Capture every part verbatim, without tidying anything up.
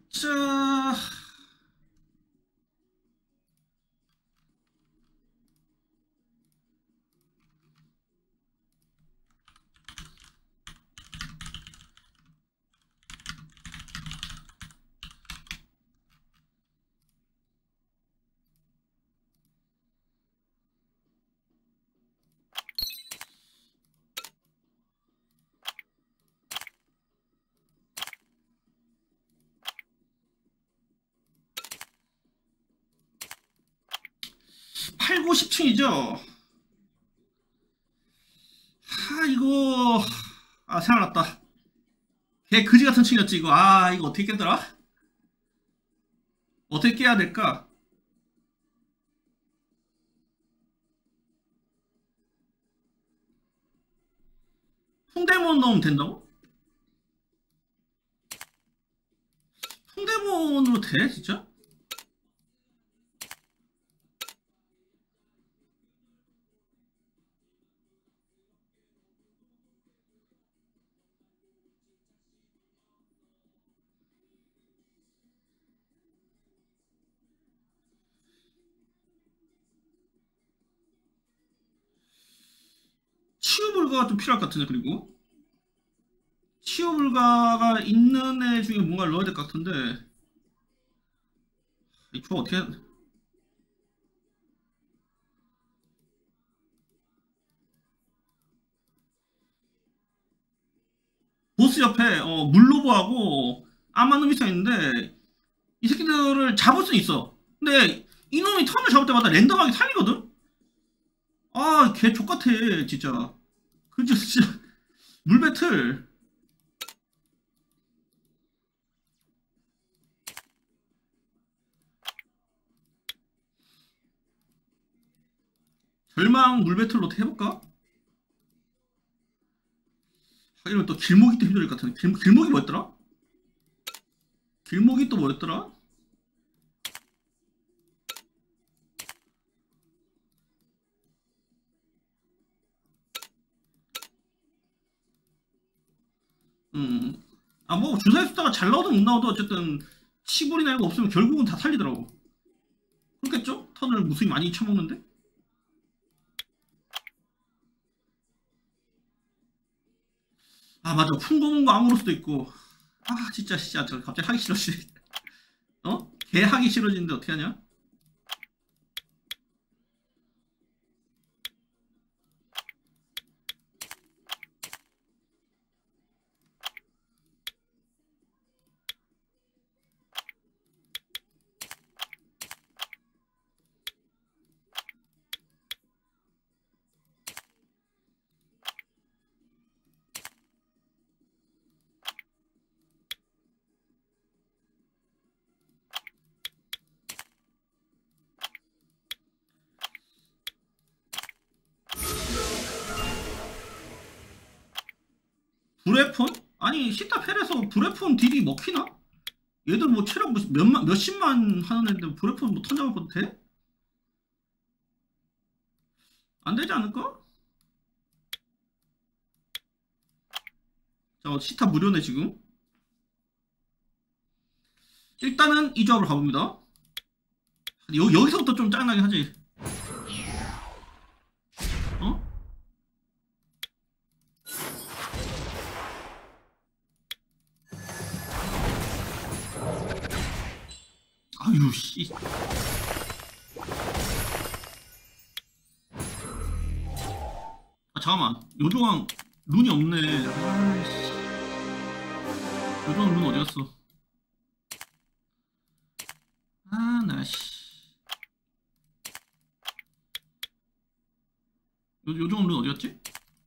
자, 팔, 구, 십 층이죠? 아, 이거, 아, 생각났다. 걔 그지 같은 층이었지, 이거. 아, 이거 어떻게 깼더라? 어떻게 깨야 될까? 풍대문 넣으면 된다고? 풍대문으로 돼, 진짜? 치유불가가 좀 필요할 것 같은데, 그리고. 치유불가가 있는 애 중에 뭔가를 넣어야 될 것 같은데, 이 조 어떻게, 보스 옆에, 어, 물로보하고 아마누미사 있는데, 이 새끼들을 잡을 수는 있어. 근데, 이놈이 턴을 잡을 때마다 랜덤하게 살리거든? 아, 걔 족같아, 진짜. 그죠, 진짜. 물배틀. 절망 물배틀로 어떻게 해볼까? 아, 이러면 또 길목이 또 힘들 것 같은데. 길, 길목이 뭐였더라? 길목이 또 뭐였더라? 음. 아, 뭐, 주사위 숫자가 잘 나오든 못 나오든 어쨌든, 치불이나 이거 없으면 결국은 다 살리더라고. 그렇겠죠? 턴을 무수히 많이 쳐먹는데? 아, 맞아. 풍거문거 아무로수도 있고. 아, 진짜, 진짜, 저 갑자기 하기 싫어지. 어? 개 하기 싫어지는데 어떻게 하냐? 브레폰? 아니, 시타펠에서 브레폰 딜이 먹히나? 얘들 뭐 체력 뭐 몇만, 몇십만 하는 애인데 브레폰 뭐 턴잡을 것도 돼? 안 되지 않을까? 자, 어, 시타 무료네, 지금. 일단은 이 조합으로 가봅니다. 여, 여기서부터 좀 짜증나긴 하지. 어? 아유, 씨. 아, 잠깐만. 요조왕 룬이 없네. 아이씨. 요조왕 룬 어디 갔어? 아, 나, 씨. 요, 요조왕 룬 어디 갔지?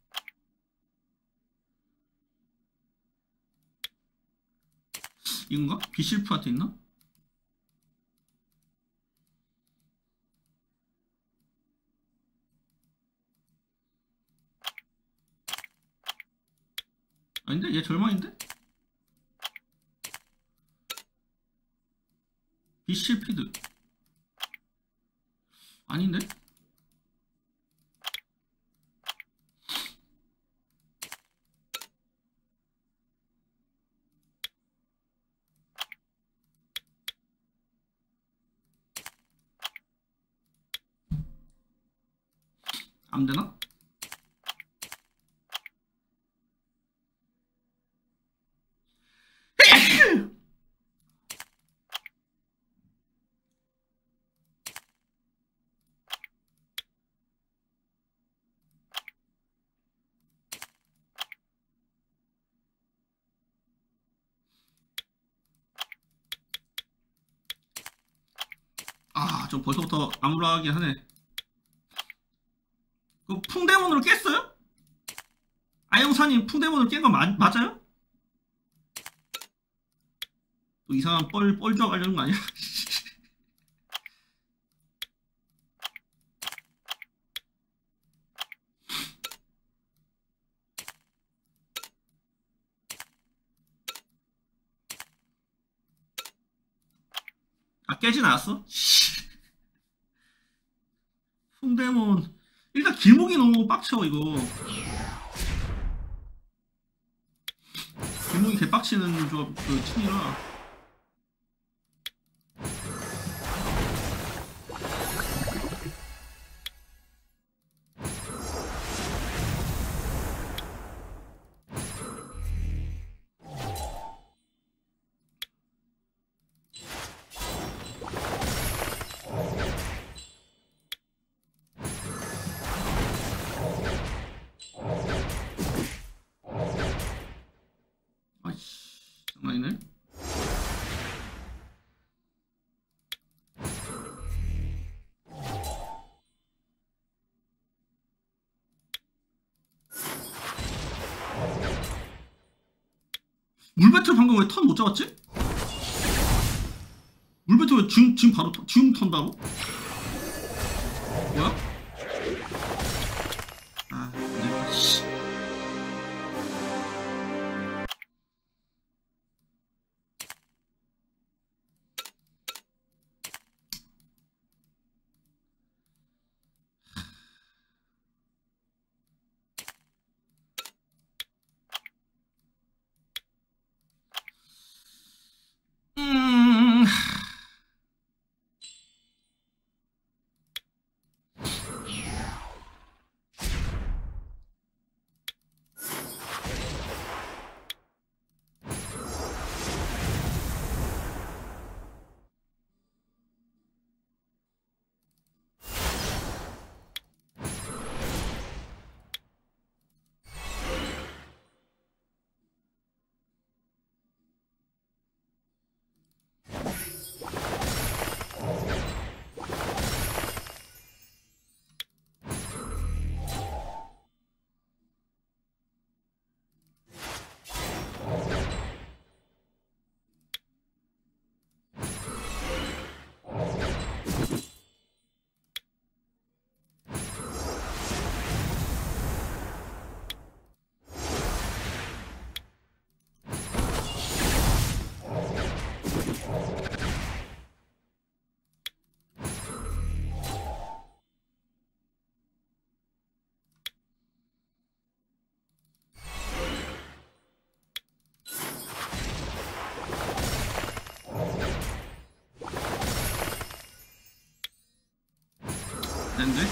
이건가? 비실프한테 있나? 아닌데? 얘 절망인데? 비실피드. 아닌데? 안 되나? 아, 좀 벌써부터 암울하긴 하네. 그 풍대문으로 깼어요? 아영사님 풍대문으로 깬 거 맞아요? 또 이상한 뻘, 뻘 들어가려는 거 아니야? 아, 깨진 않았어? 풍대문. 일단 길목이 너무 빡쳐, 이거. 길목이 개빡치는 조합, 그, 팀이라. 아이씨, 장난이네. 물배틀 방금 왜 턴 못 잡았지? 물배틀 왜 지금, 지금 바로, 턴- 지금 턴다고? 뭐야? 아, 네. 씨. 음, 된대?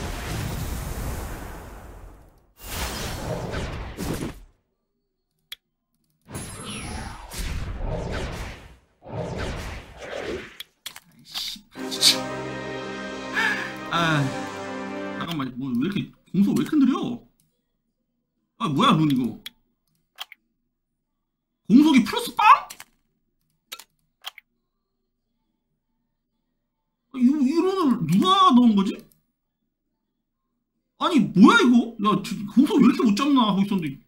아이씨, 진짜. 아, 잠깐만, 뭐, 왜 이렇게, 공속 왜 이렇게 느려? 아, 뭐야, 룬 이거. 공속이 플러스 빵? 아, 이, 이 룬을 누가 넣은 거지? 아니, 뭐야, 이거? 야, 저, 공속 왜 이렇게 못 잡나? 하고 있었는데.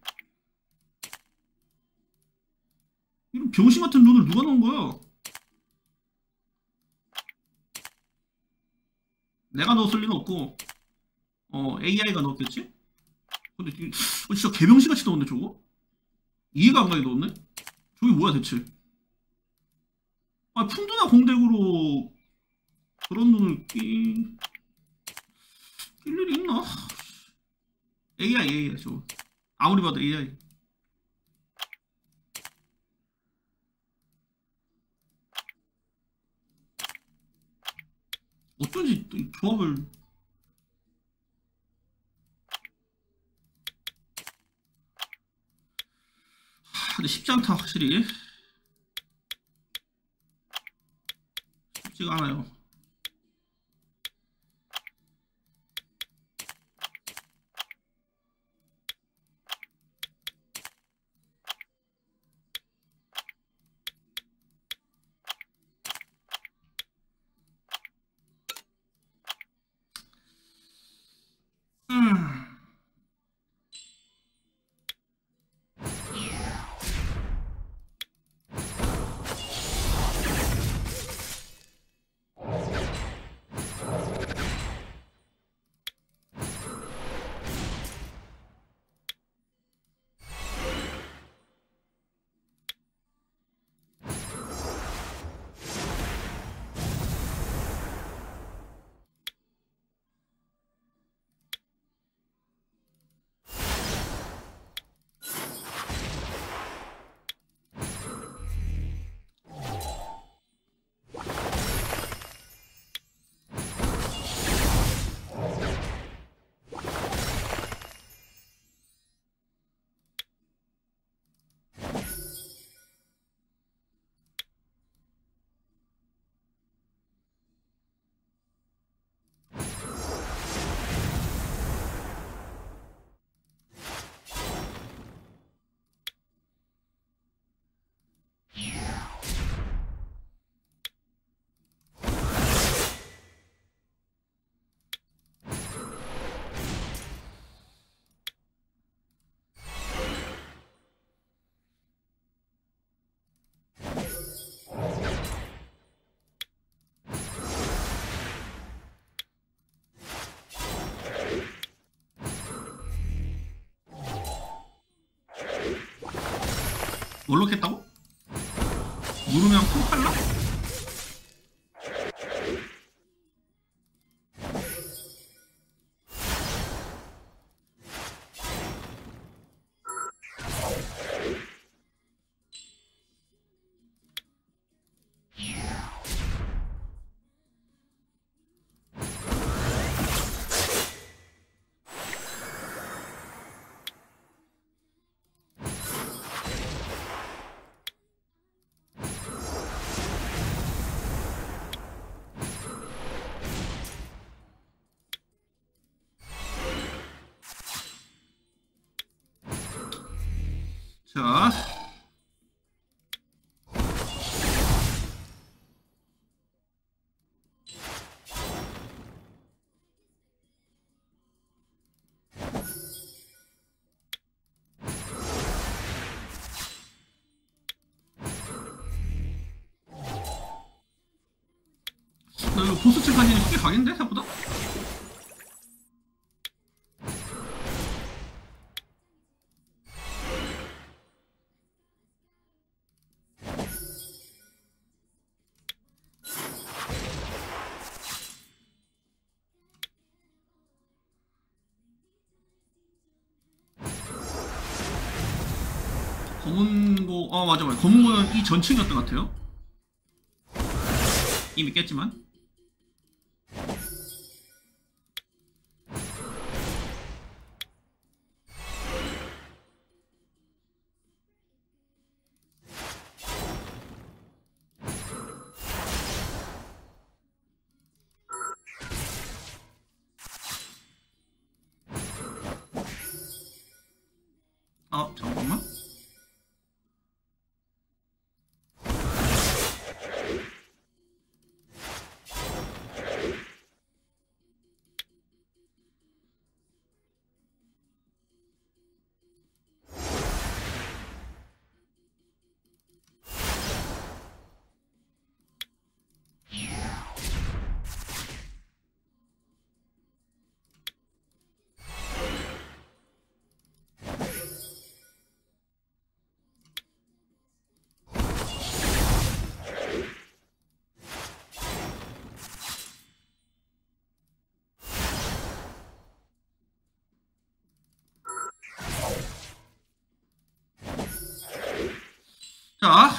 이런 병신 같은 룬을 누가 넣은 거야? 내가 넣었을 리는 없고, 어, 에이아이가 넣었겠지? 근데, 이- 어, 진짜 개병신같이 넣었네, 저거? 이해가 안 가게 넣었네? 저게 뭐야, 대체? 아, 푼두나 공덱으로 그런 룬을 끼, 낄 일이 있나? 에이아이, 에이아이, 저거. 아무리 봐도 에이아이. 어쩐지 또 이 조합을 근데 쉽지 않다 확실히. 쉽지가 않아요. 음. 뭘로 깼다고? 누르면 쿵 팔라? 자, 나 이거 보스층까지는 쉽게 가겠는데 생각보다? 검은고, 아 맞아 맞아, 검은고는 이 전층이었던 것 같아요. 이미 깼지만. 아 잠깐만. 자,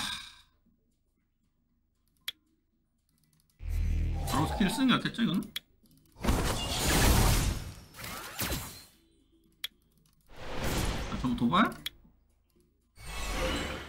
바로 스킬 쓰는 게 낫겠죠 이거는? 자, 저거 도발.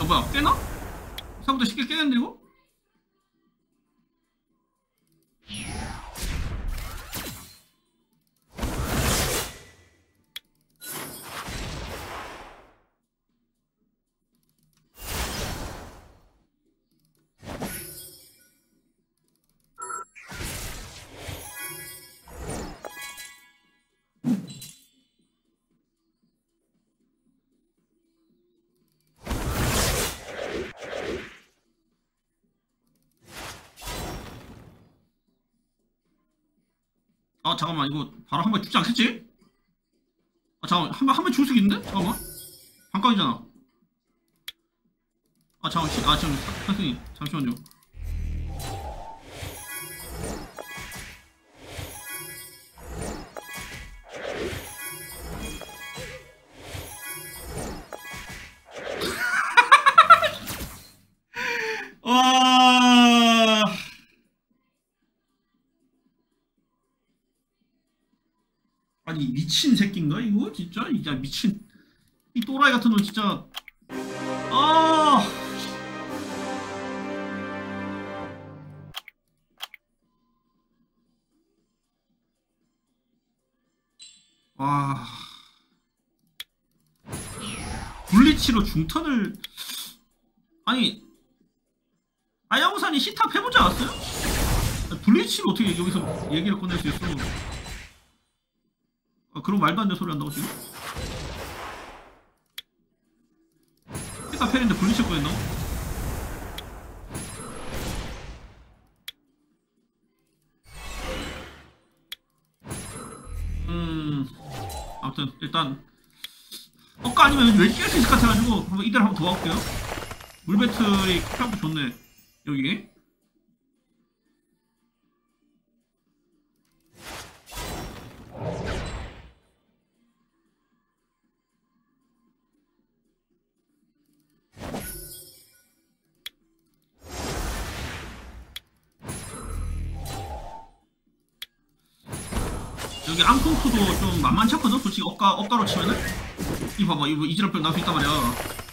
뭐야, 깨나? 생각보다 쉽게 깨겠는데, 이거? 아, 잠깐만, 이거 바로 한 번 죽지 않겠지? 아, 잠깐만, 한 번, 한 번 죽을 수 있는데? 잠깐만. 반각이잖아. 아, 잠깐만, 시, 아, 지금, 선생님, 잠시만요. 와, 아니, 미친 새끼인가, 이거? 진짜? 진짜 미친. 이 또라이 같은 놈, 진짜. 아, 와. 블리치로 중턴을. 아니, 아야무산이 시탑 해보지 않았어요? 블리치로 어떻게 여기서 얘기를 꺼낼 수 있어? 아, 그런 말도 안 되는 소리 한다고 지금? 시탑 했는데 블리치 꺼낸다고? 음, 아무튼 일단 엇가 아니면 왜 깰 수 있을 것 같아가지고 한번 이대로 한번 더 가볼게요. 물배틀이 크라도 좋네. 여기 여기 앙콩쿠도 좀 만만치 않거든? 솔직히 엇가, 엇가로 치면은? 이 봐봐, 이거 이지랄병 나올 수 있단 말이야.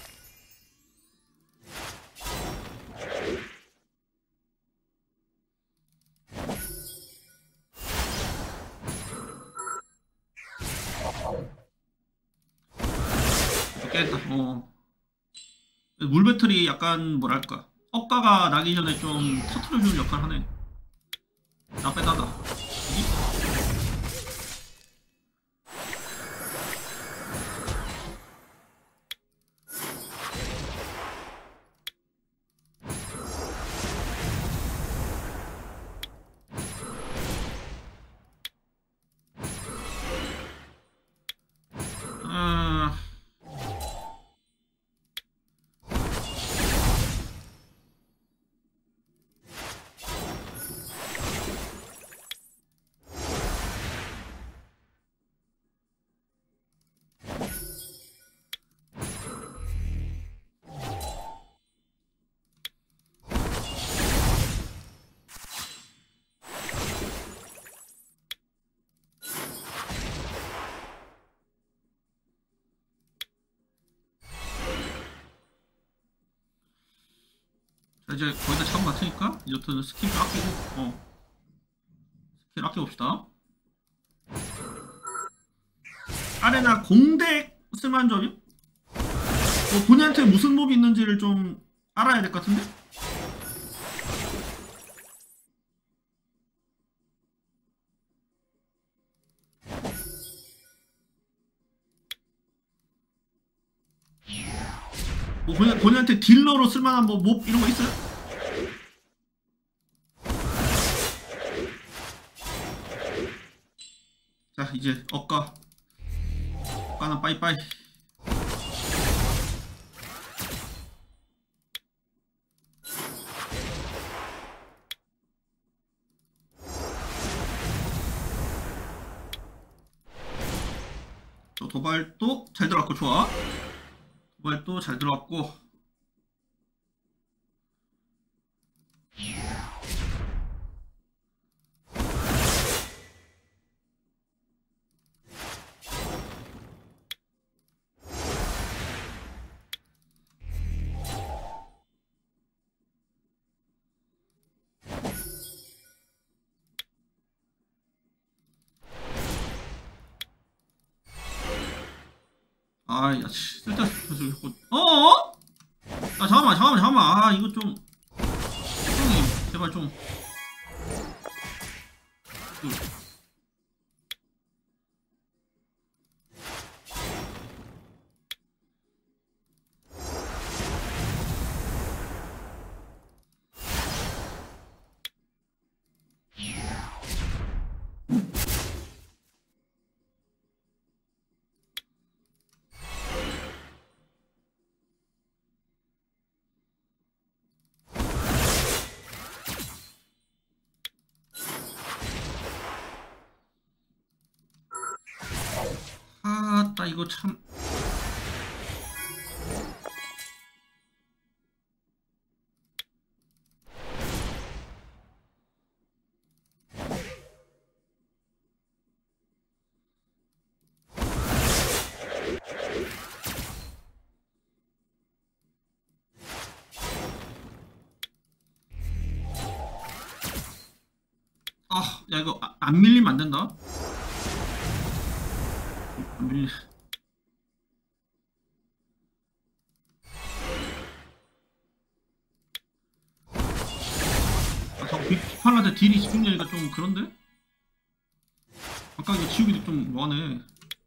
깼다. 어. 물배틀이 약간 뭐랄까 엇가가 나기 전에 좀 터트려주는 역할을 하네. 나 빼다다. 아... 자, 이제 거의 다 잡은 것 같으니까 이제부터는 스킬 좀 아끼고 어 스킬 아껴봅시다. 아레나 공백 쓸만한 점이? 뭐 본인한테 무슨 몹이 있는지를 좀 알아야 될 것 같은데? 뭐 본인, 본인한테 딜러로 쓸만한 뭐 몹 이런 거 있어요? 자, 이제 엇가 엇가는 빠이빠이. 또 도발도 잘 들어갔고 좋아. 도발도 잘 들어갔고 아야 쓸데없이 자꾸 어어? 아 잠깐만 잠깐만 잠깐만 아 이거 좀 형님 제발 좀 그, 아따 이거 참 아, 야 이거 아, 안 밀리면 안 된다. 안 밀리. 아, 자꾸 비- 비팔한테 딜이 집중되니까 좀 그런데? 아까 이거 지우기도 좀 뭐하네.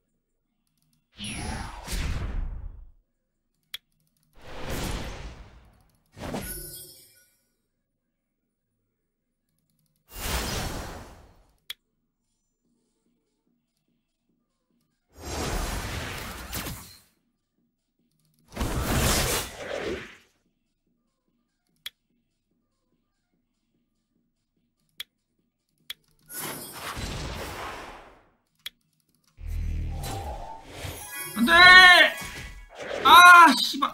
안돼! 아 씨발.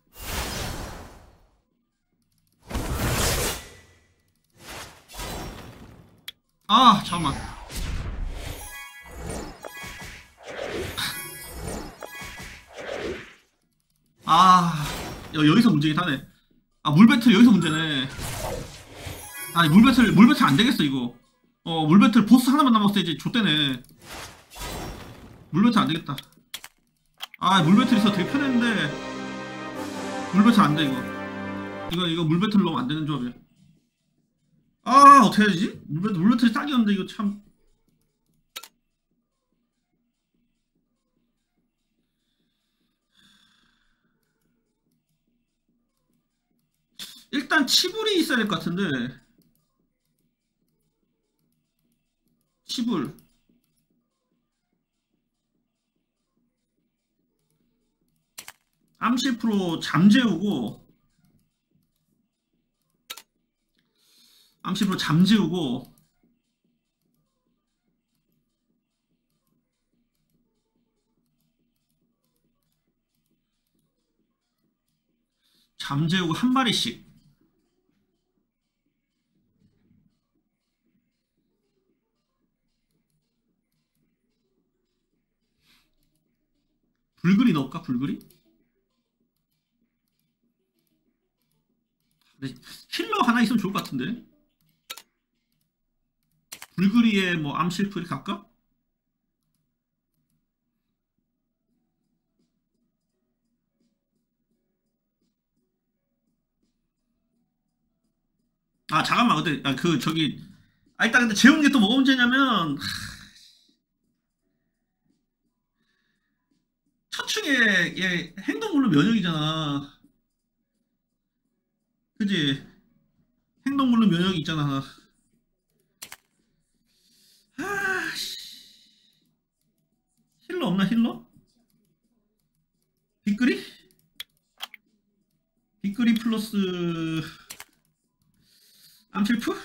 아 잠깐만. 아 여, 여기서 문제긴 하네. 아 물배틀 여기서 문제네. 아 물배틀 물배틀 안 되겠어 이거. 어 물배틀 보스 하나만 남았을 때 이제 좆대네. 물배틀 안 되겠다. 아 물배틀 있어 되게 편했는데 물배틀 안 돼 이거. 이거 이거 물배틀 넣으면 안 되는 조합이야. 아 어떻게 해야 되지? 물배틀 물배틀이 딱이었는데 이거 참. 일단 치불이 있어야 될 것 같은데. 치불 암실 프로 잠재우고 암실 프로 잠재우고 잠재우고 한 마리씩. 불그리 넣을까? 불그리? 근데 힐러 하나 있으면 좋을 것 같은데. 불그리에 뭐 암실프 이렇게 갈까? 아 잠깐만 근데 아, 그 저기 아 일단 근데 재우는 게 또 뭐가 문제냐면 첫 층에 얘 행동물로 면역이잖아. 그지? 행동물로 면역이 있잖아. 아 씨. 힐러 없나 힐러? 빅그리? 빅그리 플러스 암실프?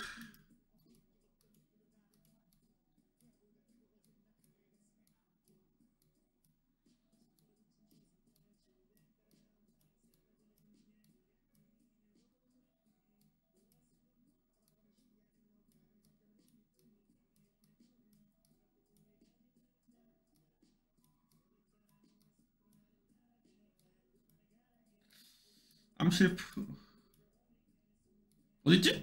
암실프 어딨지?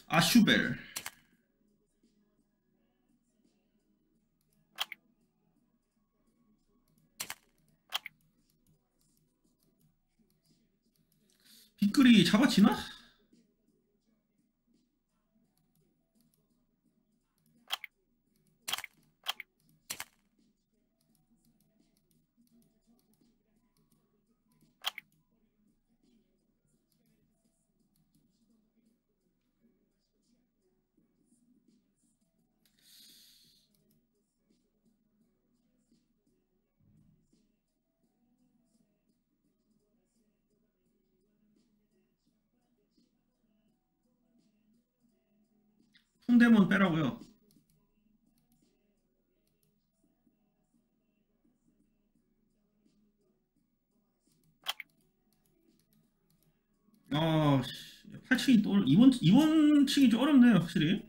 아슈벨. 빅글이 잡아치나? 풍대문 빼라고요. 아, 팔 층이 또 이번 이번 층이 좀 어렵네요, 확실히.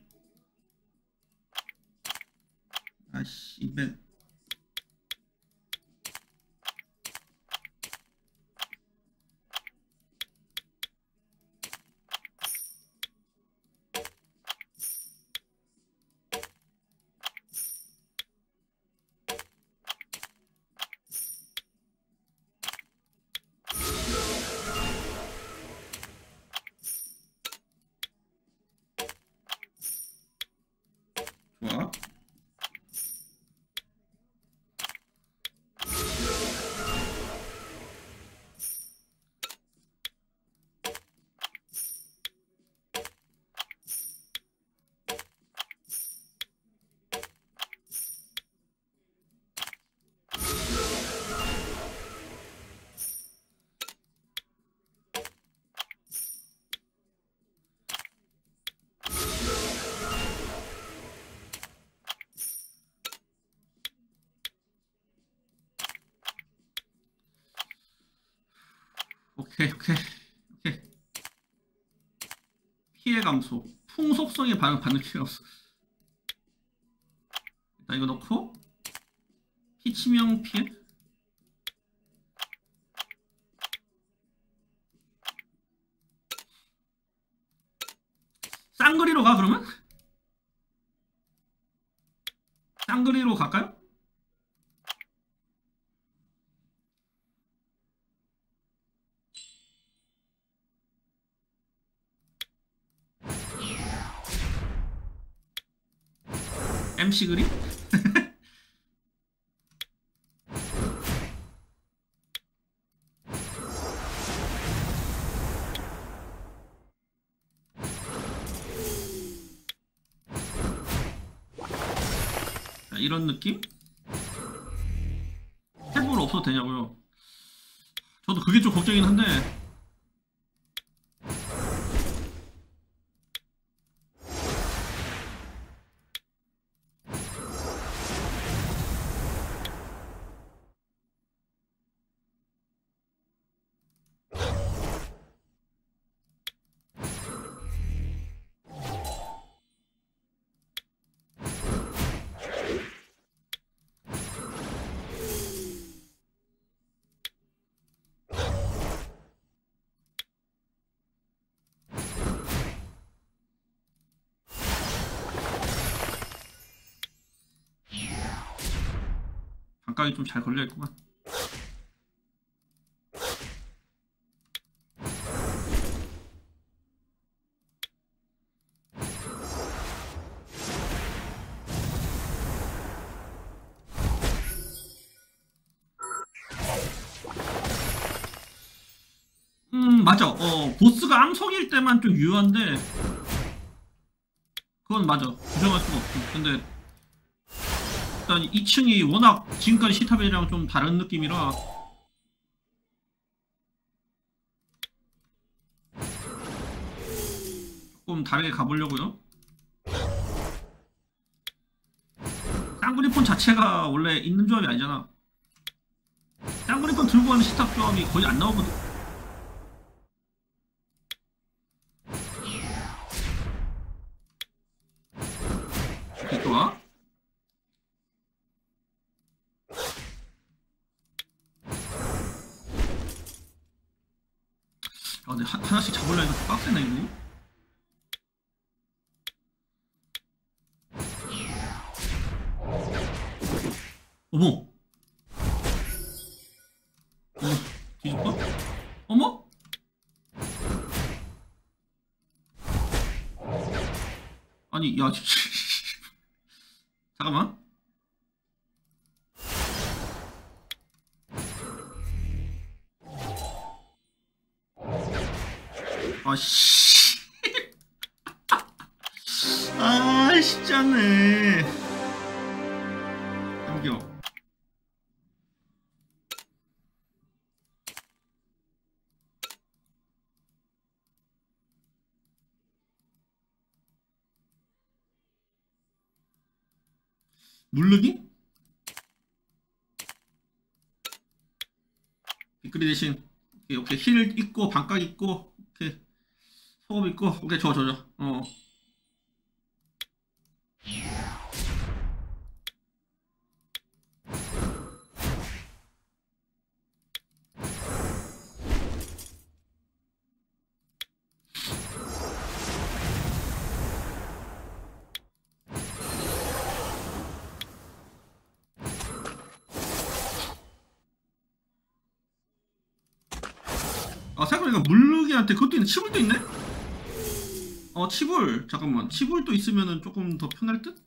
아씨, 이벤. 좋아. 오케이, 오케이, 오케이. 피해 감소. 풍속성에 반응 받는 피해가 없어. 일단 이거 넣고 피치명 피해. 쌍거리로 가 그러면? 쌍거리로 갈까요? 엠씨 그리? 자, 이런 느낌? 탭볼 없어도 되냐고요? 저도 그게 좀 걱정이긴 한데. 감각이 좀 잘 걸려있구만. 음, 맞아. 어, 보스가 암석일 때만 좀 유효한데, 그건 맞아. 부정할 수가 없고. 근데, 일단 이 층이 워낙 지금까지 시타벨이랑 좀 다른 느낌이라, 조금 다르게 가보려고요. 쌍그리폰 자체가 원래 있는 조합이 아니잖아. 쌍그리폰 들고 가는 시탑 조합이 거의 안 나오거든. 오케이, 좋아. 아, 근데 하, 하나씩 잡으려니까 빡세네, 이거. 어머, 어머, 뒤집어? 어머? 아니, 야, 잠깐만. 아씨. 아, 쉽지 않네. 넘겨. 물르기? 빅그리 대신 오케이, 오케이. 힐 있고 반각 있고 오케이. 소금 있고 오케이. 좋아 좋아 좋아. 어. 아, 생각해보니까 물르기한테 그것도 있네. 치불도 있네? 어, 치불. 잠깐만. 치불도 있으면은 조금 더 편할 듯?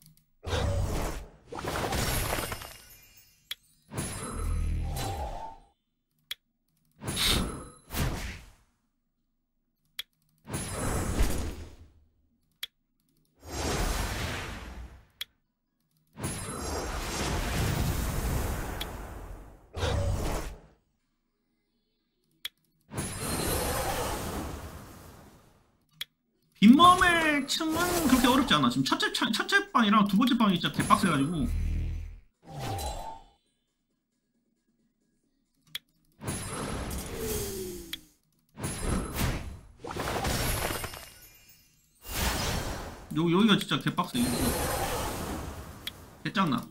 빈몸의 층은 그렇게 어렵지 않아. 지금 첫째, 차- 첫째 방이랑 두 번째 방이 진짜 개빡세가지고. 요, 여기가 진짜 개빡세. 이거. 개짱나.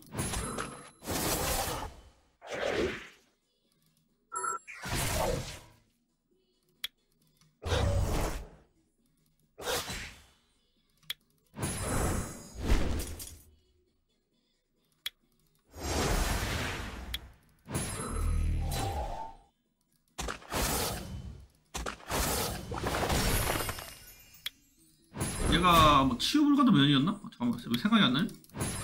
얘가 뭐 치유불가도 면이었나? 어, 잠깐만. 왜 생각이 안 나네?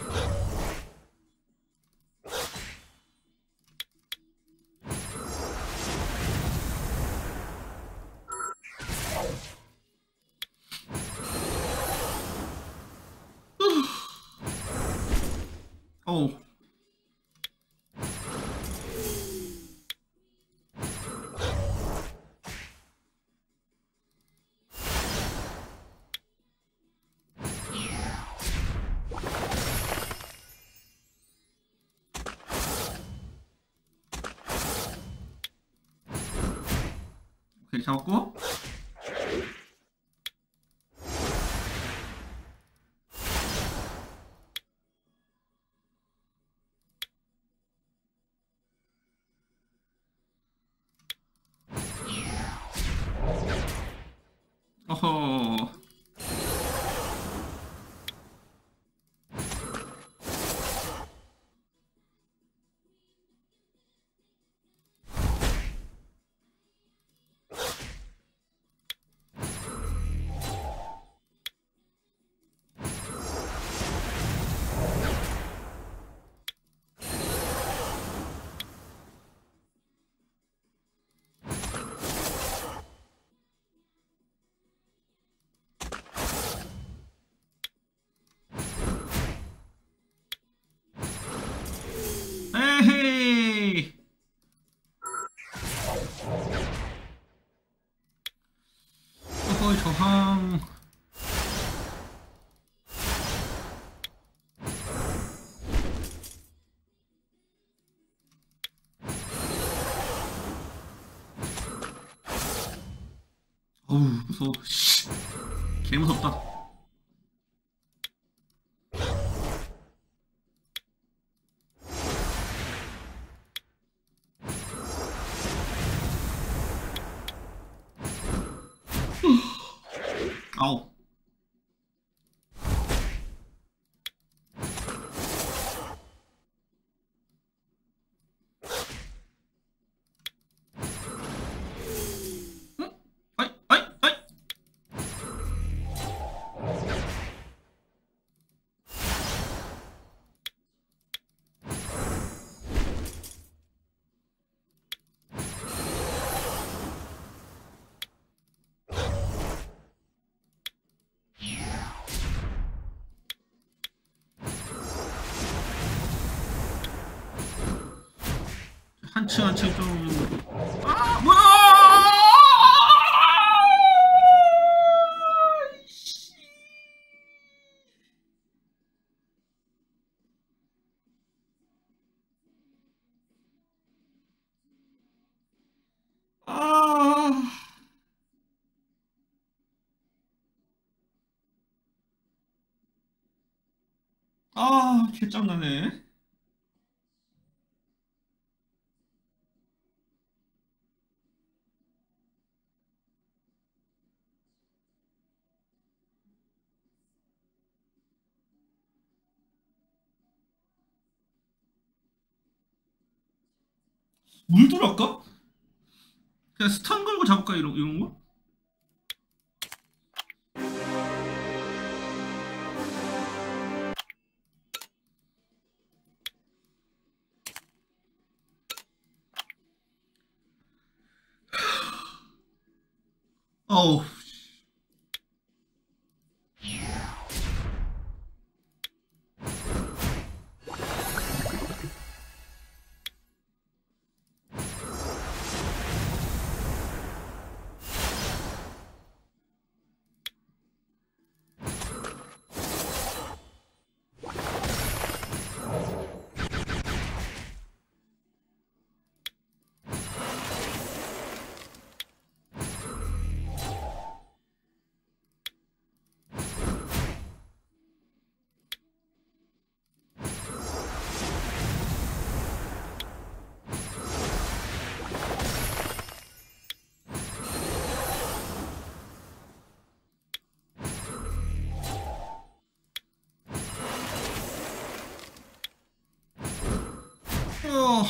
어우. 오케이, 잡았고. 어허. 에헤이. 어허, 저항. 어우, 무서워. 씨. 개 무섭다. 아우. 한층 한층 좀. 아 뭐야. 아, 아, 개짱나네. 물들 할까? 그냥 스턴 걸고 잡을까, 이런, 이런 거? 어우. 어.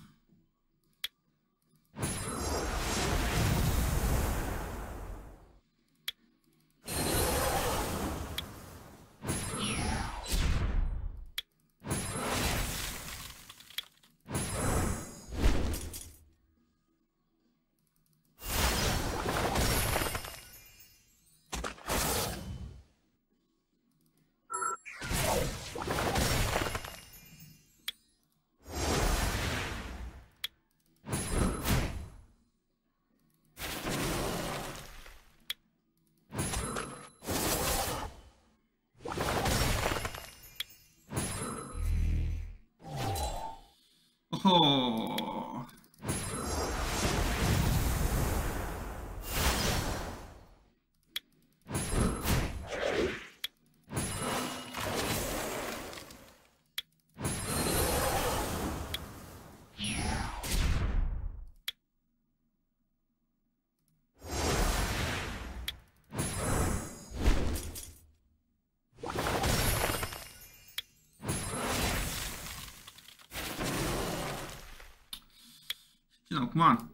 어허. 쉽지 않구만.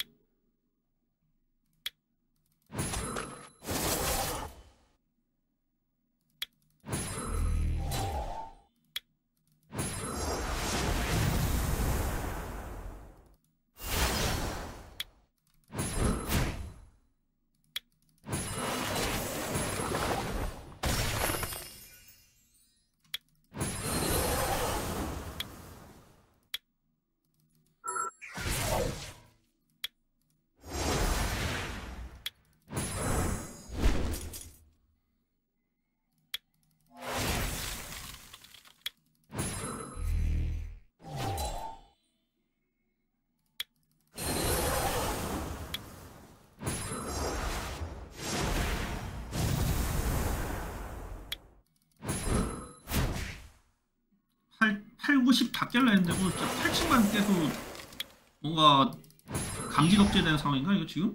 팔, 팔, 구십 다 깰라 했는데 오늘 진짜 팔 층만 깨도 뭔가 감지덕지되는 상황인가 이거 지금?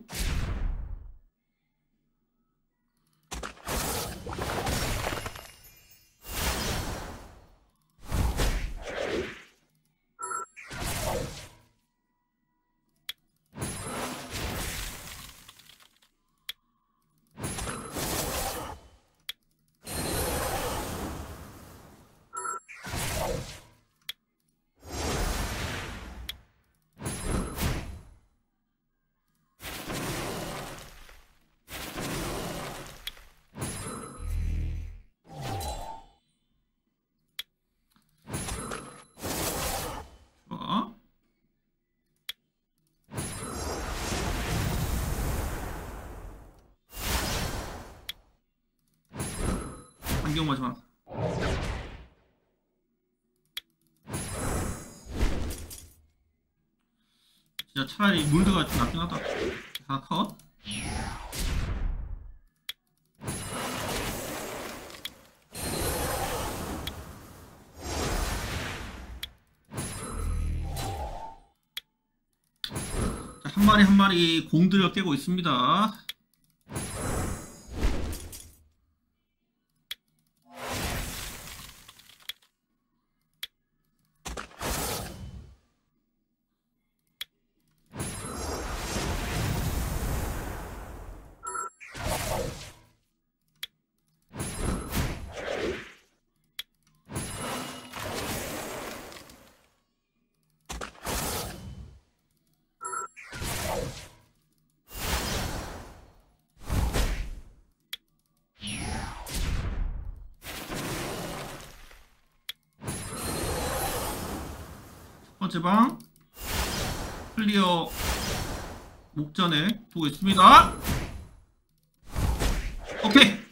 안경 마지막. 진짜 차라리 물드가 좀 낫긴 하다. 하나 컷. 자, 한 마리 한 마리 공들여 깨고 있습니다. 첫 번째 방 클리어 목전에 두고 있습니다. 오케이.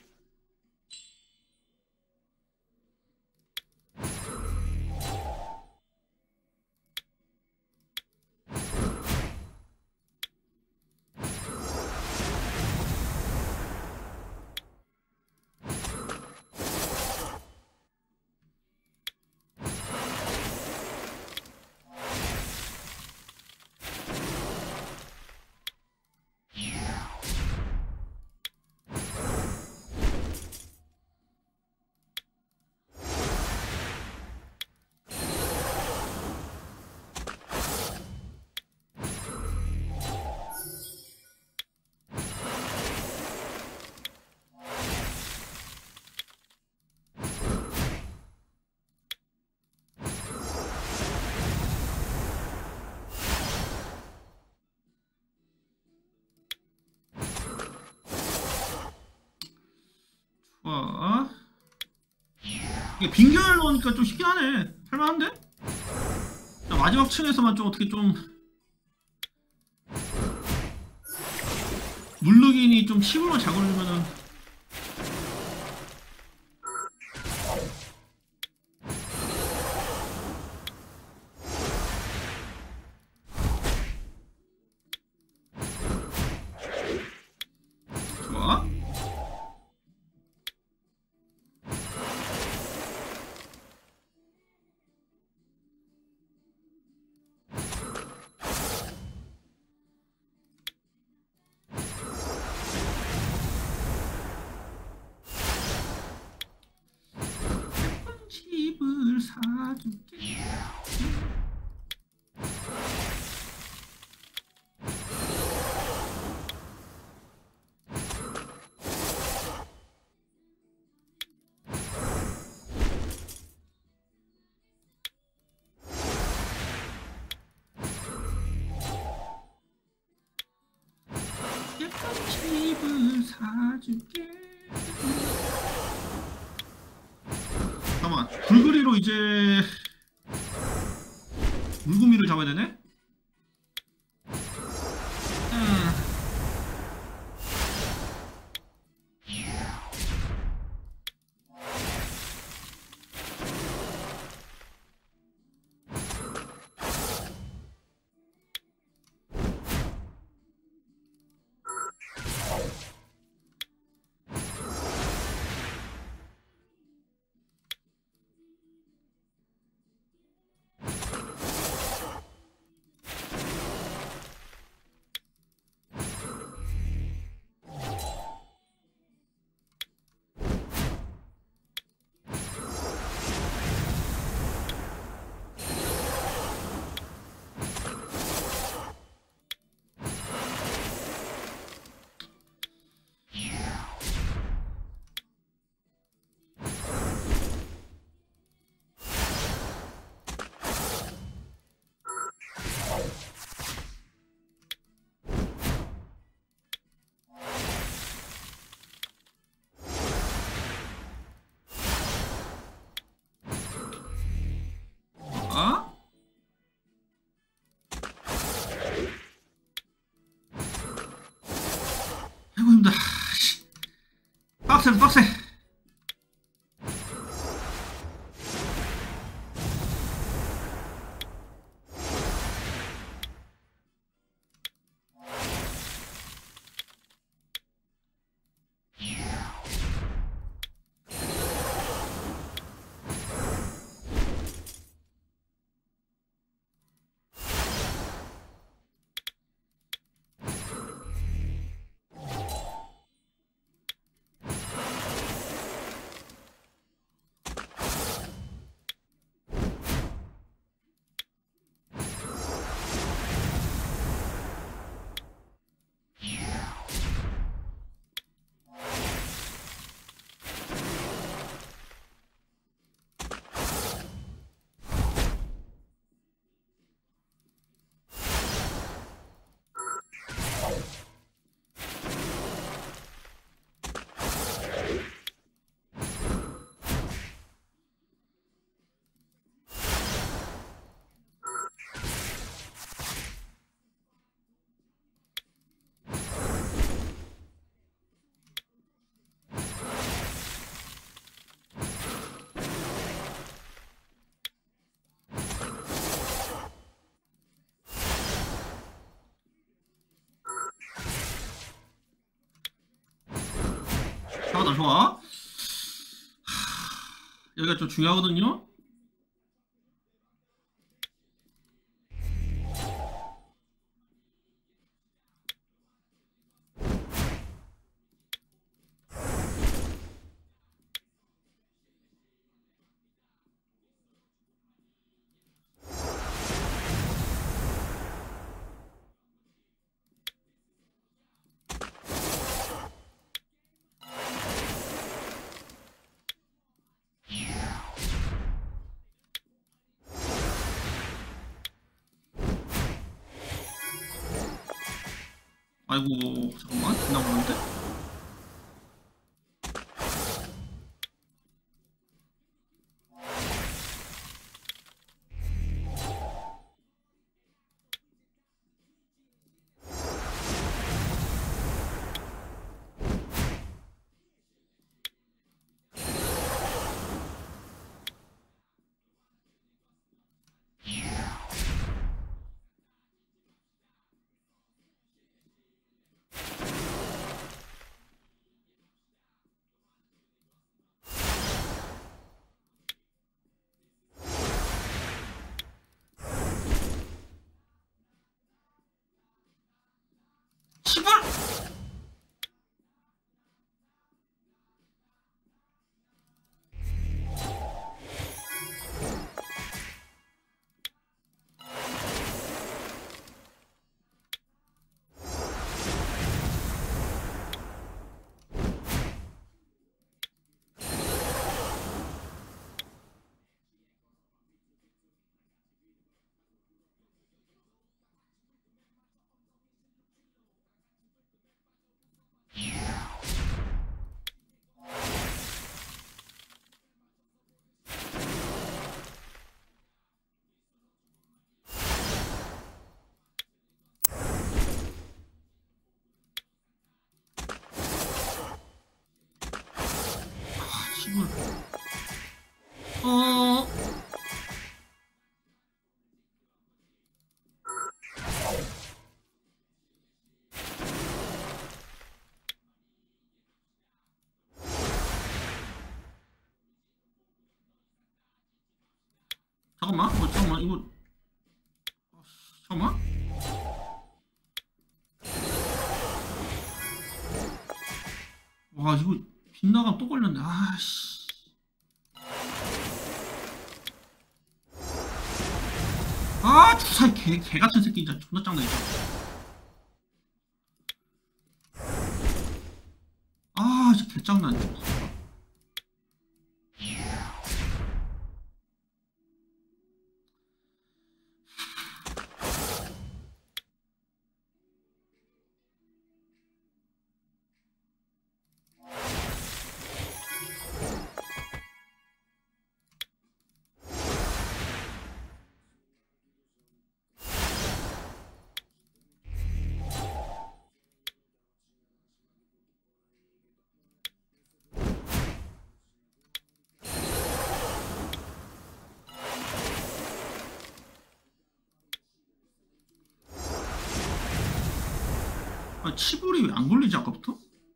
좋아. 이게 빙결 넣으니까 좀 쉽긴 하네. 할만한데? 자, 마지막 층에서만 좀 어떻게 좀 물르긴이 좀 칩으로 작업해주면은 좋아. 집을 사줄게. 예쁜 집을 사줄게. 잠깐만, 불그리로 이제 물구미를 잡아야 되네? 음. 좋아 좋아. 여기가 좀 중요하거든요. 아이고 잠깐만 지나가는데. 시골. 시골. 어. 잠깐만. 어, 잠깐만 이거. 잠깐만. 와 이거 빗나감 또 걸렸네. 아씨. 아 주사위 개, 개 같은 새끼 진짜 존나 짱나 이거. 아 진짜 개 짱나 진짜. 아 치볼이 왜 안 걸리지 아까부터?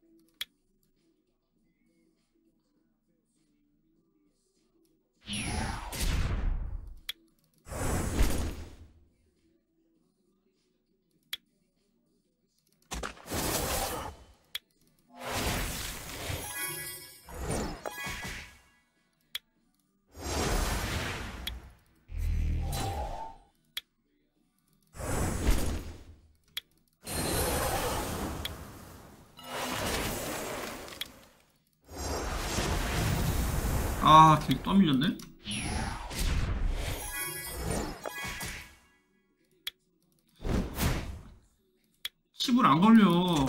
아, 개 떠밀렸네. 칩을 안 걸려.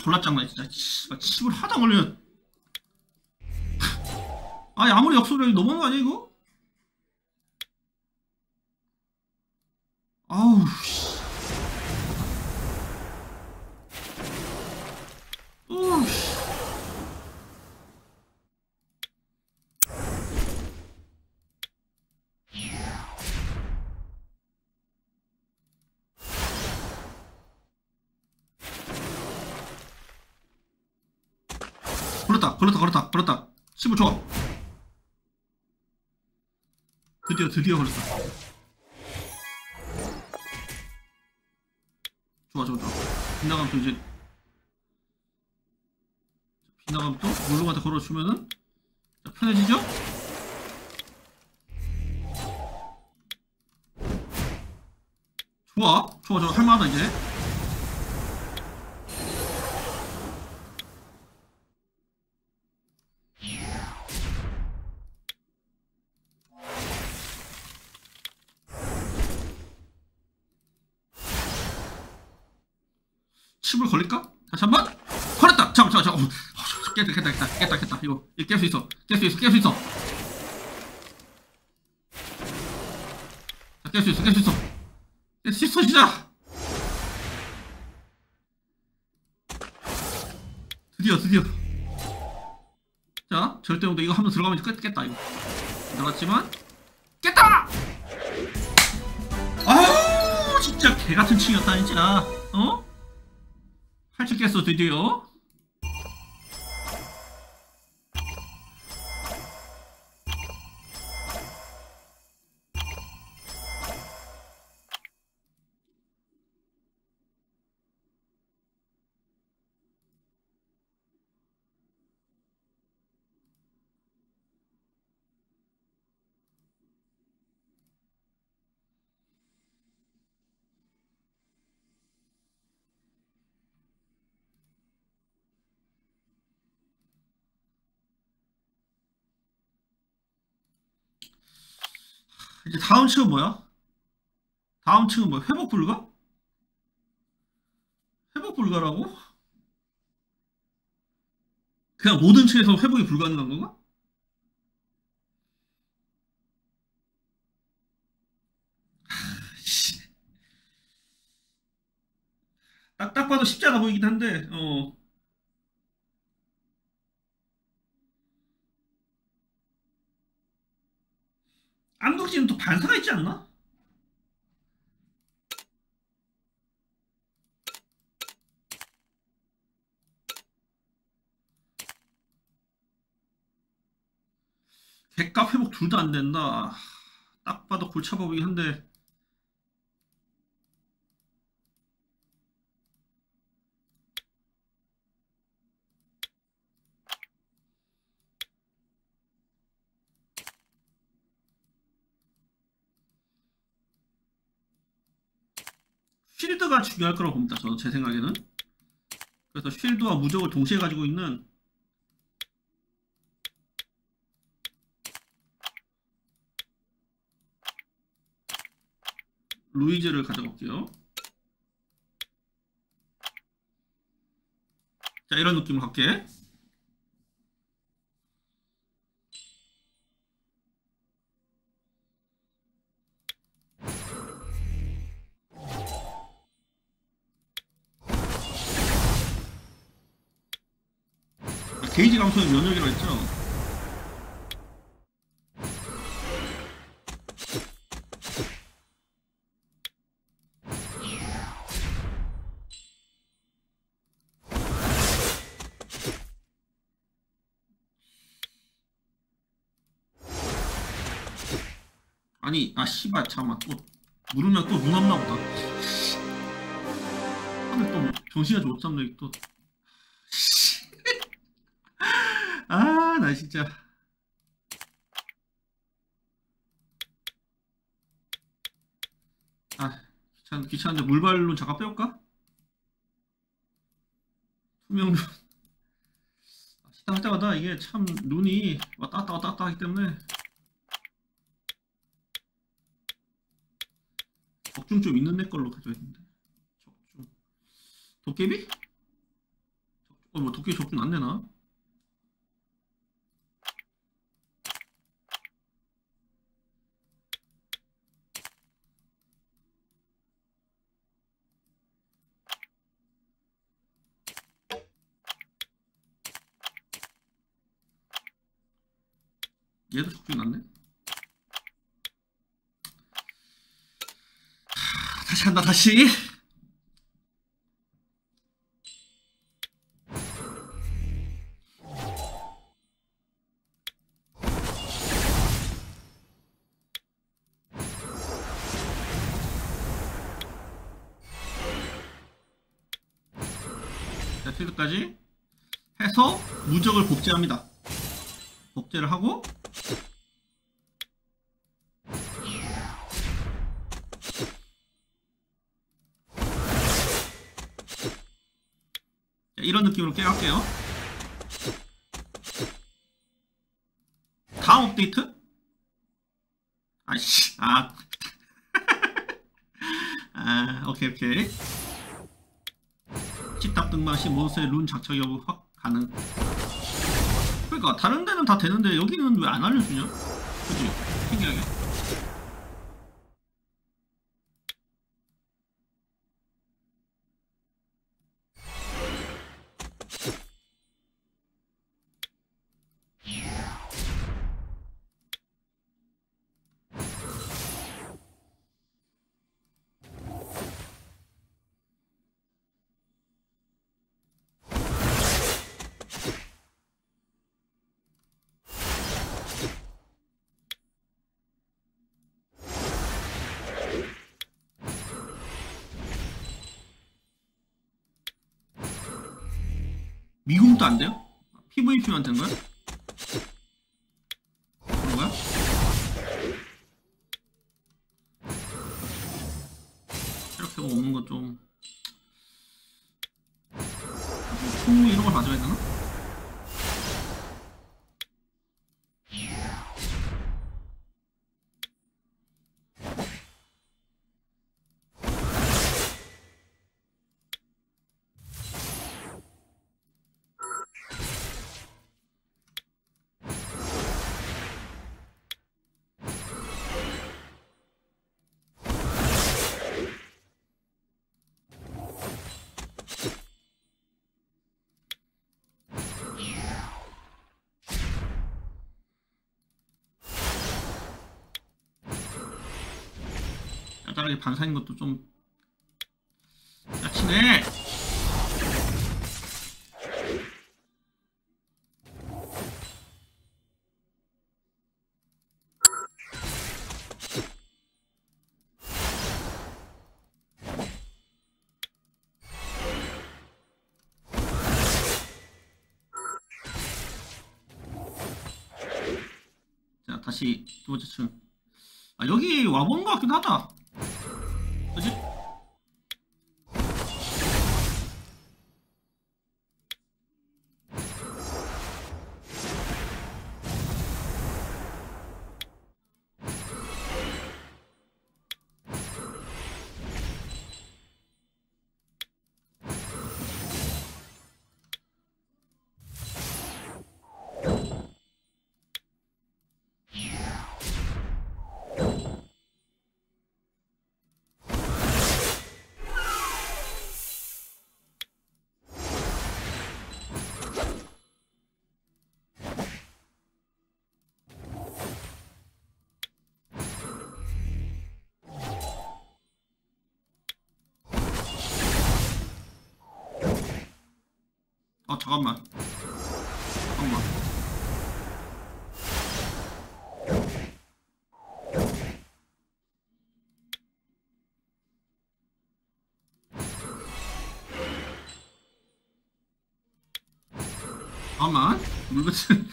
졸라 짱나 진짜. 씨발 칩을 하다 걸려. 아니 아무리 역소리 너무한 거 아니야 이거? 아우 씨. 또 씨. 걸렸다 걸렸다 걸렸다 걸렸다. 칩을 좋아. 드디어 드디어 걸렸다. 좋아 좋아 좋아. 빗나가면 또 이제 빗나가면 또 물로한테 걸어주면은 자, 편해지죠? 좋아 좋아 좋아 할만하다 이제. 칩을 걸릴까? 다시 한번 걸렸다. 잠깐 잠깐 잠깐. 어, 어, 깼다 깼다 깼다 깼다 깼다. 이거 이거 깰 수 있어 깰 수 있어 깰 수 있어. 깰 수 있어 깰 수 있어 깰 수 있어 진짜. 드디어 드디어. 자 절대 온도 이거 한번 들어가면 끝 깼다 이거. 나갔지만 깼다. 아우 진짜 개같은 층이었다 진짜. 어? 팔찌 깼어 드디어. 이제 다음 층은 뭐야? 다음 층은 뭐야? 회복 불가? 회복 불가라고? 그냥 모든 층에서 회복이 불가능한 건가? 씨, 딱, 딱 봐도 쉽지 않아 보이긴 한데, 어. 암독지는 또 반사가 있지 않나? 객값 회복 둘 다 안 된다. 딱 봐도 골치 아파 보이긴 한데, 쉴드가 중요할 거라고 봅니다. 저는 제 생각에는. 그래서 쉴드와 무적을 동시에 가지고 있는 루이즈를 가져볼게요. 자, 이런 느낌으로 갈게. 게이지 감소의 면역이라고 했죠. 아니, 아, 씨발, 잠깐만. 또, 누르면 또 눈 없나 보다. 하늘 또, 정신이 못 잡네, 또. 아, 나 진짜. 아, 귀찮, 귀찮은데 물발로 잠깐 빼올까? 투명룬. 시다 할 때마다 이게 참 눈이 왔다 갔다 왔다 갔다 하기 때문에 적중 좀 있는 애 걸로 가져야 되는데. 적중. 도깨비? 어, 뭐 도끼 접근 안 되나? 얘도 접근 안 돼? 하, 다시 한다, 다시. 자, 필드까지 해서 무적을 복제합니다. 복제를 하고 자, 이런 느낌으로 깨갈게요. 다음 업데이트? 아이씨, 아, 아, 오케이, 오케이. 집답 등반시 몬스터의 룬 장착 여부 확 가능. 그러니까 다른 데는 다 되는데 여기는 왜 안 알려주냐? 그치? 신기하게. 미궁도 안 돼요? 피브이피만 된 거야? 그런 거야? 이렇게 먹는 거 좀. 풍무 이런 걸 가져야 되나? 짜잘하게 반사인 것도 좀 짜치네. 자, 다시 두 번째 층. 아, 여기 와본 것 같기도 하다. 그지? 어, 잠깐만. 잠깐만. 잠깐만. 물배틀.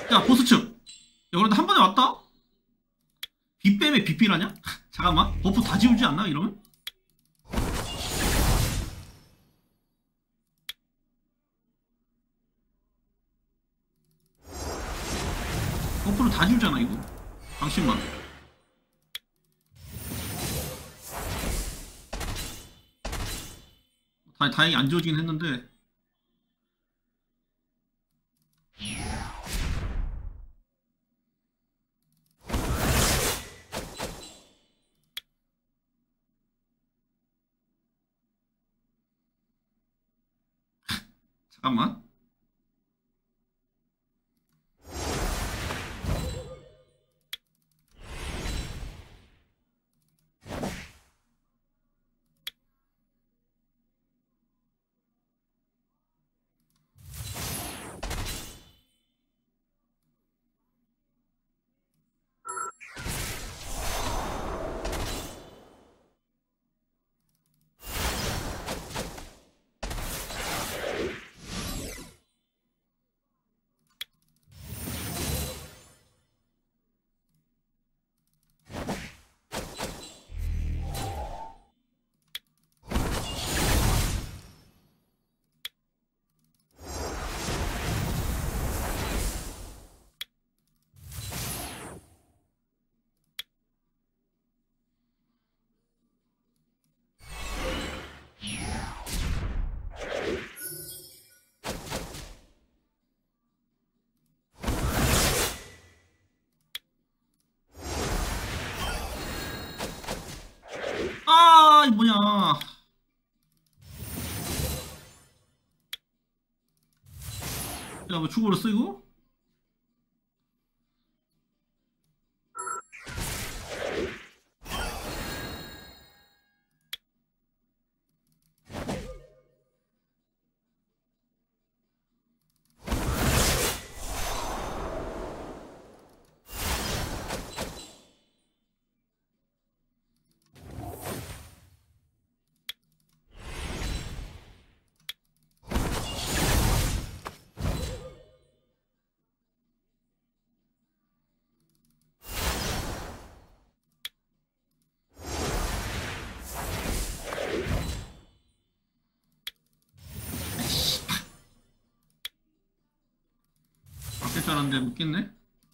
야, 보스 측. 야, 그래도 한 번에 왔다? 빗뱀에 빗필하냐? 잠깐만. 버프 다 지우지 않나, 이러면? 버프를 다 지우잖아, 이거. 당신만. 다, 다행히 안 지워지긴 했는데. 잠깐만. 아, 이 뭐냐. 야, 뭐 죽어버렸어, 이거? 바뀔 줄 알았는데 못 깼네?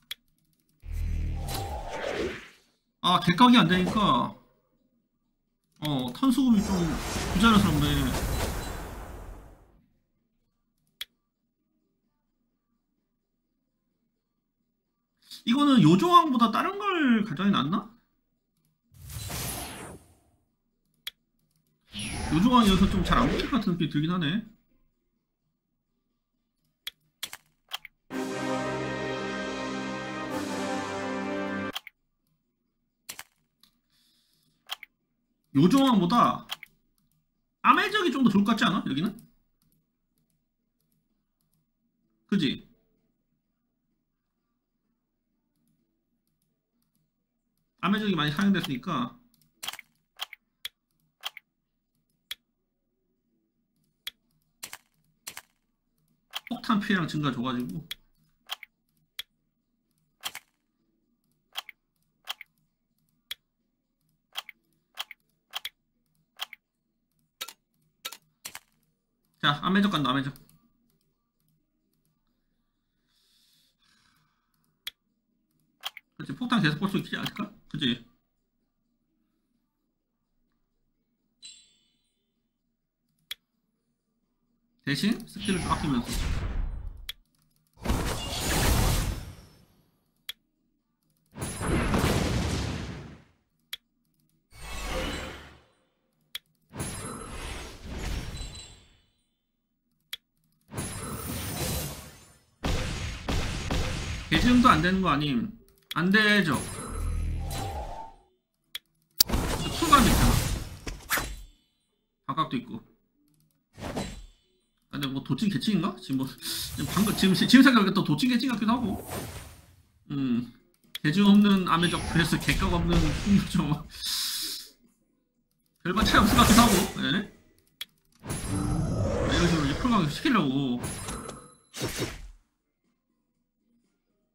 아, 객각이 안 되니까, 어, 탄수급이 좀 부자연스럽네. 이거는 요조왕보다 다른 걸 가져야 낫나? 요조왕이어서 좀 잘 안 보일 것 같은 느낌이 들긴 하네. 요조왕보다 아메적이 좀 더 좋을 것 같지 않아? 여기는? 그지? 아메적이 많이 사용됐으니까. 폭탄 피해량 증가 줘가지고. 자, 아메적 간다, 아메적. 그치, 폭탄 계속 볼 수 있지 않을까? 그치? 대신 스킬을 좀 아끼면서. 대지음도 안 되는 거 아님? 안 되죠? 쿨감이 있잖아. 바깥도 있고. 근데 뭐 도찐 개찐인가? 지금 뭐 지금 방금 지금 지금 생각하니까 또 도찐 개찐 같기도 하고. 음 대중 없는 아메적 그래서 개값 없는 풍요죠. 별반 차이 없을 것 같기도 하고. 예? 이런 식으로 이제 쿨감 시키려고.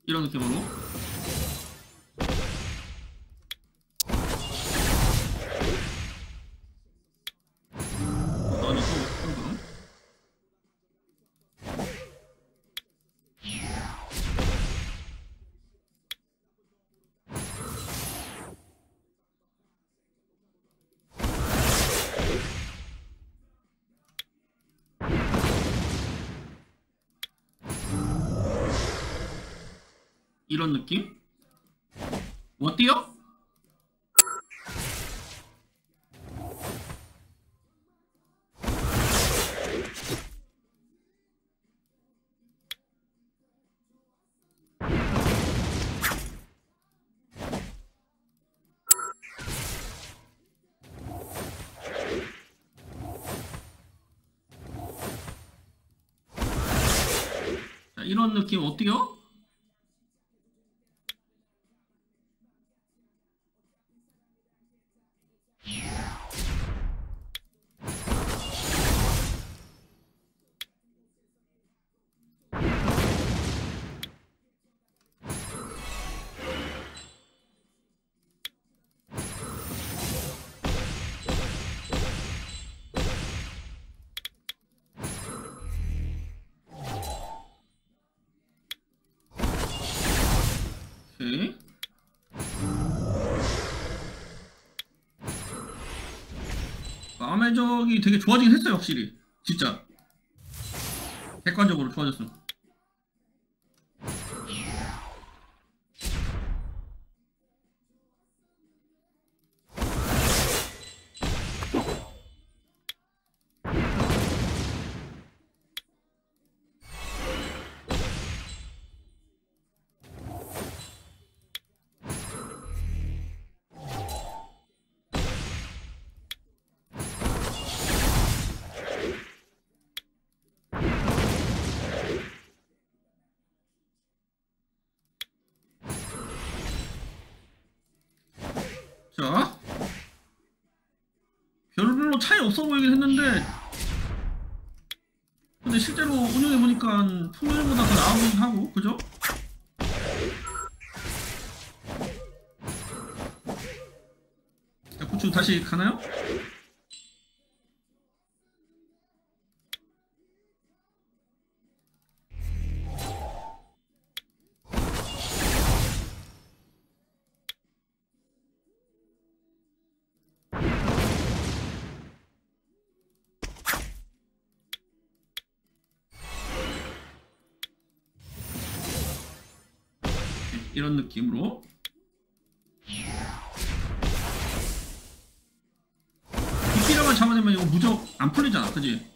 이런 느낌으로. 아니 또 그런가? 이런 느낌? 어때요? 자, 이런 느낌 어때요? 오케이. 마음의 적이 되게 좋아지긴 했어요, 확실히. 진짜. 객관적으로 좋아졌어. 자, 별로 차이 없어 보이긴 했는데, 근데 실제로 운영해보니까 풍년보다 더 나아 보이긴 하고, 그죠? 자, 고추 다시 가나요? 이런 느낌으로. 이끼라만 잡아내면 이거 무적 안 풀리잖아, 그지?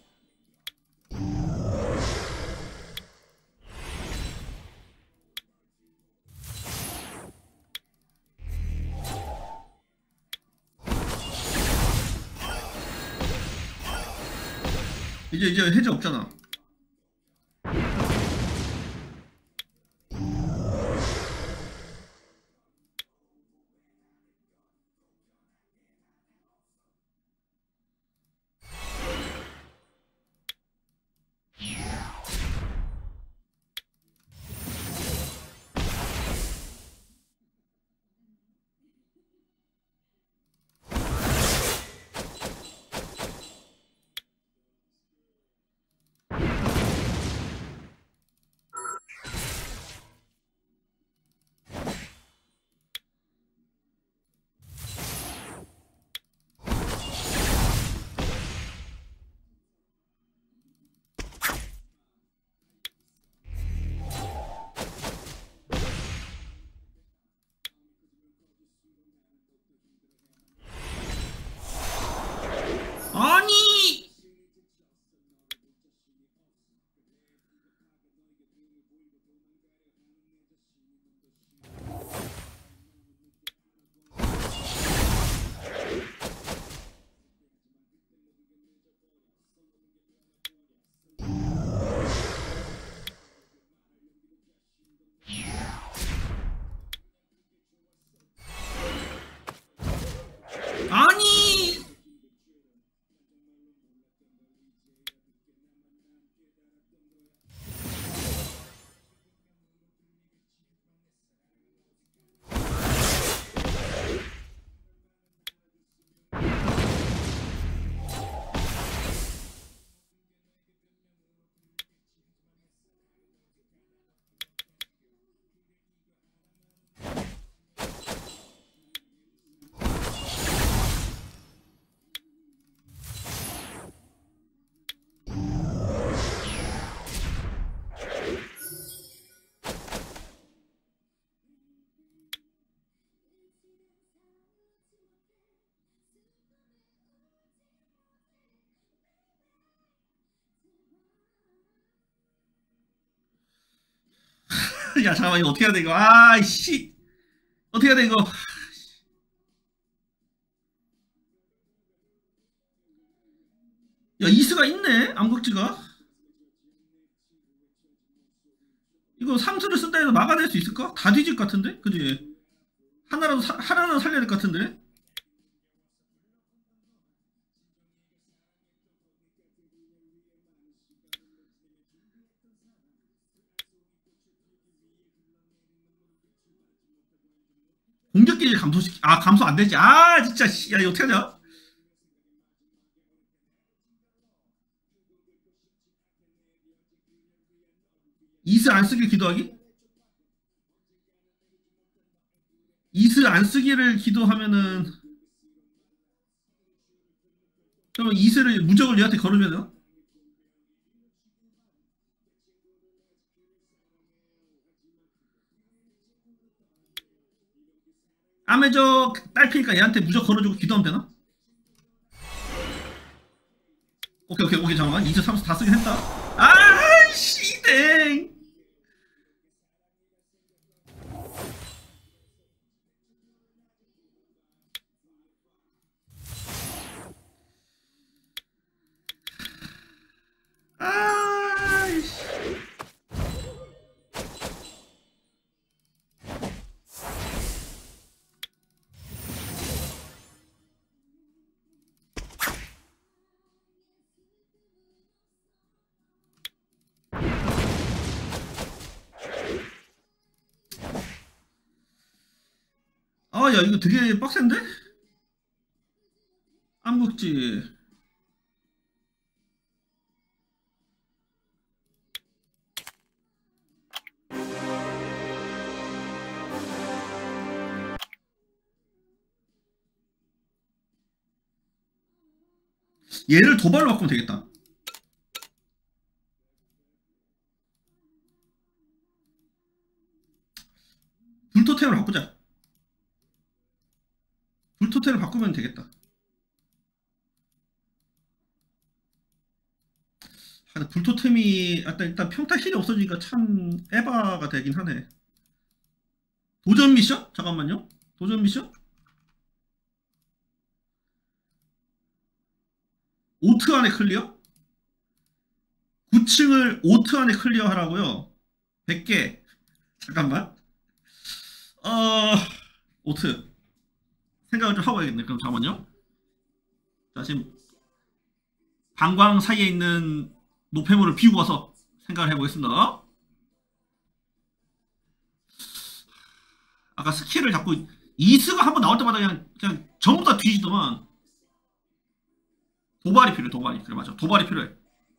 이제 이제 해제 없잖아. 아니! 아니! 야, 잠깐만, 이거 어떻게 해야 돼, 이거. 아이씨. 어떻게 해야 돼, 이거. 야, 이스가 있네, 암흑지가. 이거 삼수를 쓴다 해도 막아낼 수 있을까? 다 뒤질 것 같은데? 그지? 하나라도, 사, 하나라도 살려야 될 것 같은데? 공격 기질 감소시키, 아, 감소 안 되지. 아, 진짜, 씨. 야, 이거 어떻게 하냐? 이스 안 쓰길 기도하기? 이스 안 쓰기를 기도하면은, 그러면 이스를 무적을 얘한테 걸으면 되나? 아메저 딸피니까 얘한테 무적 걸어주고 기도하면 되나? 오케이, 오케이, 오케이, 잠깐만. 이스 삼수 다 쓰긴 했다. 아이씨, 땡! 아이씨. 아, 야, 이거 되게 빡센데? 암흑지. 얘를 도발로 바꾸면 되겠다. 불토템으로 바꾸자. 불토템을 바꾸면 되겠다. 아, 근데 불토템이 일단, 일단 평타 힐이 없어지니까 참 에바가 되긴 하네. 도전 미션? 잠깐만요. 도전 미션? 오트 안에 클리어? 구 층을 오트 안에 클리어 하라고요. 백 개. 잠깐만. 어, 오트. 생각을 좀 하고 해야겠네. 그럼 잠깐만요. 자, 지금 방광 사이에 있는 노폐물을 비우고 와서 생각을 해보겠습니다. 아까 스킬을 자꾸 이스가 한번 나올 때마다 그냥 그냥 전부 다 뒤지더만. 도발이 필요해. 도발이. 그래, 맞아. 도발이 필요해.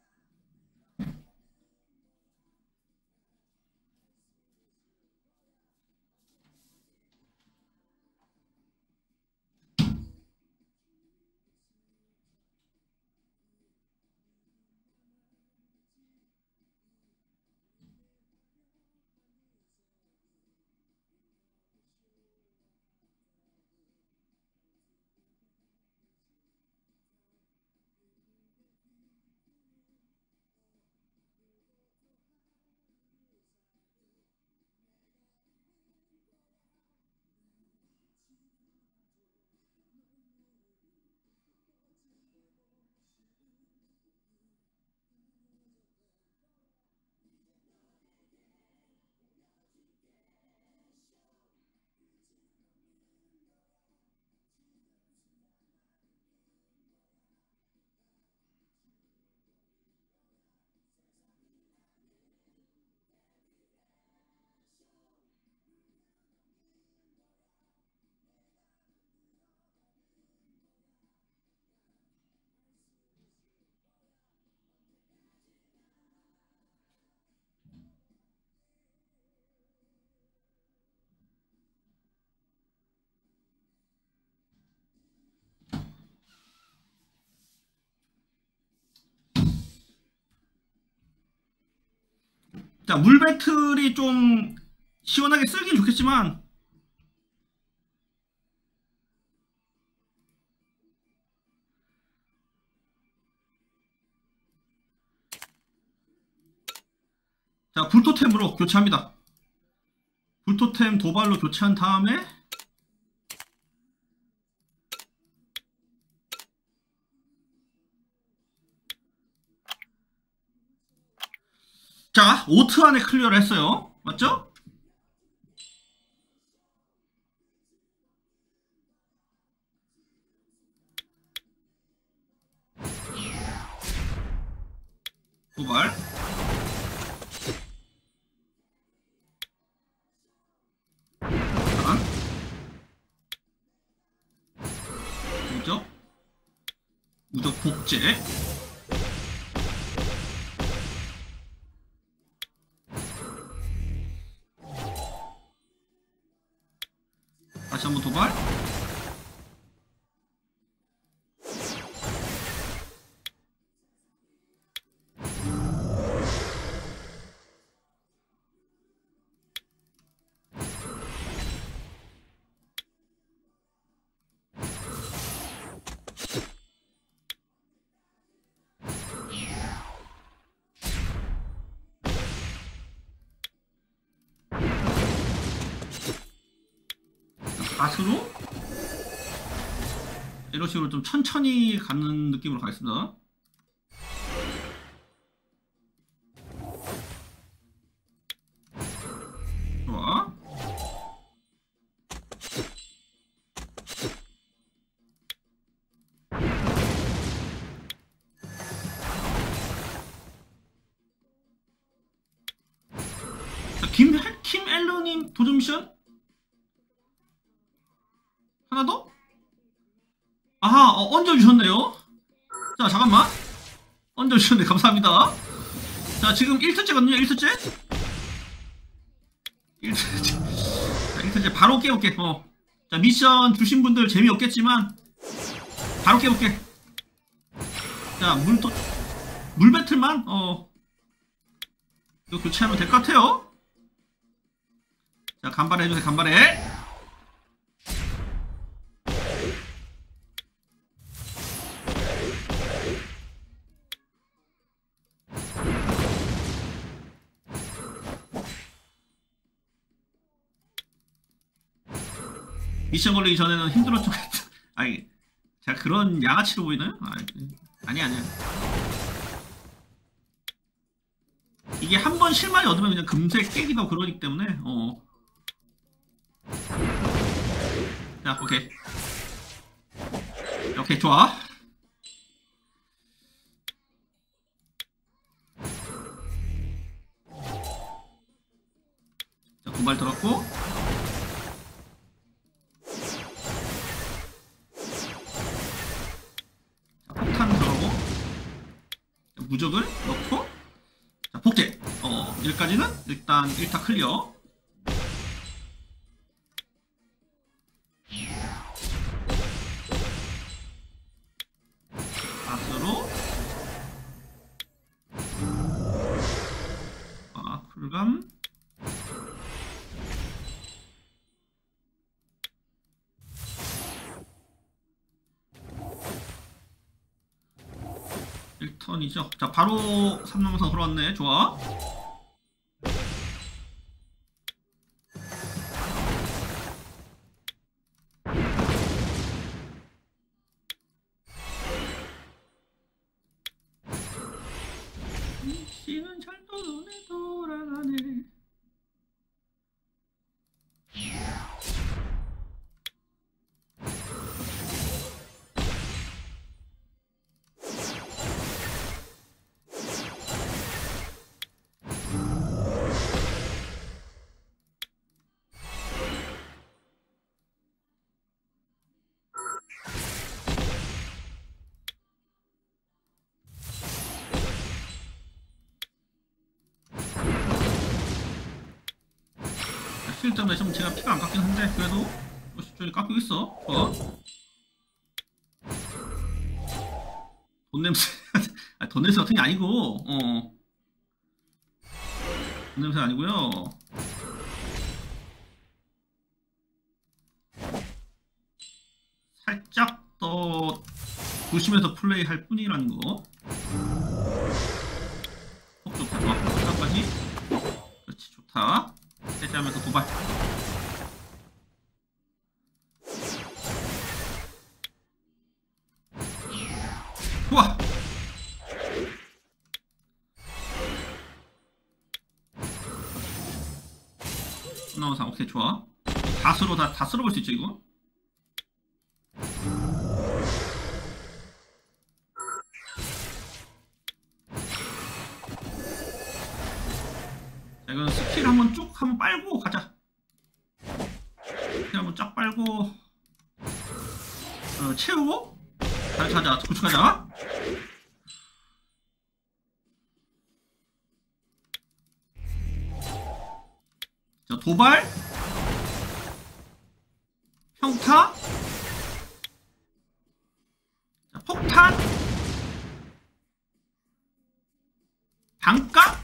자, 물 배틀이 좀 시원하게 쓸긴 좋겠지만, 자, 불토템으로 교체합니다. 물토템 도발로 교체한 다음에 자, 오 트 안에 클리어를 했어요. 맞죠? 도발. 무적. 무적 복제. 다시 한번 도발. 갓으로 이런 식으로 좀 천천히 가는 느낌으로 가겠습니다. 좋아. 자, 김, 김엘러님 도전 미션? 하나 더? 아하, 어, 얹어주셨네요. 자, 잠깐만. 얹어주셨네. 감사합니다. 자, 지금 일 트째거든요, 일 트째? 일 트째. 자, 일 트째 바로 깨볼게. 어. 자, 미션 주신 분들 재미없겠지만, 바로 깨볼게. 자, 물, 또, 물 배틀만, 어. 이거 교체하면 될 것 같아요. 자, 간발해 해주세요, 간발해. 미션 걸리기 전에는 힘들었죠. 아니, 제가 그런 양아치로 보이나요? 아니, 아니, 아니야. 이게 한 번 실마리 얻으면 그냥 금세 깨기도 그러기 때문에, 어. 자, 오케이. 오케이, 좋아. 자, 도발 들었고. 무적을 넣고, 자, 복제. 어, 여기까지는 일단 일 타 클리어. 가스로. 아, 쿨감. 일 턴이죠. 자, 바로 삼 남선 들어왔네. 좋아. 시는 잘 도네 돌아가네. 실 때문에 좀 제가 피가 안 깎긴 한데 그래도 저기 깎고 있어. 어? 돈 냄새. 아니, 돈 냄새 같은 게 아니고, 어. 돈 냄새 아니고요. 살짝 더 조심해서 플레이할 뿐이라는 거. 어, 좋다, 좋아. 좋다까지. 그렇지, 좋다. 해제하면서 도발. 좋아. 나오사. 오케이, 좋아. 다 쓸어, 다, 다 쓸어볼 수 있죠, 이거? 자, 이거는 스킬 한번 쭉 한번 빨고 가자. 스킬 한번 쫙 빨고, 어, 채우고, 다시 가자. 구축하자. 자, 도발, 평타, 자, 폭탄, 반각,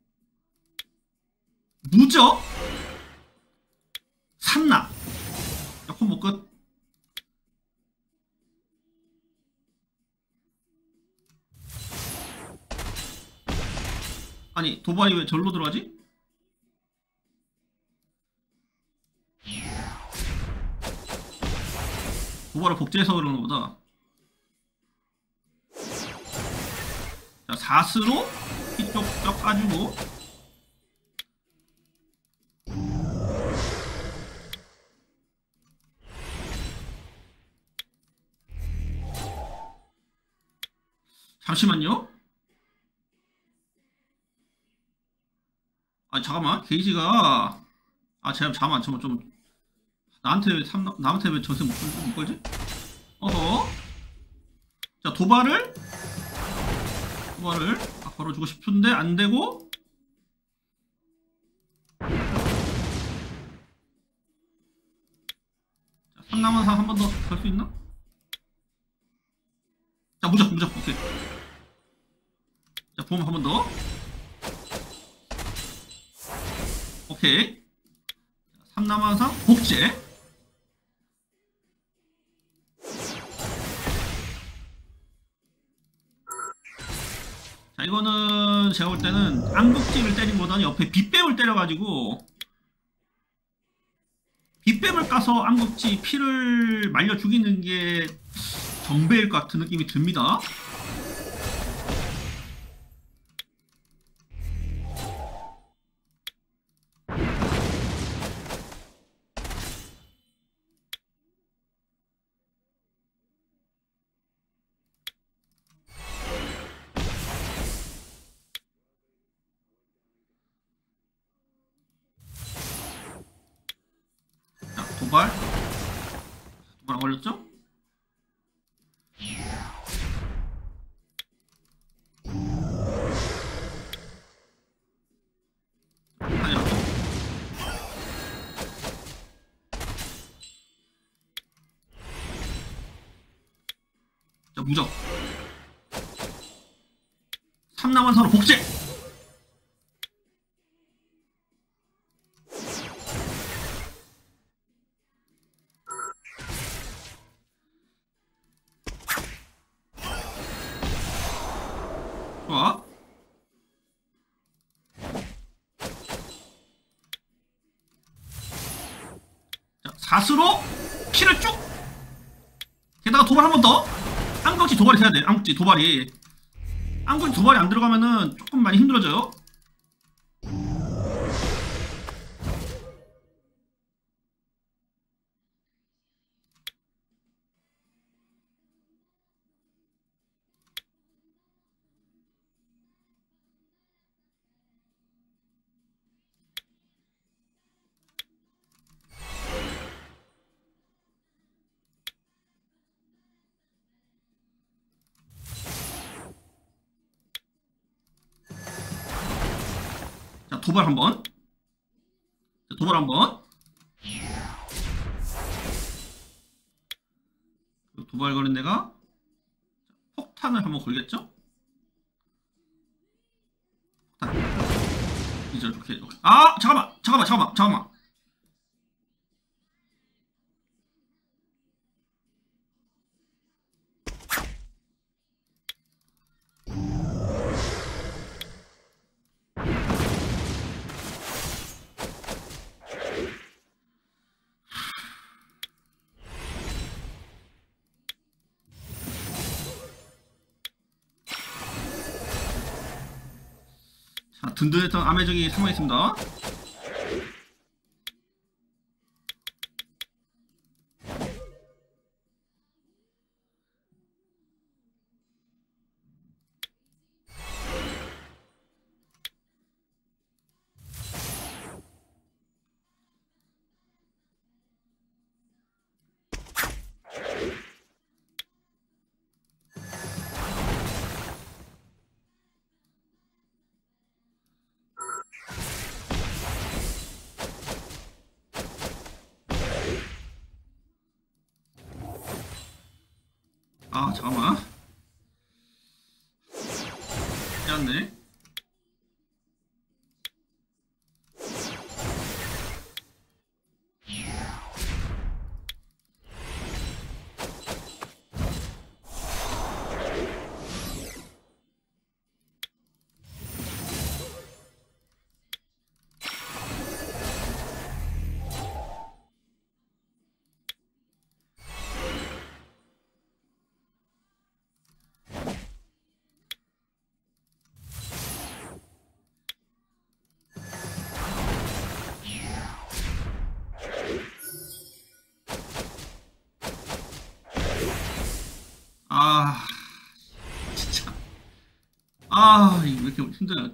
무적, 산나. 자, 콤보 끝. 아니, 도발이 왜 절로 들어가지? 도발을 복제해서 그러는 거보다. 자, 사스로 이쪽 쪽 까주고. 잠시만요. 아, 잠깐만. 게이지가. 아, 제가 잠깐만. 잠깐만 좀. 나한테 왜, 삼, 나한테 왜 전세 못, 못 걸지? 어허. 자, 도발을. 도발을 아, 걸어주고 싶은데, 안 되고. 자, 삼 남은 상 한 번 더 걸 수 있나? 자, 무적, 무적. 오케이. 자, 보험 한 번 더. 오케이. 삼 남은 상 복제. 자, 이거는 제가 볼 때는 암극지를 때린 보다는 옆에 빗뱀을 때려가지고 빗뱀을 까서 암극지 피를 말려 죽이는 게 정배일 것 같은 느낌이 듭니다. 도발. 도발 안 걸렸죠? 아니라고. 자, 무적. 삼 남은 선으로 복제! 좋아. 자, 사스로 키를 쭉! 게다가 도발 한 번 더! 암극지 도발이 돼야 돼, 암극지 도발이. 암극지 도발이 안 들어가면은 조금 많이 힘들어져요. 자, 도발 한 번. 자, 도발 한 번. 도발 걸린 데가 폭탄을 한번 걸겠죠? 폭탄. 이제 이렇게. 아, 잠깐만, 잠깐만, 잠깐만, 잠깐만. 자, 든든했던 아메적이 사망했습니다. 아, 잠깐만. 미안네. 아, 진짜. 아, 이거 왜 이렇게 힘드냐.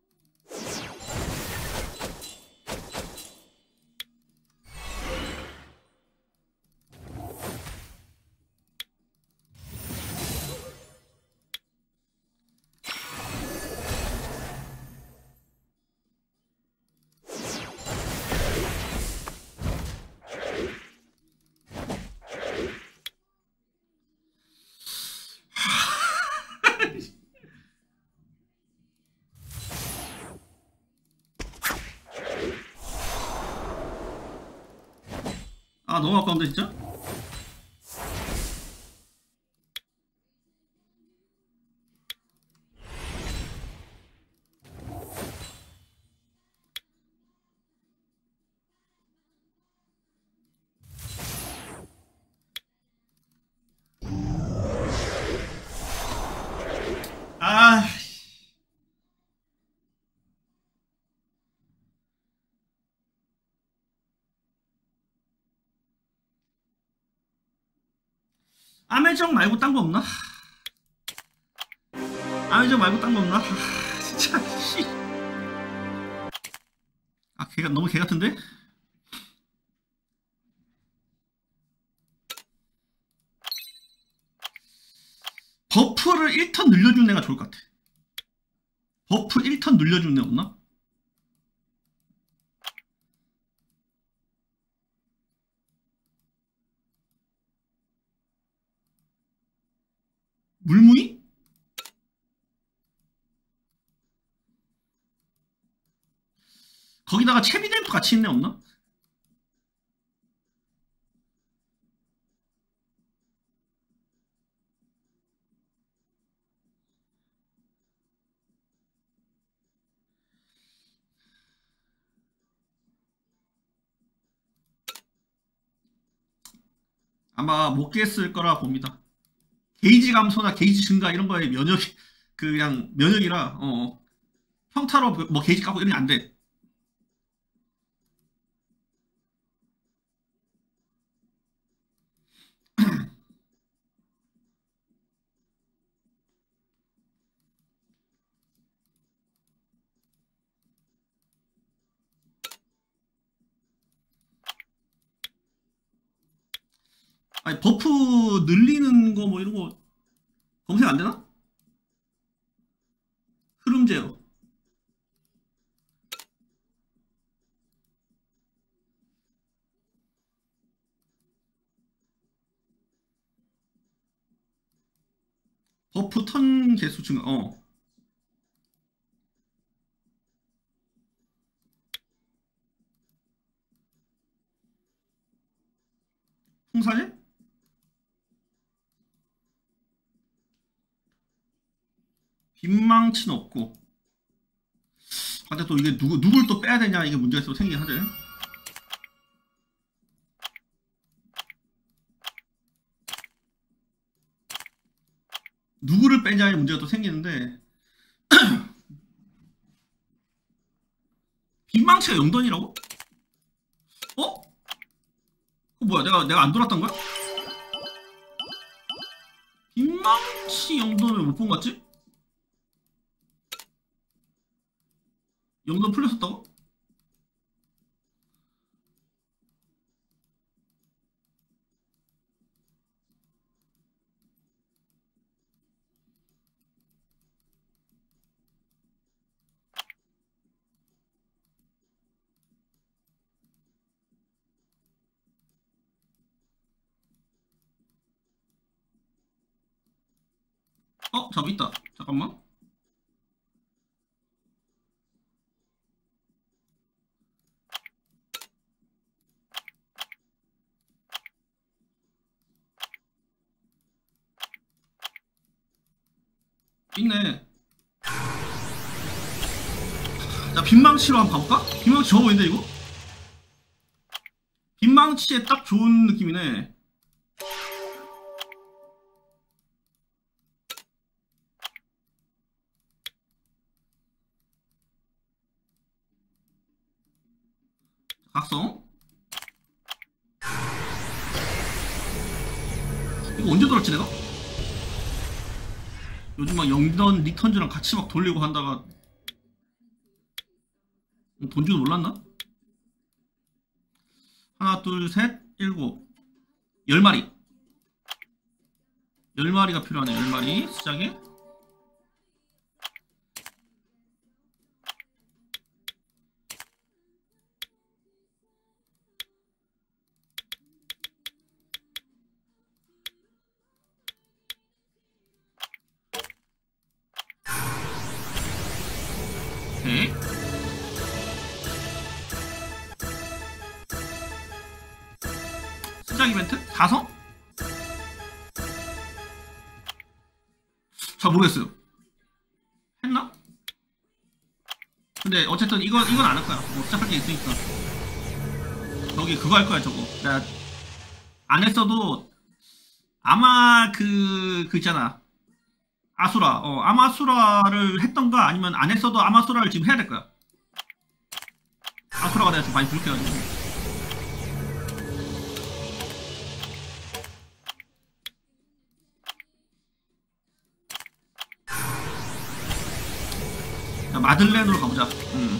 아, 너무 아까운데, 진짜? 아, 아메정 말고 딴 거 없나? 아메정 말고 딴 거 없나? 아, 진짜, 씨. 아, 걔가 너무 개 같은데? 버프를 일 턴 늘려주는 애가 좋을 것 같아. 버프 일 턴 늘려주는 애 없나? 물무늬? 거기다가 채비댐프 같이 있는 애 없나? 아마 못 깼을 거라 봅니다. 게이지 감소나 게이지 증가 이런 거에 면역이, 그 그냥 면역이라, 어, 평타로 뭐 게이지 깎고 이런 게 안 돼. 아니, 버프 늘리는 거 뭐 이런 거 검색 안 되나? 흐름 제어. 버프 턴 개수 증가, 어. 풍사제? 빈망치는 없고. 아, 근데 또 이게 누구, 누굴 또 빼야 되냐, 이게 문제가 또 생기긴 하지. 누구를 빼냐의 문제가 또 생기는데, 빈망치가 영던이라고? 어? 그거 뭐야? 내가 내가 안 돌았던 거야? 빈망치 영던을 못 본 것 같지? 영던 풀렸었다고? 어? 잠깐 있다. 잠깐만. 있네. 자, 빈망치로 한번 가볼까? 빈망치 저거 보이는데 이거? 빈망치에 딱 좋은 느낌이네. 각성. 이거 언제 돌았지 내가? 요즘 막 영던 리턴즈랑 같이 막 돌리고 한다가 돈지도 몰랐나? 하나 둘 셋 일곱 열 마리 열 마리가 필요하네. 열 마리 시작에. 오케이. 시작 이벤트? 다성? 잘 모르겠어요. 했나? 근데 어쨌든 이건 이건 안 할 거야. 뭐 시작할 게 있으니까. 저기 그거 할 거야 저거. 내가 안 했어도 아마 그, 그 있잖아. 아수라. 어, 아마수라를 했던가 아니면 안 했어도 아마수라를 지금 해야 될 거야. 아수라가 내가 좀 많이 부족해가지고. 자, 마들렌으로 가보자. 음.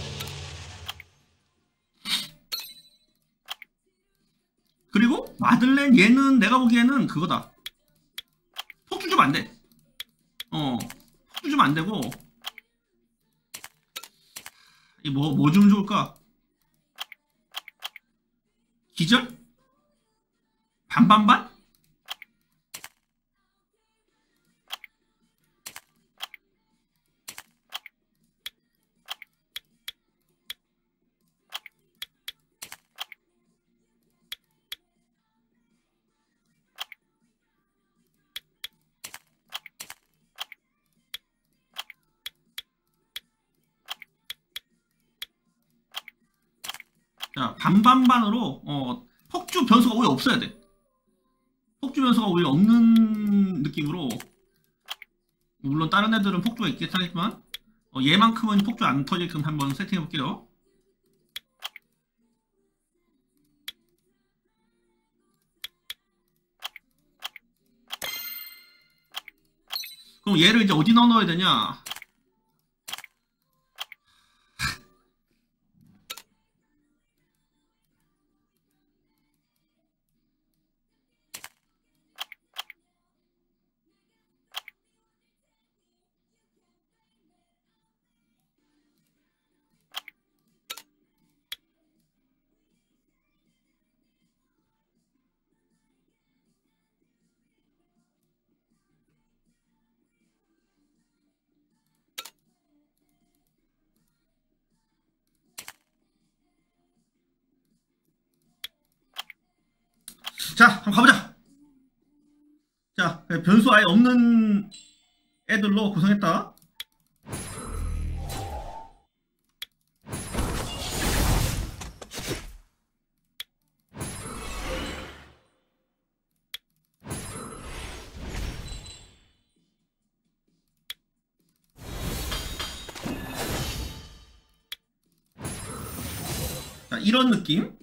그리고 마들렌 얘는 내가 보기에는 그거다. 폭주 주면 안 돼. 어, 폭주 주면 안 되고. 이 뭐, 뭐 주면 좋을까? 기절? 반반반? 자, 반반반으로, 어, 폭주 변수가 오히려 없어야 돼. 폭주 변수가 오히려 없는 느낌으로. 물론 다른 애들은 폭주가 있긴 하겠지만, 어, 얘만큼은 폭주 안 터지게끔 한번 세팅해볼게요. 그럼 얘를 이제 어디 넣어야 되냐? 자, 한번 가보자. 자, 변수 아예 없는 애들로 구성했다. 이런 느낌.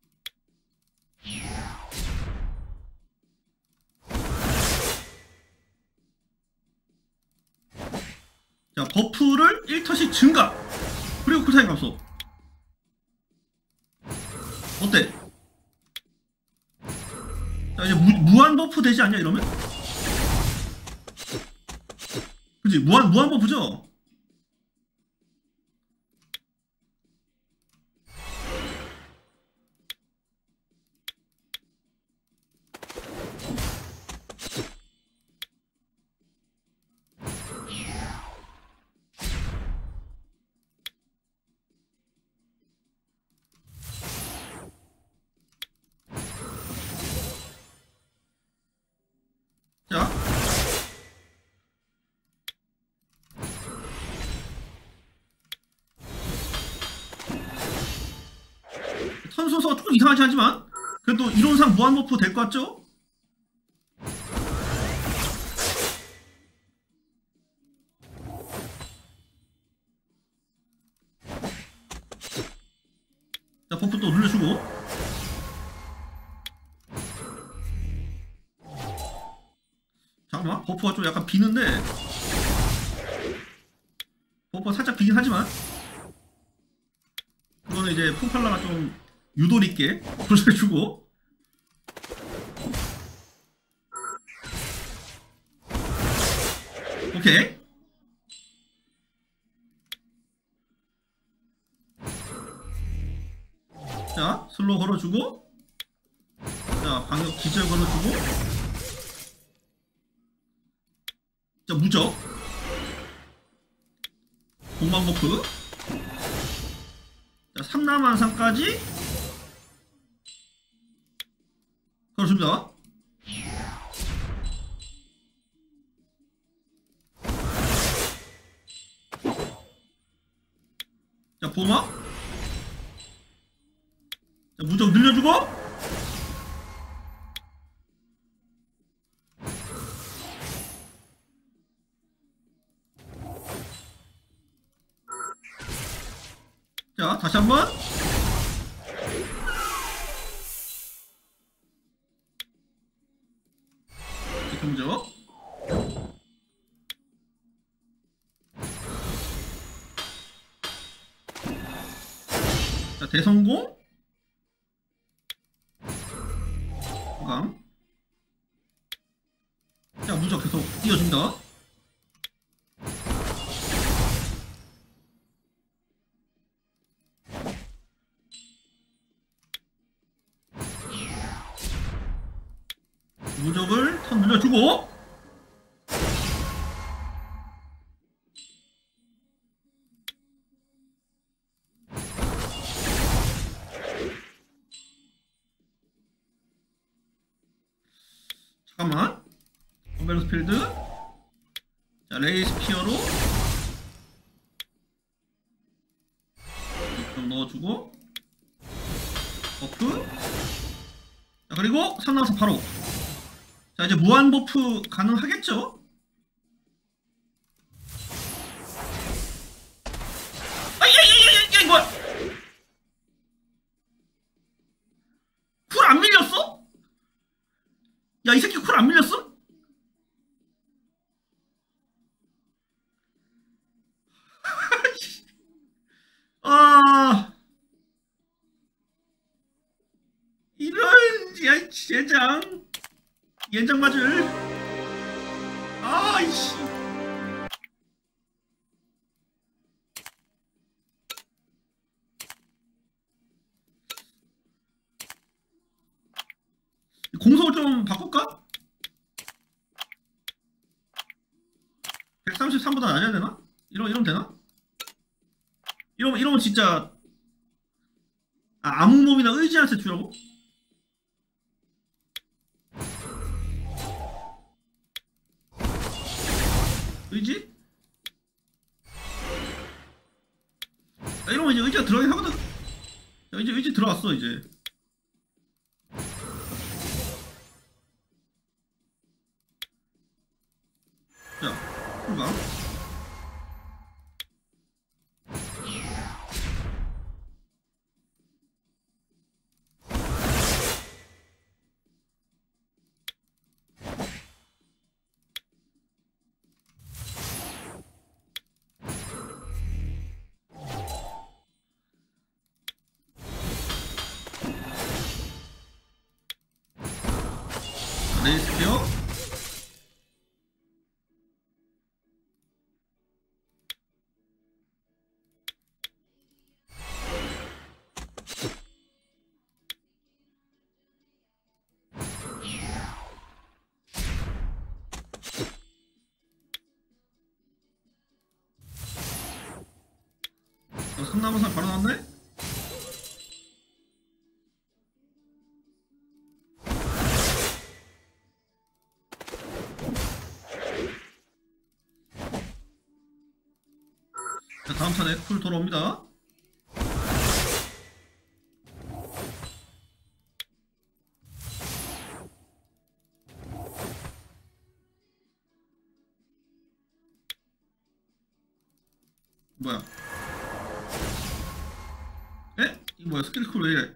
자, 버프를 일 터씩 증가. 그리고 쿨타임 감소. 어때? 자, 이제 무, 무한 버프 되지 않냐 이러면? 그치? 무한 무한 버프죠? 자, 턴 순서가 조금 이상하긴 하지만 그래도 이론상 무한 버프 될 것 같죠? 자, 버프 또 눌러주고. 잠깐만, 버프가 좀 약간 비는데 버프가 살짝 비긴 하지만 그거는 이제 폼팔라가 좀 유도리 있게 조절해주고. 오케이. 자, 슬로우 걸어주고. 자, 방역 기절 걸어주고. 자, 무적. 공방 버프. 자, 삼남한상까지 걸어줍니다. 자, 보막. 자, 무적 늘려주고. 자, 다시 한번. 동적. 자, 대성공. 호감. 자, 무적 계속 띄워줍니다. 무적을 턴 늘려주고. 잠깐만. 컴벨로스 필드. 자, 레이 스피어로 좀 넣어주고. 버프. 자, 그리고 삼 나와서 바로. 자, 이제 무한 버프 가능하겠죠? 아, 야, 야, 야, 야, 야, 뭐야? 쿨 안 밀렸어? 야, 이 새끼 쿨 안 밀렸어? 아, 이런, 야, 젠장. 연장 맞을. 아이씨. 공속을 좀 바꿀까? 백삼십삼보다 낮아야 되나? 이러면, 이러면 되나? 이러면, 이러면 진짜. 아, 암흑몸이나 의지한 세트라고? 의지? 아, 이러면 이제 의지가 들어가긴 하거든. 야, 이제 의지 들어왔어, 이제. 자, 쿨감. 삼 남은 사 바로 나왔네? 자, 다음 차례 쿨 돌아옵니다. 뭐야? 에? 이거 뭐야? 스킬 쿨 왜 이래?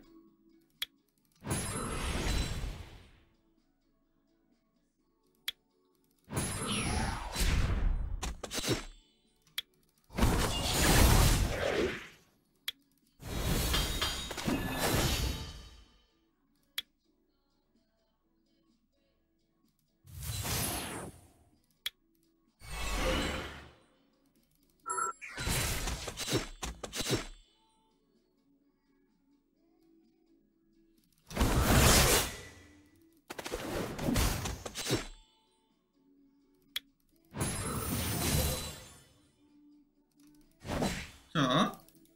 자,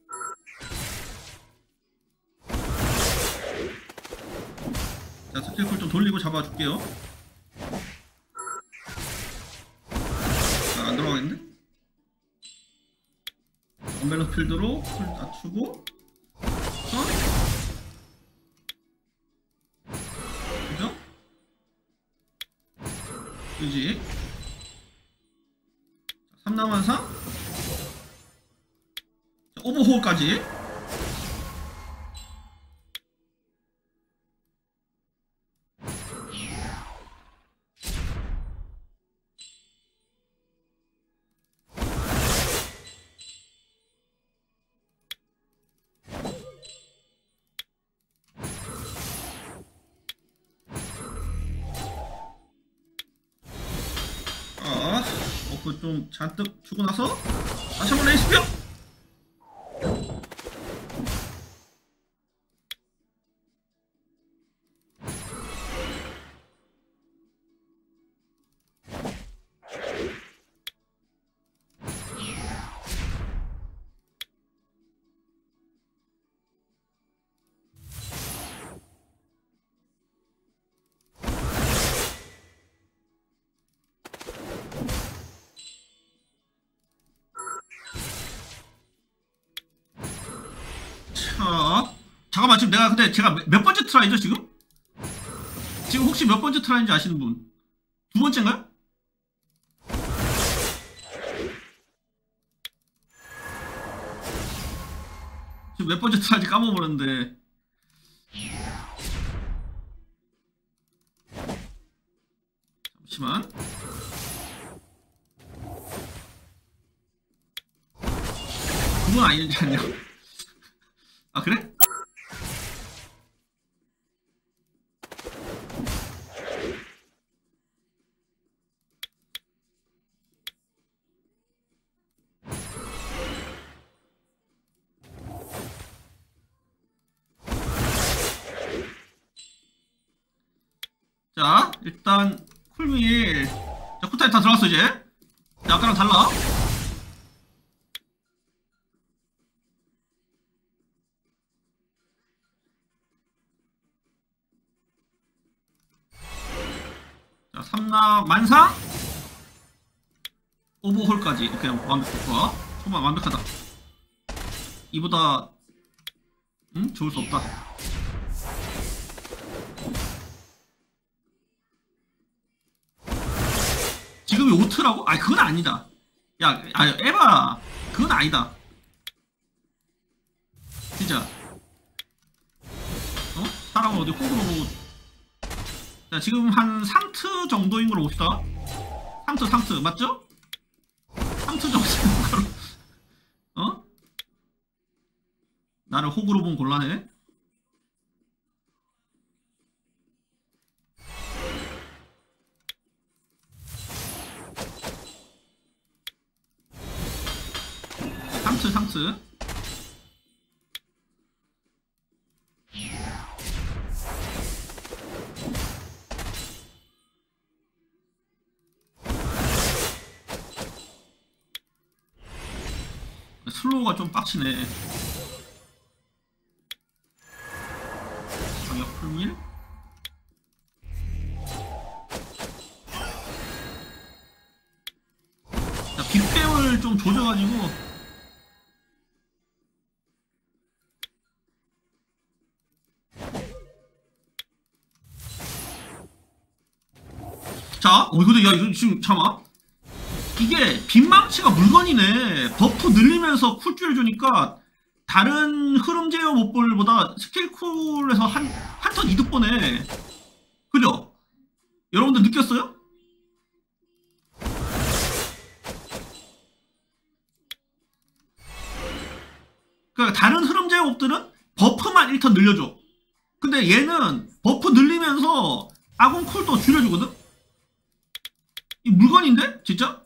자 스킬 쿨 좀 돌리고 잡아줄게요. 자, 안 들어가겠네? 언밸런스 필드로 쿨 낮추고 어? 그죠? 그지? 삼 남은 사 오버호까지. 아, 버프 좀 잔뜩 주고 나서 다시 한번 레이스 뿅! 자, 잠깐만, 지금 내가 근데 제가 몇, 몇 번째 트라이죠 지금? 지금 혹시 몇 번째 트라이인지 아시는 분? 두 번째인가요? 지금 몇 번째 트라이인지 까먹어버렸는데. 잠시만. 그건 아니지 않냐? 아, 그래? 자, 일단 쿨밀. 자, 쿠타에 다 들어갔어 이제. 자, 아까랑 달라. 자, 삼라 만상 오버홀까지 이렇게 완벽했고 정말 완벽하다. 이보다 응? 좋을 수 없다. 지금이 오트라고? 아니 그건 아니다. 야, 아, 에바 그건 아니다. 진짜. 어? 사람을 어디 호구로 보고. 자, 지금 한 삼 트 정도인 걸로 봅시다. 삼 트, 삼 트 맞죠? 삼 트 정도인 걸로. 어? 나를 호구로 보면 곤란해. 삼 트, 삼 트. 슬로우가 좀 빡치네. 방역 풀밀. 자, 빅템을 좀 조져가지고. 자, 어, 이거, 야, 이거 지금, 잠깐만. 이게, 빗망치가 물건이네. 버프 늘리면서 쿨줄 주니까, 다른 흐름 제어 못볼보다 스킬 쿨에서 한, 한 턴 이득 보네. 그죠? 여러분들 느꼈어요? 그러니까 다른 흐름 제어 몹들은 버프만 일 턴 늘려줘. 근데 얘는 버프 늘리면서 아군 쿨도 줄여주거든? 이 물건인데? 진짜?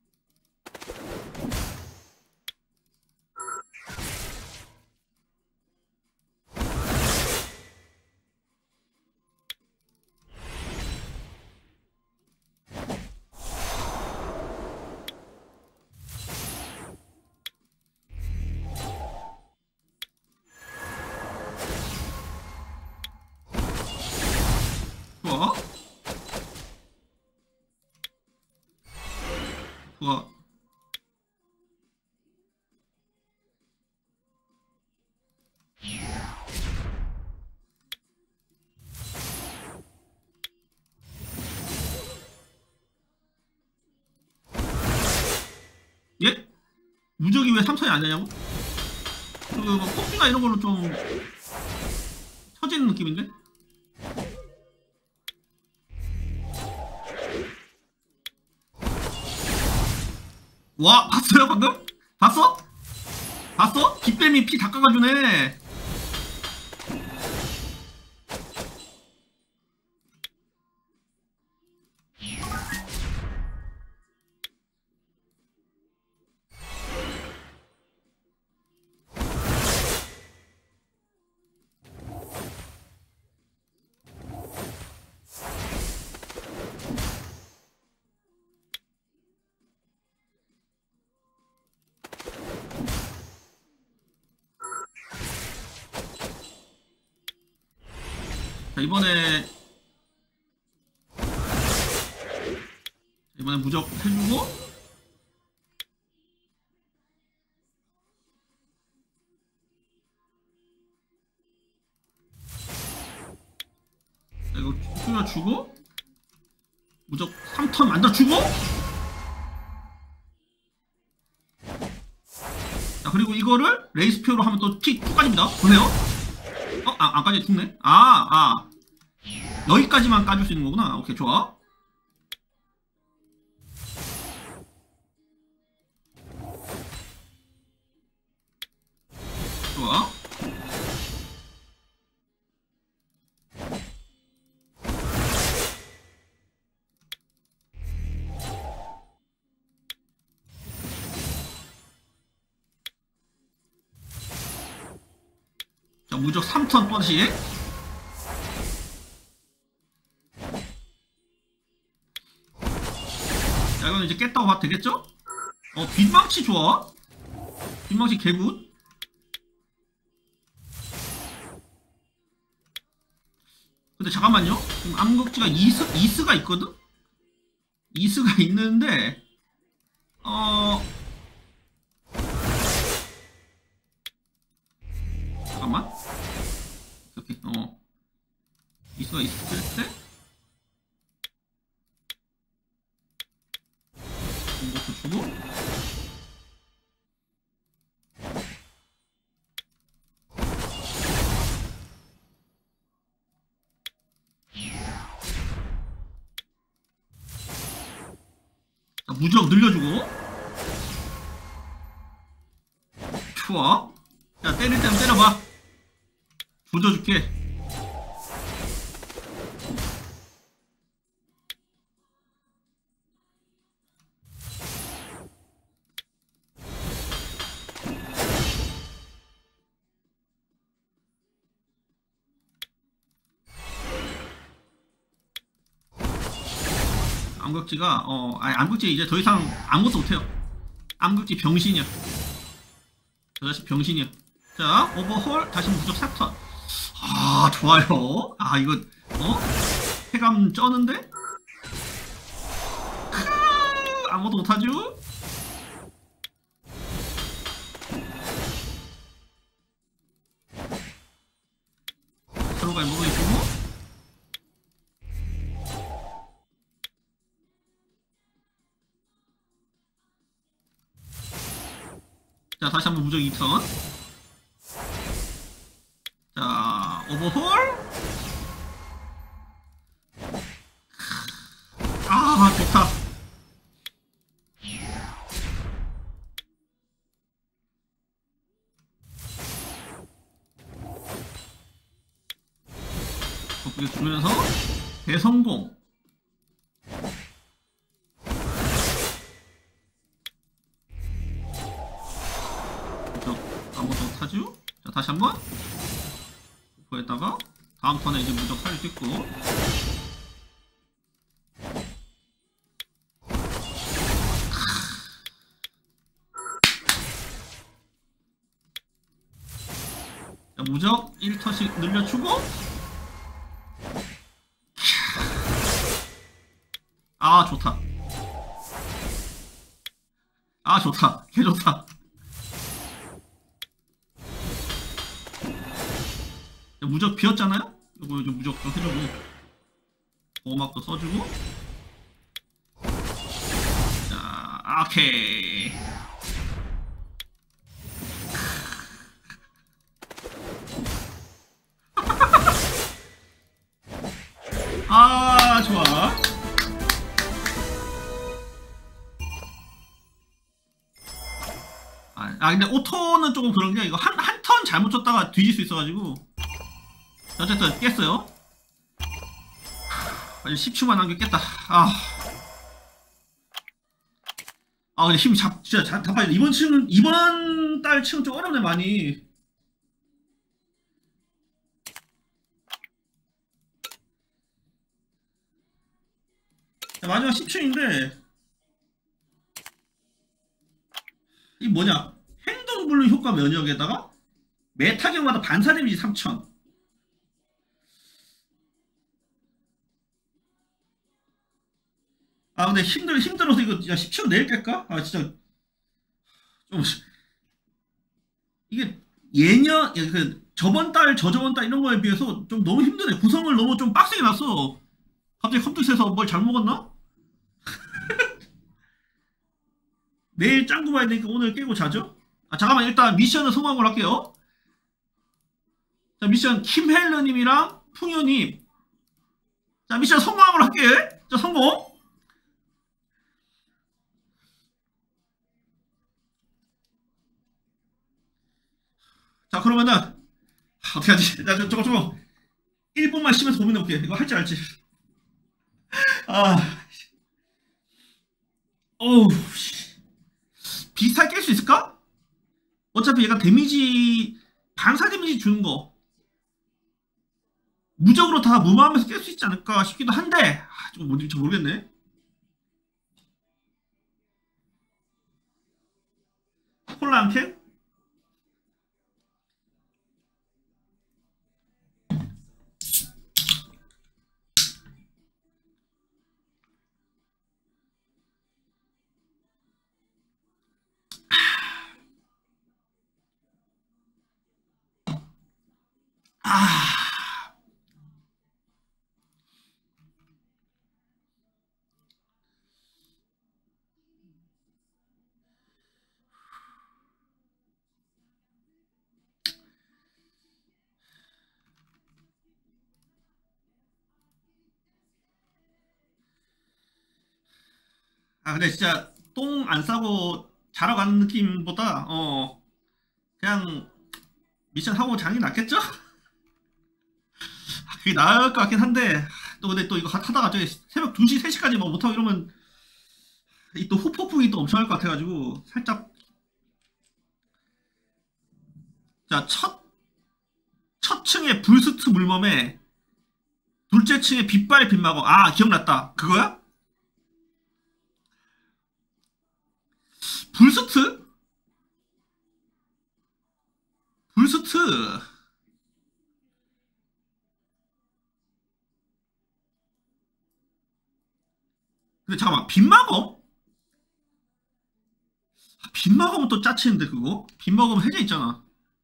좋아. 좋아. 예? 무적이 왜 삼 턴이 안 되냐고? 그, 뭐, 뽑기나 이런 걸로 좀 처지는 느낌인데? 와, 봤어요, 방금? 봤어? 봤어? 빗뱀이 피 다 깎아주네. 자, 이번에 이번에 무적 해주고. 자, 이거 줄여주고 무적 삼 턴 만들어주고. 자, 그리고 이거를 레이스피어로 하면 또 피 또 까집니다. 보세요. 어? 아, 안 까지 죽네. 아, 아. 여기까지만 까줄 수 있는 거구나. 오케이, 좋아. 좋아. 자, 무적 삼 턴 또다시. 자, 이거는 이제 깼다고 봐도 되겠죠? 어, 빗망치 좋아. 빗망치 개굿. 근데 잠깐만요. 지금 암흑지가 이스, 이스가 있거든? 이스가 있는데, 어, 잠깐만. 이렇게, 어, 이스가 있을 때, 이것도 주고, 자, 무적 늘려주고. 좋아. 자, 때릴 때는 때려봐. 조져줄게. 암극지가 어 아니 암극지 이제 더 이상 아무것도 못해요. 암극지 병신이야. 저 자식 병신이야. 자, 오버홀, 다시 무적 사 턴. 아, 좋아요. 아, 이거, 어? 해감 쩌는데? 크으, 아무도 못하죠? 서로가 먹고 있고. 자, 다시 한번 무적 이 턴. 자, 오버홀. 아, 좋다. 덕분에 주면서 대성공. 무적 아무도 못하죠? 자, 다시 한번. 거에다가 다음 턴에 이제 무적 살릴 수 있고. 자, 무적 일 턴씩 늘려주고. 아, 좋다. 아, 좋다. 개 좋다. 자, 무적 비었잖아요? 이거 이제 무적 좀 해주고. 보호막도 써주고. 자, 오케이. 아, 좋아. 아, 아, 근데 오토는 조금 그런 게, 이거 한, 한 턴 잘못 쳤다가 뒤질 수 있어가지고. 어쨌든, 깼어요. 아직 십 초만 남겼겠다. 아. 아, 근데 힘 잡, 진짜 자, 답답하네. 이번 층은, 이번 달 층은 좀 어렵네, 많이. 자, 마지막 십 초인데, 이 뭐냐. 행동불능 효과 면역에다가, 매 타격마다 반사 데미지 삼천. 아, 근데 힘들, 힘들어서 이거, 야, 십 초 내일 깰까? 아, 진짜, 좀, 이게, 예년, 예, 그, 저번 달, 저저번 달 이런 거에 비해서 좀 너무 힘드네. 구성을 너무 좀 빡세게 놨어. 갑자기 컴퓨터에서 뭘 잘못 먹었나? 내일 짱구 봐야 되니까 오늘 깨고 자죠? 아, 잠깐만, 일단 미션을 성공한 걸로 할게요. 자, 미션, 김헬러님이랑 풍요님. 자, 미션 성공한 걸로 할게. 자, 성공. 자, 그러면은, 아, 어떻게 하지? 나 저, 저거, 저거. 일 분만 쉬면서 고민해볼게. 이거 할지 알지? 아, 어우, 씨. 비슷하게 깰 수 있을까? 어차피 얘가 데미지, 반사 데미지 주는 거. 무적으로 다 무마하면서 깰 수 있지 않을까 싶기도 한데, 아, 좀 뭔지 잘 모르겠네. 콜라 한 캔? 아, 아, 근데 진짜 똥 안 싸고 자러 가는 느낌보다, 어, 그냥 미션 하고 자는 게 낫겠죠? 아, 그게 나을 것 같긴 한데, 또 근데 또 이거 하다가 저기 새벽 두 시, 세 시까지 막 못하고 이러면, 이 또 후폭풍이 또 엄청 할 것 같아가지고, 살짝, 자, 첫, 첫 층에 불스트 물범에, 둘째 층에 빗발 빗마고, 아, 기억났다. 그거야? 불스트? 부스트. 근데 잠깐만, 빗마검? 빗마검은 또 짜치는데 그거? 빗마검 해제 있잖아.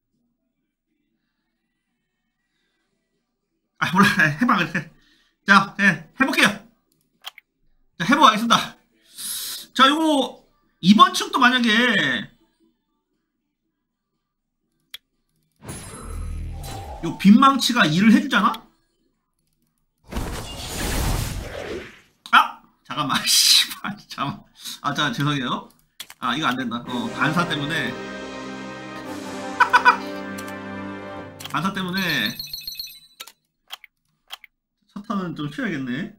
아 몰라, 해봐 그래. 자, 예, 해볼게요. 자, 해보겠습니다. 자, 요거 이번 층도 만약에 요 빗망치가 일을 해주잖아? 아! 잠깐만, 씨발, 잠깐만. 아, 자, 죄송해요. 아, 이거 안 된다. 어, 반사 때문에. 반사 때문에. 차탄은 좀 쉬어야겠네.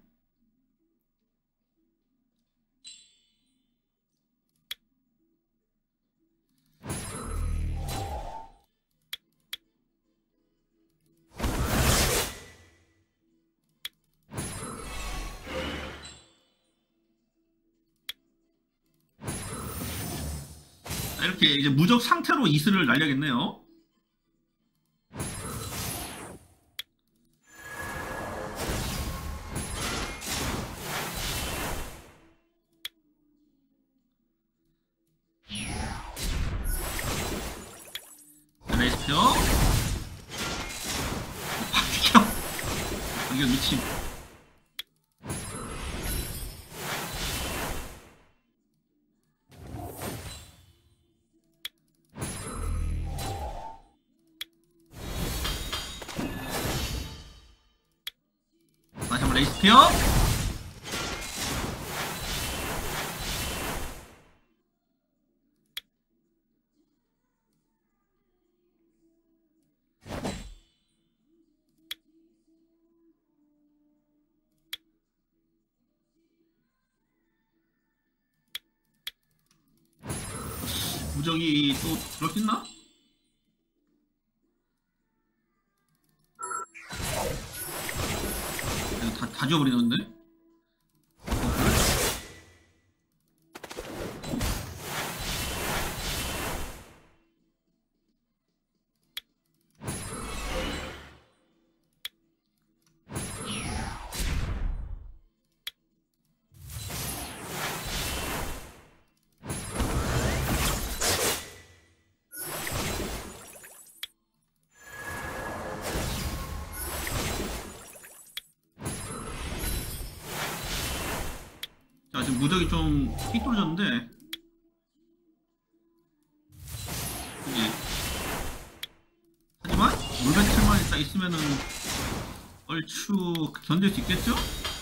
자, 이렇게 이제 무적 상태로 이슬을 날려야겠네요. 레이스표. 박경. 박경 미친. 다시 한번 레이스피어. 무적이 또 들었겠나? 다, 다 지워버리는데? 자, 지금 무적이 좀 삐뚤어졌는데, 그지? 하지만, 물배틀만 딱 있으면은, 얼추 견딜 수 있겠죠?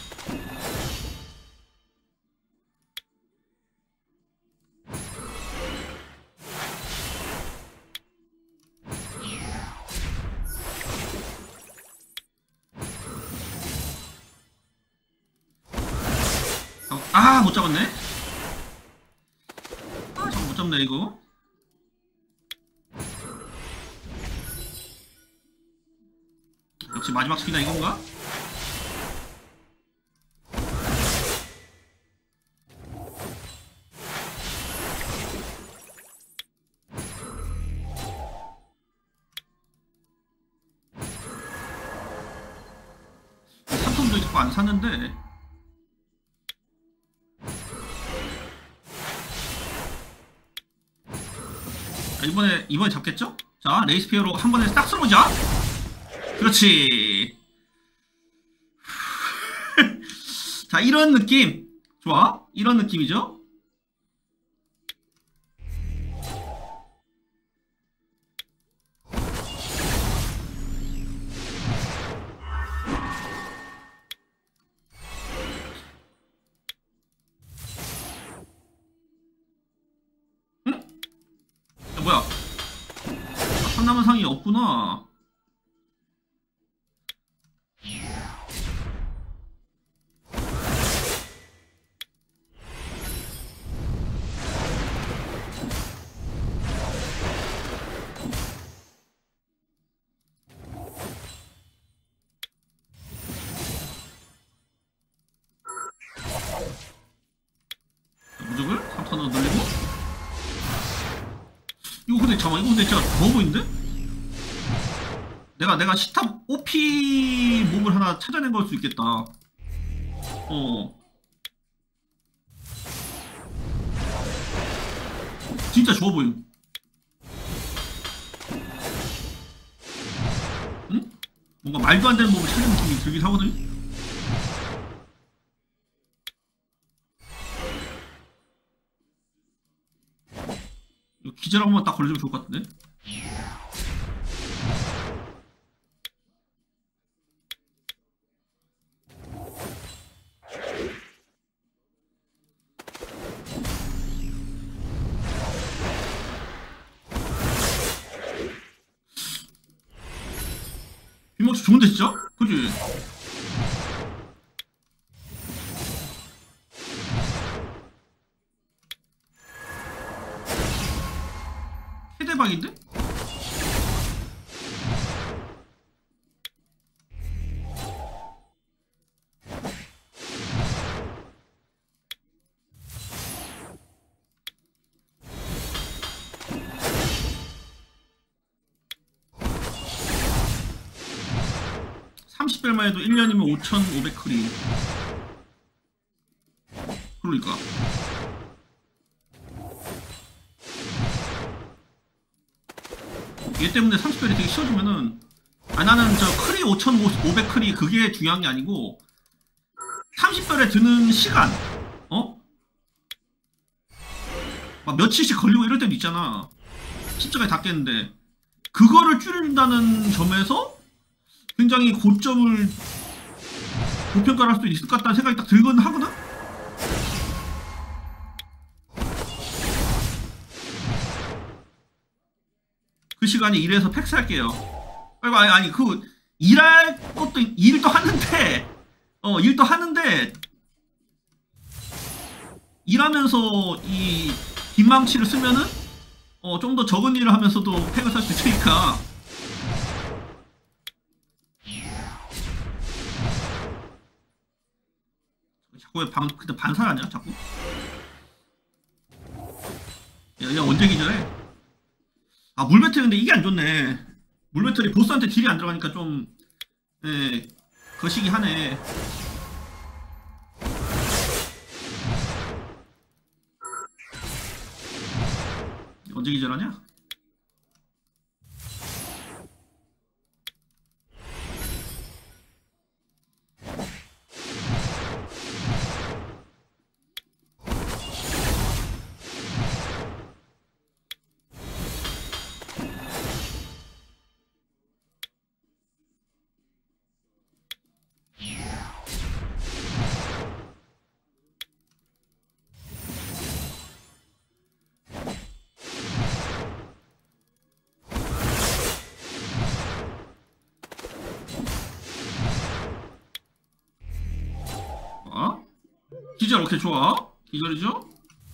아, 못 잡았네? 아, 참 못 잡네, 이거. 역시 마지막 스피나 이건가? 삼성도 자꾸 안 샀는데. 자, 이번에, 이번에 잡겠죠? 자, 레이스피어로 한 번에 싹 쓸어보자. 그렇지. 자, 이런 느낌. 좋아. 이런 느낌이죠? 응? 야, 뭐야? 아, 상남은 상이 없구나. 무적을 삼 턴으로 늘리고. 이거 근데 잠깐만, 이거 근데 진짜 더워 보이는데? 내가 내가 시탑 오피 몹을 하나 찾아낸 걸 수 있겠다. 어. 진짜 좋아 보임. 응? 뭔가 말도 안 되는 몹을 찾는 느낌이 들긴 하거든. 이거 기절 한 번만 딱 걸려주면 좋을 것 같은데? 비먹시 좋은데 진짜? 그지? 대박인데? 삼십 별만 해도 일 년이면 오천오백 크리. 그러니까 얘 때문에 삼십 별이 되게 쉬워지면은, 아 나는 저 크리 오천오백 크리 그게 중요한 게 아니고 삼십 별에 드는 시간, 어? 막 며칠씩 걸리고 이럴 때도 있잖아. 십자가에 닿겠는데 그거를 줄인다는 점에서 굉장히 고점을 고평가할 수도 있을 것 같다는 생각이 딱 들긴 하거든? 그 시간에 일해서 팩스 할게요. 아니, 아니, 아니, 그, 일할 것도, 일도 하는데, 어, 일도 하는데, 일하면서 이 빈망치를 쓰면은, 어, 좀 더 적은 일을 하면서도 팩을 살 수 있으니까. 자꾸 왜 방, 그때 반사하냐, 자꾸? 야, 야, 언제 기절해? 아, 물배틀 근데 이게 안 좋네. 물배틀이 보스한테 딜이 안 들어가니까 좀, 예, 거시기 하네. 언제 기절하냐? 어? 기절 오케이 좋아. 기절이죠?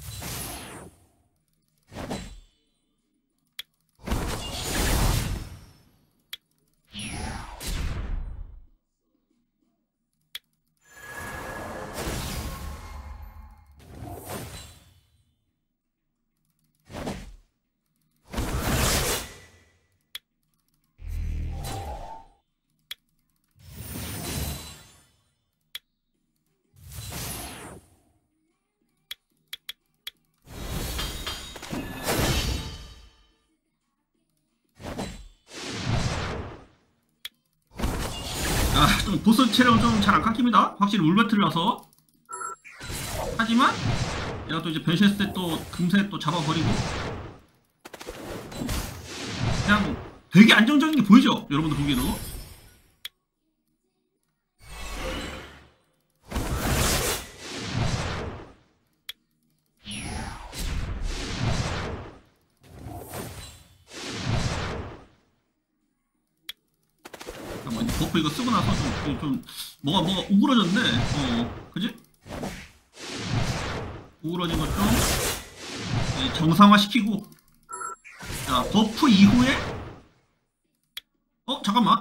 아, 좀 보스 체력은 좀 잘 안 깎입니다. 확실히 물배틀이라서. 하지만 얘가 또 이제 변신했을 때 또 금세 또 잡아버리고 그냥 되게 안정적인 게 보이죠? 여러분들 보기에도. 잠깐만, 버프 이거 쓰고 나서 좀, 좀 뭐가 뭐가 우그러졌네. 어, 그지? 우그러진 것 좀 정상화시키고. 자, 버프 이후에 어 잠깐만.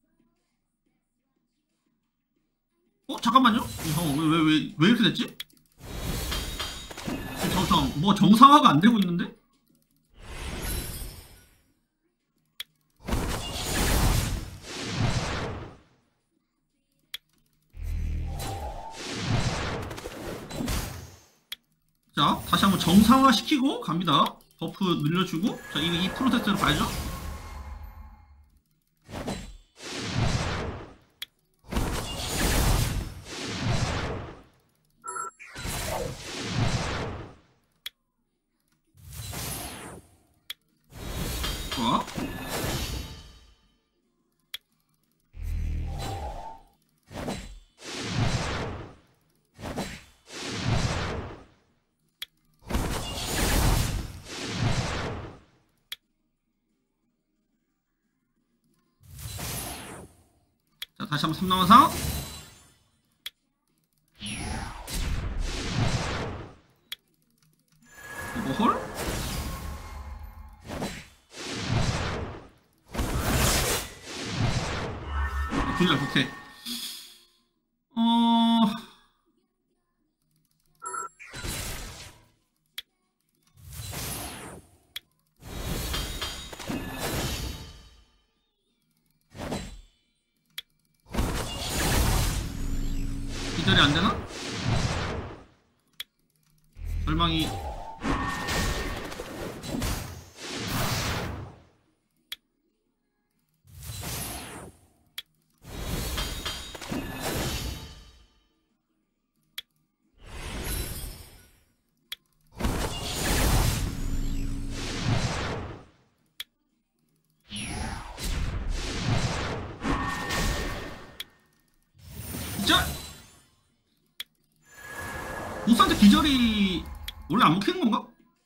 어 잠깐만요. 어, 왜, 왜, 왜, 왜 이렇게 됐지? 잠깐, 뭐 정상화가 안 되고 있는데? 다시 한번 정상화 시키고 갑니다. 버프 늘려주고. 자, 이, 이 프로세스를 봐야죠. 좋아. 자, 다시 한번 삼 남아상. 오버홀. 분열 복태. 어... 기절이 안 되나? 절망이. 기절! 보스한테 기절이 원래 안 먹히는 건가?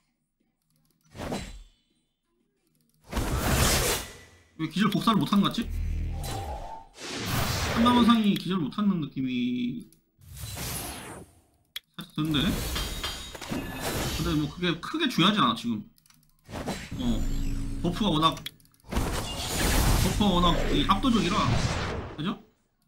왜 기절 복사를 못하는 것 같지? 한나만상이 기절 못하는 느낌이 살짝 드는데. 근데 뭐 그게 크게 중요하지 않아 지금. 어 버프가 워낙 버프가 워낙 이 압도적이라. 그죠?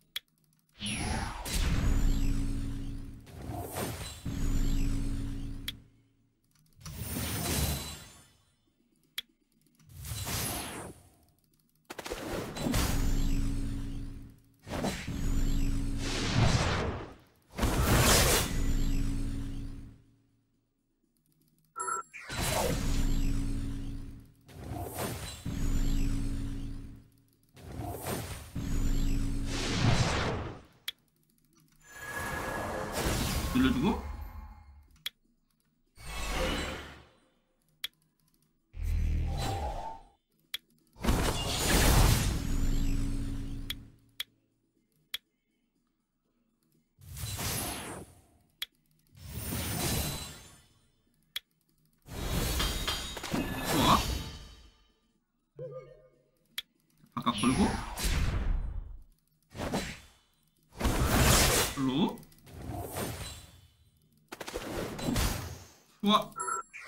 늘려주고. 좋아. 바깥 걸고 별로. 좋아.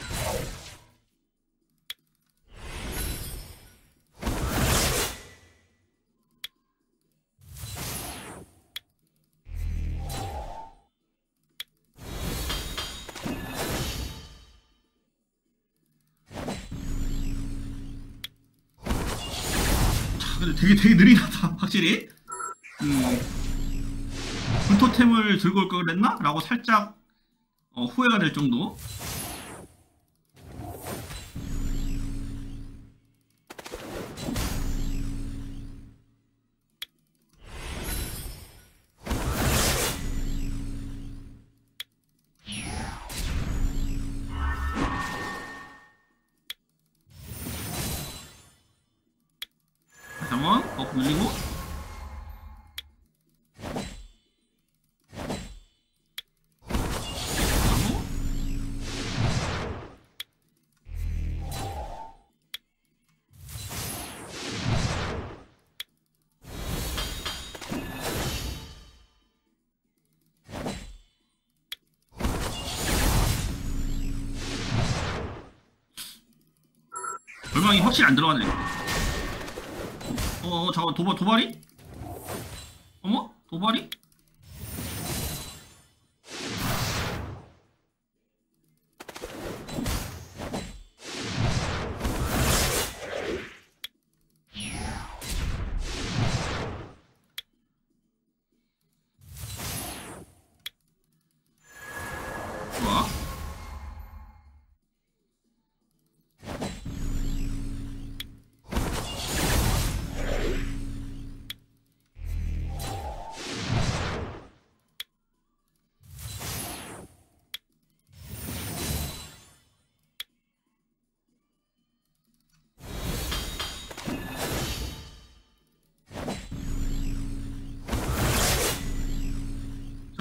자, 근데 되게 되게 느리다 확실히. 음, 불토템을 들고 올 걸 그랬나? 라고 살짝 어, 후회가 될 정도. 다시 한번 버프 늘리고. 절망이 확실히 안 들어가네. 어, 어 잠깐 도발 도발이? 어머? 도발이? 좋아.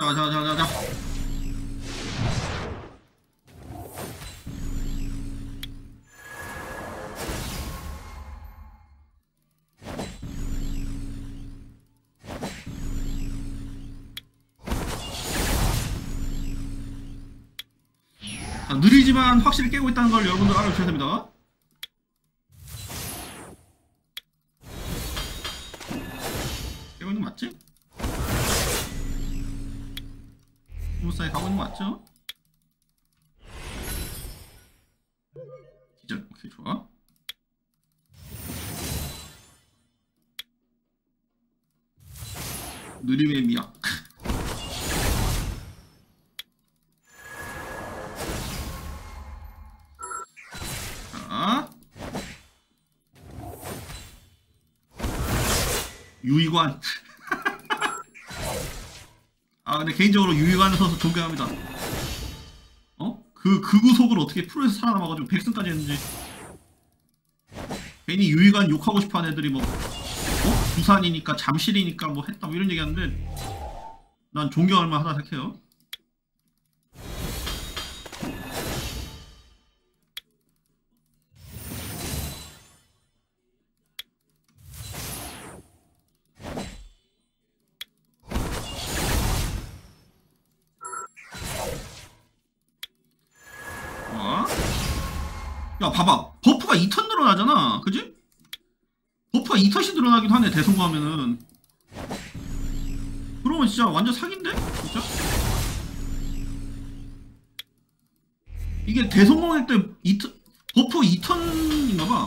자, 자, 자, 자, 자. 자, 느리지만 확실히 깨고 있다는 걸 여러분들 알아주셔야 됩니다. 깨고 있는 거 맞지? 스무스하게 가고 있는 거 맞죠? 기절. 오케이, 좋아. 느림의 미학. 자, 유이관. 아, 근데 개인적으로 유이관 선수 존경합니다. 어? 그, 그 구속을 어떻게 프로에서 살아남아가지고 백승까지 했는지. 괜히 유이관 욕하고 싶어 하는 애들이 뭐, 어? 부산이니까, 잠실이니까 뭐 했다, 뭐 이런 얘기 하는데, 난 존경할 만하다 생각해요. 야, 봐봐. 버프가 이 턴 늘어나잖아. 그지? 버프가 이 턴씩 늘어나기도 하네, 대성공하면은. 그러면 진짜 완전 사기인데? 진짜? 이게 대성공할 때 이 턴, 버프 이 턴인가봐.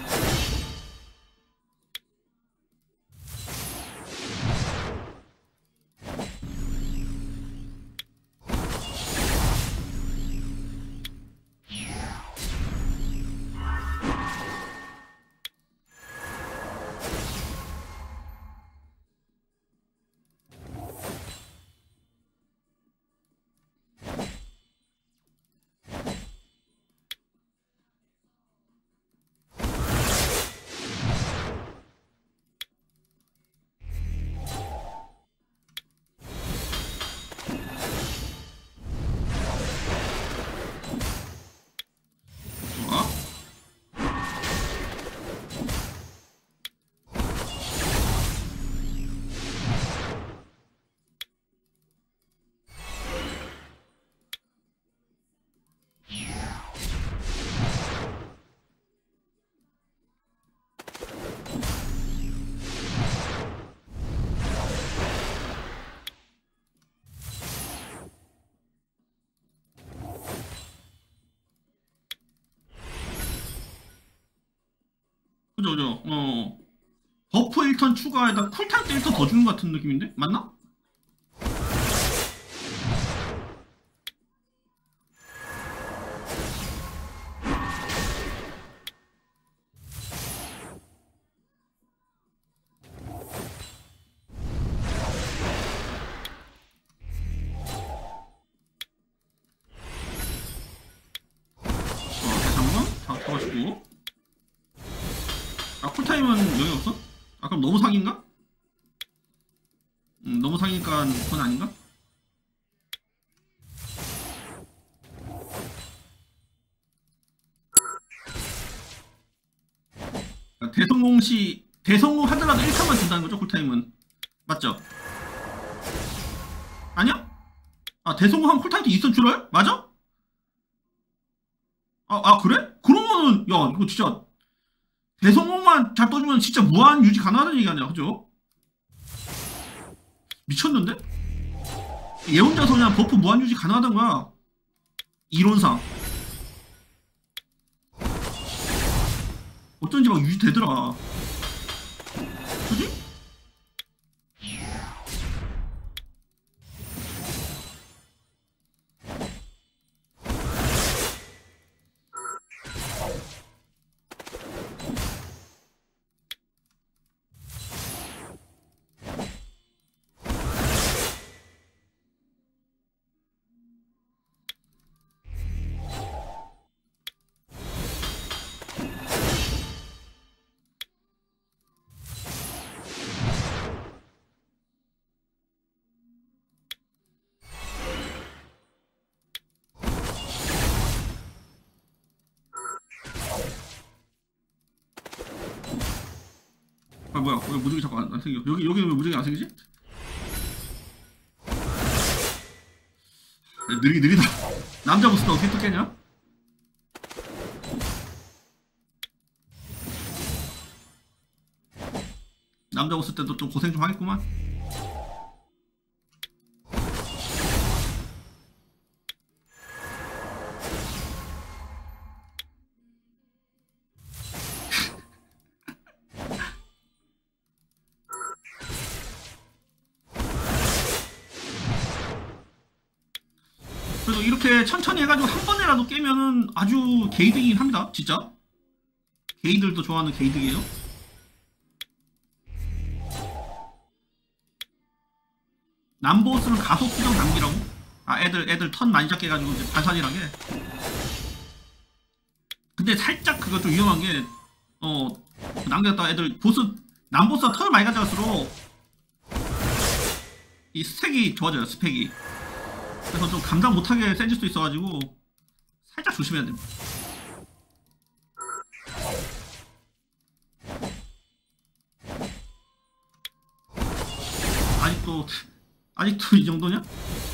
그죠, 그죠. 어. 버프 일 턴 추가에다 쿨타임 때 일 턴 더 주는 것 같은 느낌인데? 맞나? 어, 다시 한번 다 잡아주고. 아, 쿨타임은 영향 없어? 아, 그럼 너무 사기인가? 음, 너무 사기니까 그건 아닌가? 아, 대성공 시, 대성공 하더라도 일 턴만 준다는 거죠, 쿨타임은. 맞죠? 아니야? 아, 대성공하면 쿨타임 때 이 턴 줄어요? 맞아? 아, 아, 그래? 그러면은, 야, 이거 진짜, 대성공만 잘 떠주면 진짜 무한 유지 가능하다는 얘기 아니야, 그죠? 미쳤는데? 얘 혼자서 그냥 버프 무한 유지 가능하단 거야. 이론상. 어쩐지 막 유지되더라. 그지? 뭐야, 왜 무적이 자꾸 안, 안 생겨? 여기, 여기는 왜 무적이 안 생기지? 느리, 느리다. 남자 보스도 어떻게 또 깨냐? 남자 보스 때도 좀 고생 좀 하겠구만. 그래도 이렇게 천천히 해가지고 한 번이라도 깨면은 아주 게이득이긴 합니다. 진짜. 게이들도 좋아하는 게이득이에요. 남보스는 가속 수정 단기라고? 아, 애들, 애들 턴 많이 잡게 해가지고 이제 반산이라게. 근데 살짝 그거 좀 위험한 게, 어, 남겼다가 애들 보스, 남보스가 턴을 많이 가져갈수록 이 스택이 좋아져요, 스펙이. 그래서 좀 감당 못하게 세질 수도 있어가지고 살짝 조심해야 됩니다. 아직도 아직도 이 정도냐?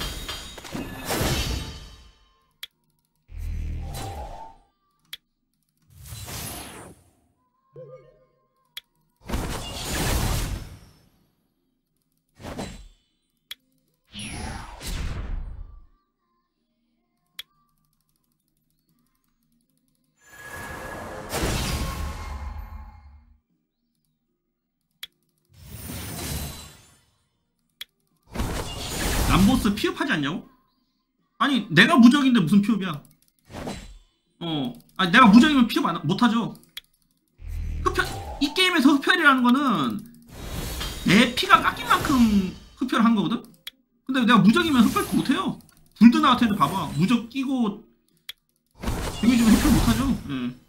남보스 피업하지 않냐고? 아니 내가 무적인데 무슨 피업이야? 어, 아니 내가 무적이면 피업 안, 못하죠. 흡혈, 이 게임에서 흡혈이라는 거는 내 피가 깎인 만큼 흡혈을 한 거거든? 근데 내가 무적이면 흡혈 못해요. 불드나 같은 애들 봐봐. 무적 끼고 데미지면 흡혈 못하죠. 예.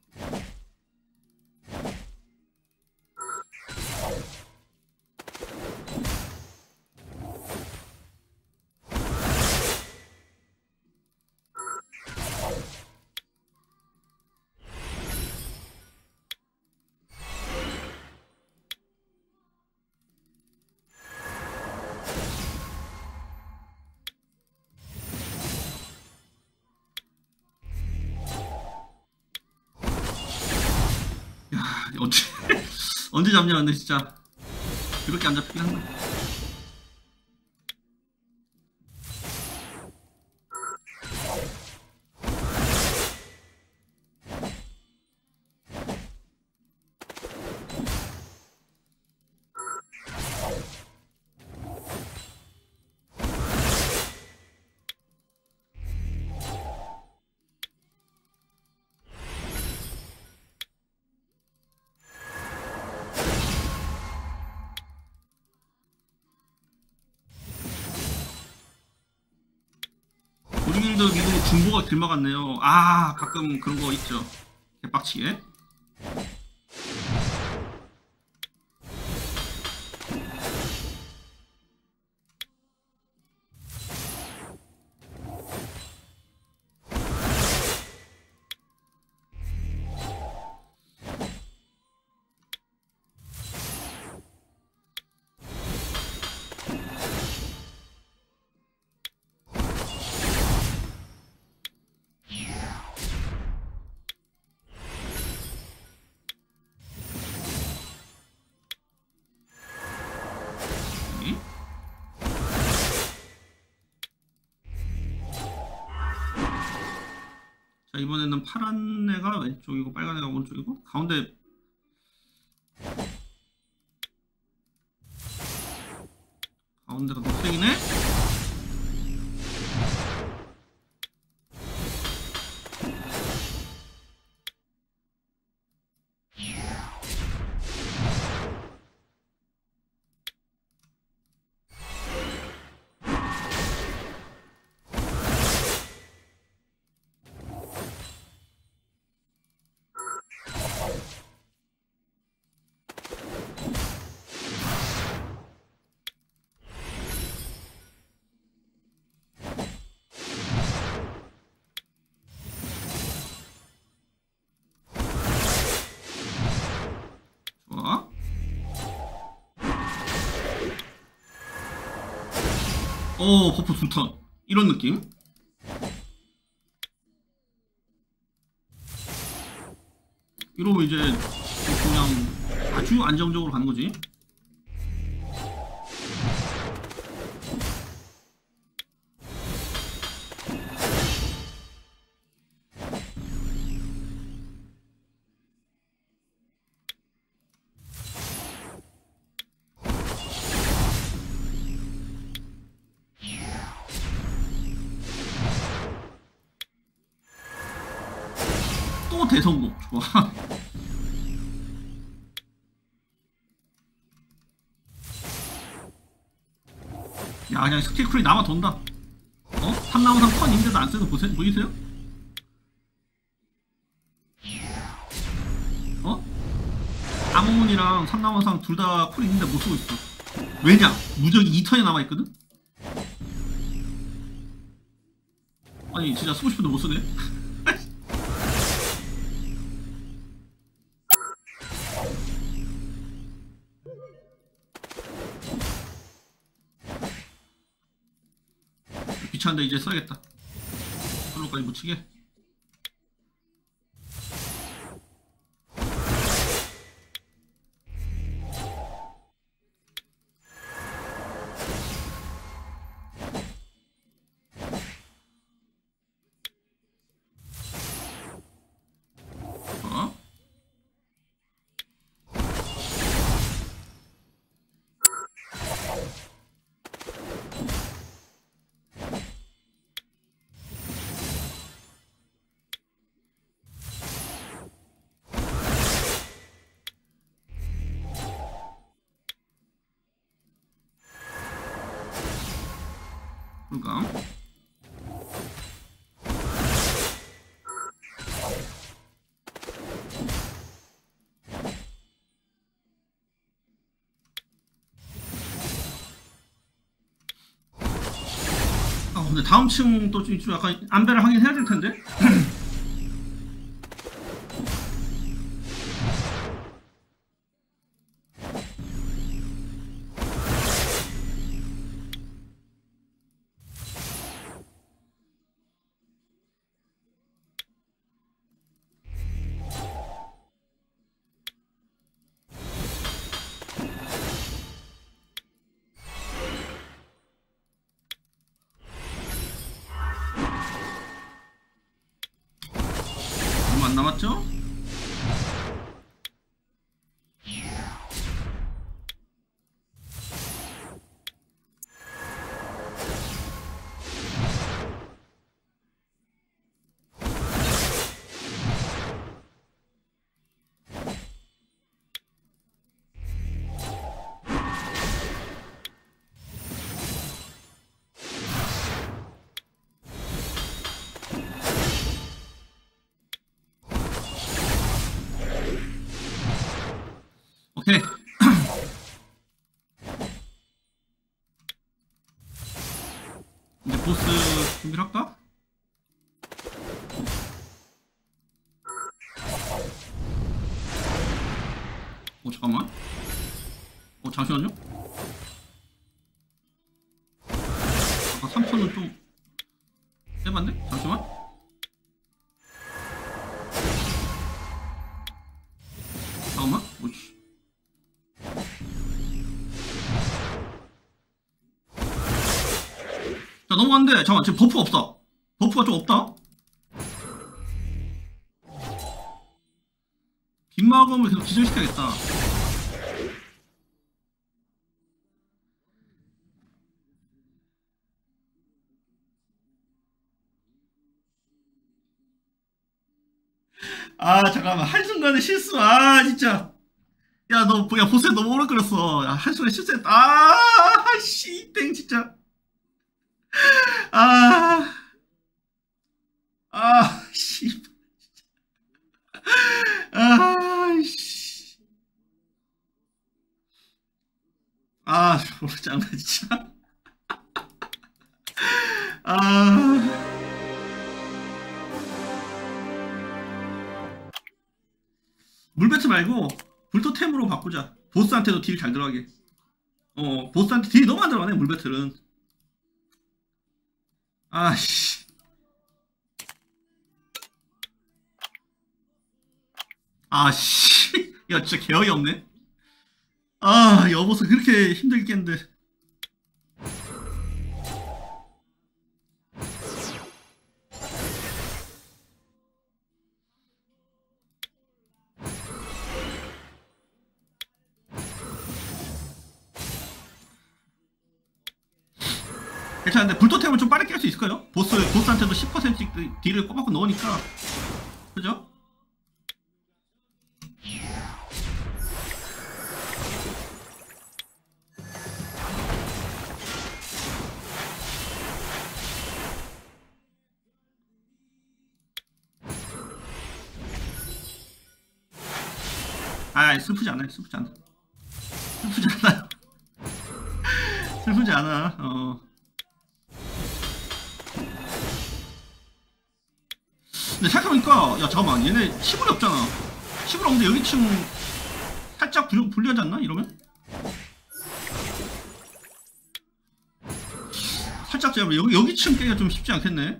야, 언제 언제 잡냐 근데 진짜 그렇게 안 잡히긴 한다. 우리 길드 미국 중보가 길막 같네요. 아, 가끔 그런 거 있죠. 개빡치게. 자, 이번에는 파란 애가 왼쪽이고 빨간 애가 오른쪽이고 가운데 가운데가 녹색이네? 어, 버프 두 턴. 이런 느낌. 이러면 이제 그냥 아주 안정적으로 가는 거지. 또 대성공. 좋아. 야, 그냥 스킬 쿨이 남아 돈다. 어? 삼나무상 턴 인데도 안 쓰는 보세, 보이세요? 어? 아몬이랑 삼나무상 둘 다 쿨 있는데 못 쓰고 있어. 왜냐? 무적이 이 턴이 남아있거든? 아니, 진짜 쓰고 싶은데 못 쓰네? 귀찮은데 이제 써야겠다. 솔로까지 묻히게. 어? 그러니까 아 근데 다음 층 또 좀 약간 안배를 하긴 해야 될 텐데. 얼마 안 남았죠? 오케이. 이제 보스 준비를 할까? 오 잠깐만. 어 잠시만요. 아까 삼 턴은 좀 해봤네? 잠시만. 잠깐만. 오씨. 자 넘어갔는데 잠깐만 지금 버프가 없다. 버프가 좀 없다. 빗마검을 계속 기절시켜야겠다. 아 잠깐만 한순간에 실수. 아 진짜. 야 너 뭐야 보스에 너무 오래 걸렸어. 야, 한순간에 실수했다. 아씨땡 진짜. 아. 아, 씨. 아, 씨. 아, 모르잖아, 진짜. 아. 물배트 말고 불토템으로 바꾸자. 보스한테도 딜 잘 들어가게. 어, 보스한테 딜이 너무 안 들어가네, 물배틀은. 아씨. 아씨. 야, 진짜 개어이 없네. 아, 여보서 그렇게 힘들게 했는데. 괜찮은데, 불토템을 좀 빠르게 할 수 있을까요? 보스, 보스한테도 십 퍼센트 딜을 꼬박꼬 넣으니까. 그죠? 아, 슬프지 않아요. 슬프지 않아. 슬프지 않아. 슬프지 않아. 어. 근데 생각해보니까, 야, 잠깐만. 얘네 시골이 없잖아. 시골 없는데 여기층 살짝 불, 불리하지 않나? 이러면? 살짝 제가 여기, 여기층 깨기가 좀 쉽지 않겠네.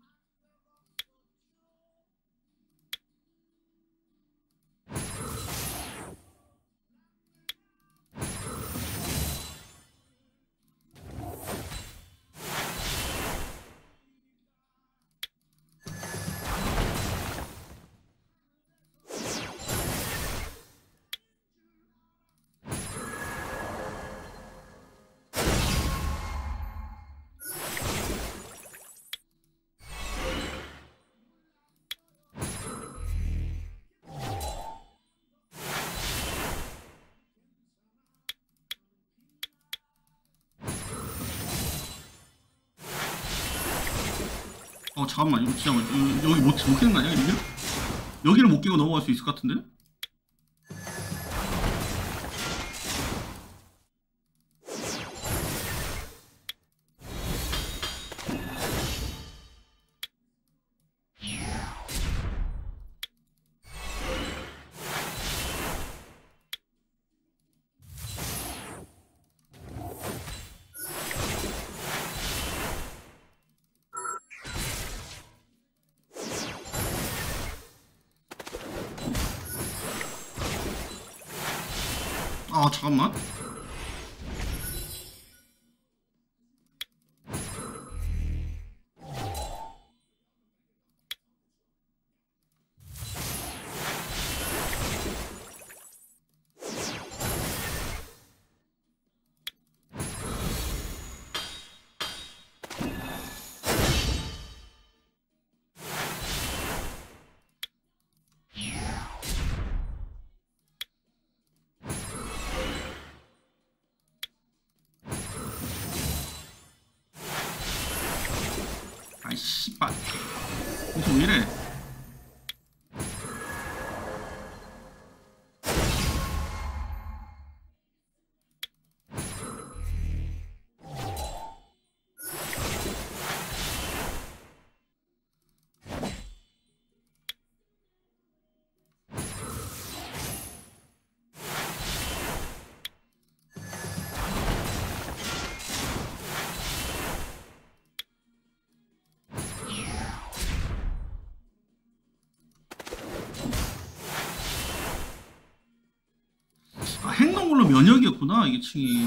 어, 잠깐만. 이거 진짜, 뭐- 여기 못, 못 깨는 거 아니야? 여기? 여기를 못 깨고 넘어갈 수 있을 것 같은데? 아, 잠깐만. 아이, 씨발. 무왜 이래? 아, 행동물로 면역이었구나, 이게 층이.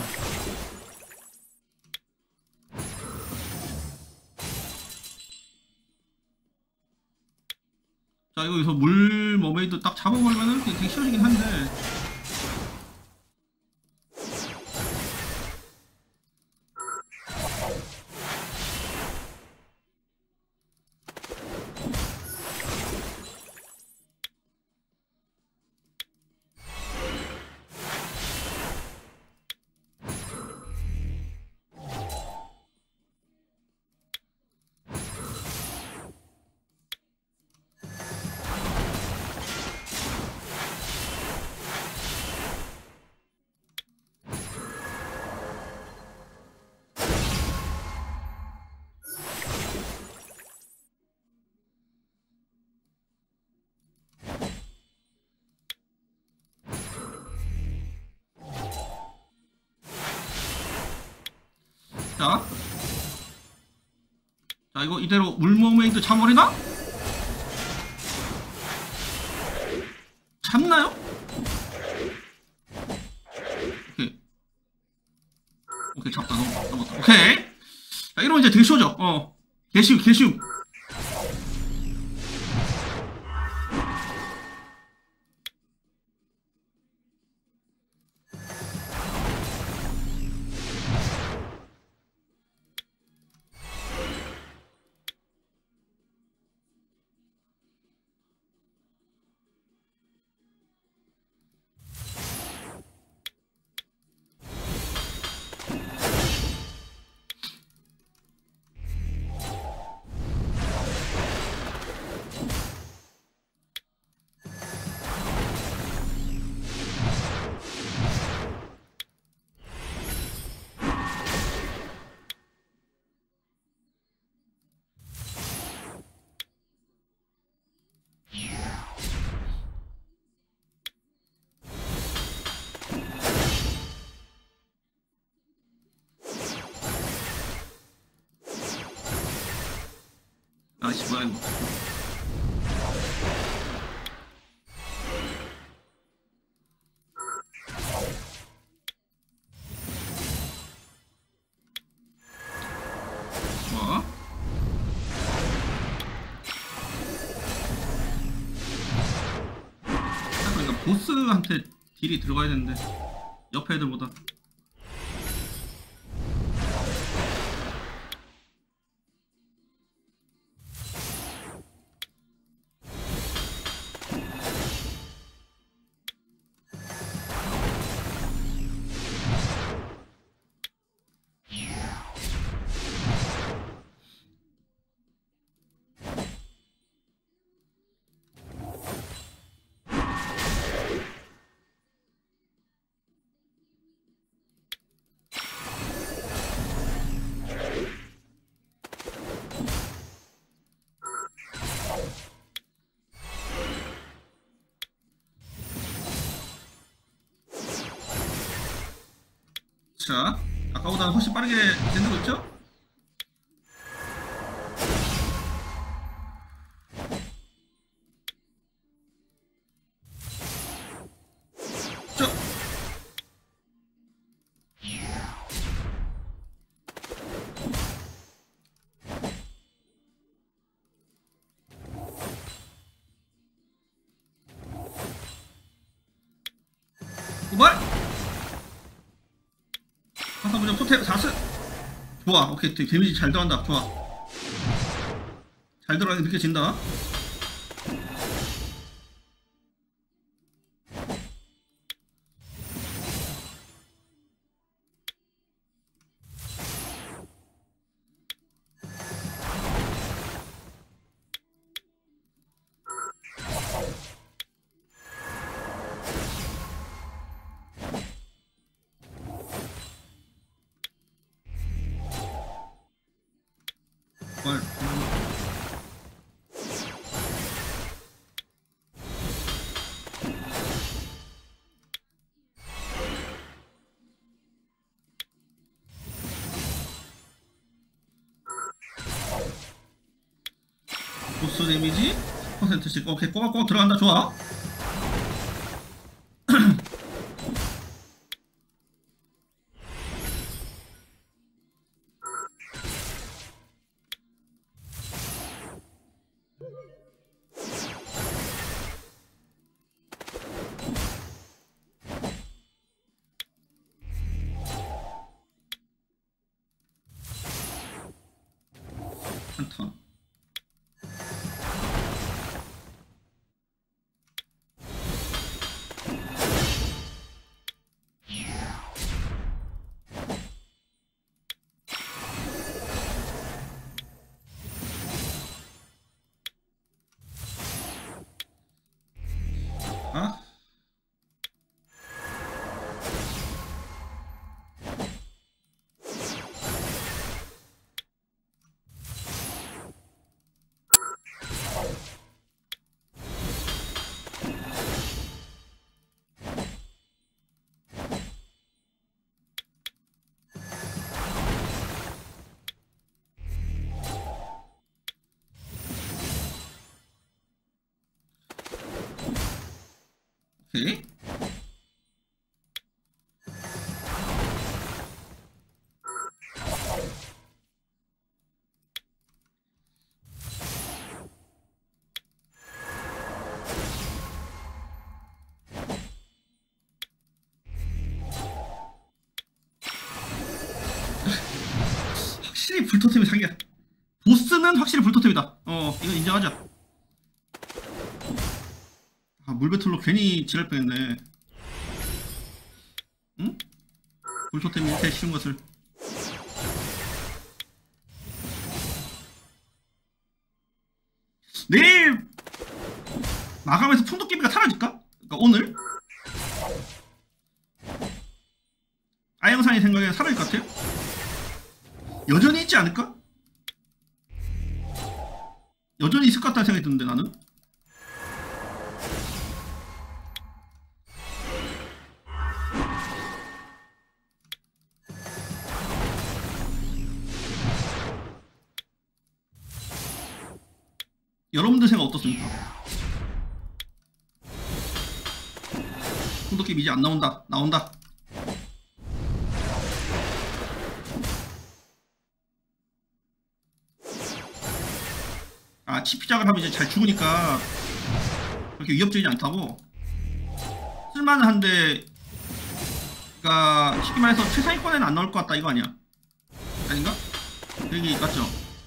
자, 여기서 물 머메이드 딱 잡아버리면은 되게 쉬워지긴 한데. 자, 자, 이거 이대로 울머메이드 잡아버리나? 잡나요? 오케이. 오케이, 잡다. 넘, 넘었다. 오케이. 자, 이러면 이제 되게 쉬워져. 어. 개쉬우, 개쉬우. 아씨, 뭐야, 이거. 좋아. 딱 그러니까 보스한테 딜이 들어가야 되는데, 옆에 애들보다. 자, 아까보다는 훨씬 빠르게 되는 거 있죠? 저! 고발! 화사부정 토템 사스! 좋아, 오케이. 되게 데미지 잘 들어간다. 좋아. 잘 들어가는 게 느껴진다. 뭘. 보스 데미지 십 퍼센트씩. 오케이, 꼬박꼬박 들어간다. 좋아. 한 턴. 아? 오케이. 확실히 불토템이 사기야. 보스는 확실히 불토템이다. 어, 이거 인정하자. 아, 물배틀로 괜히 지랄 뻔했네. 응? 불토템이 이렇게 쉬운 것을. 내일 마감에서 풍도깨비가 사라질까? 그러니까 오늘 아영상의 생각에 사라질 것 같아요. 여전히 있지 않을까? 여전히 있을 것 같다는 생각이 드는데 나는. 여러분들 생각 어떻습니까? 풍도깨비 이제 안 나온다. 나온다. 아, 치피작을 하면 이제 잘 죽으니까 그렇게 위협적이지 않다고. 쓸만은 한데, 그니까 쉽게 말해서 최상위권에는 안 나올 것 같다 이거 아니야? 아닌가? 여기 맞죠?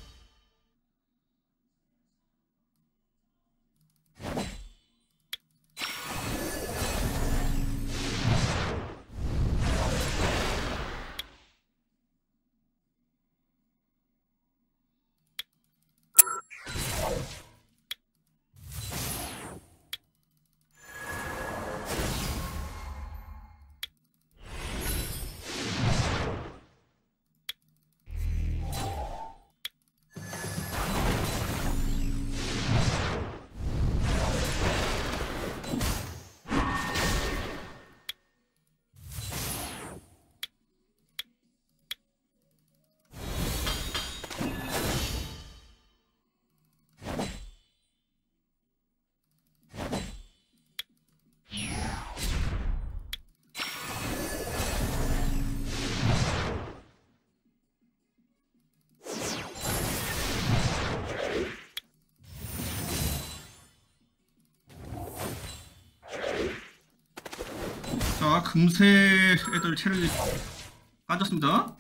자, 금세 애들 체력이 빠졌습니다.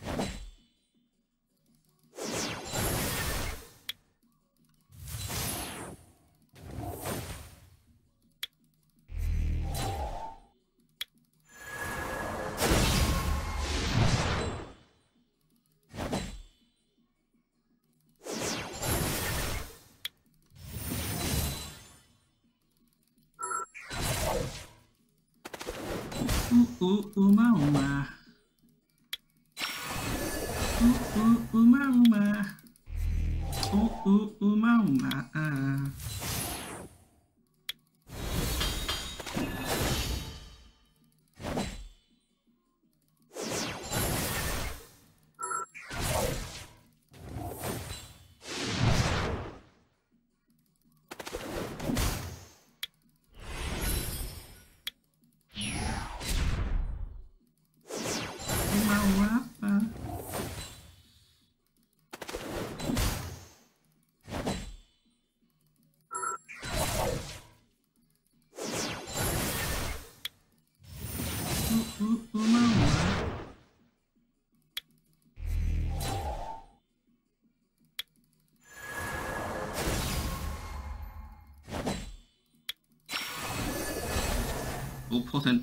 우우 우마우마 우우 우마우마 우우 우마우마 아. 오 퍼센트.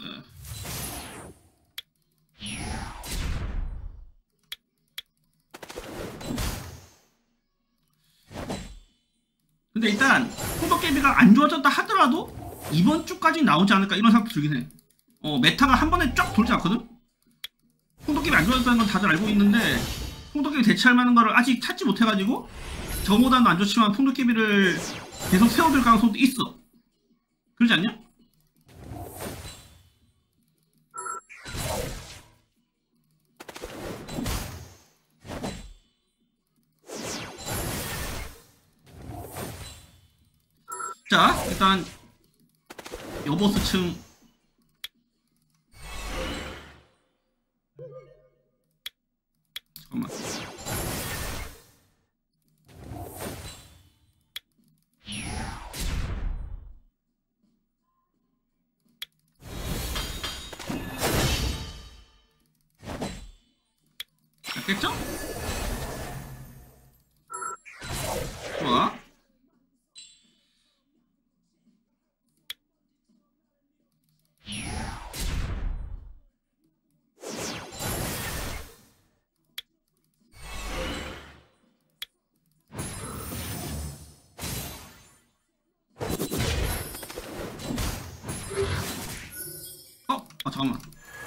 근데 일단 풍도깨비가 안 좋아졌다 하더라도 이번 주까지 나오지 않을까 이런 생각도 들긴 해. 어, 메타가 한 번에 쫙 돌지 않거든? 풍도깨비 안 좋아졌다는 건 다들 알고 있는데 풍도깨비 대체할 만한 거를 아직 찾지 못해가지고 저보다는 안 좋지만 풍도깨비를 계속 세워둘 가능성도 있어. 그러지 않냐? 자, 일단 여보스층. 잠깐만. 됐겠죠? 좋아. 어? 아 잠깐만.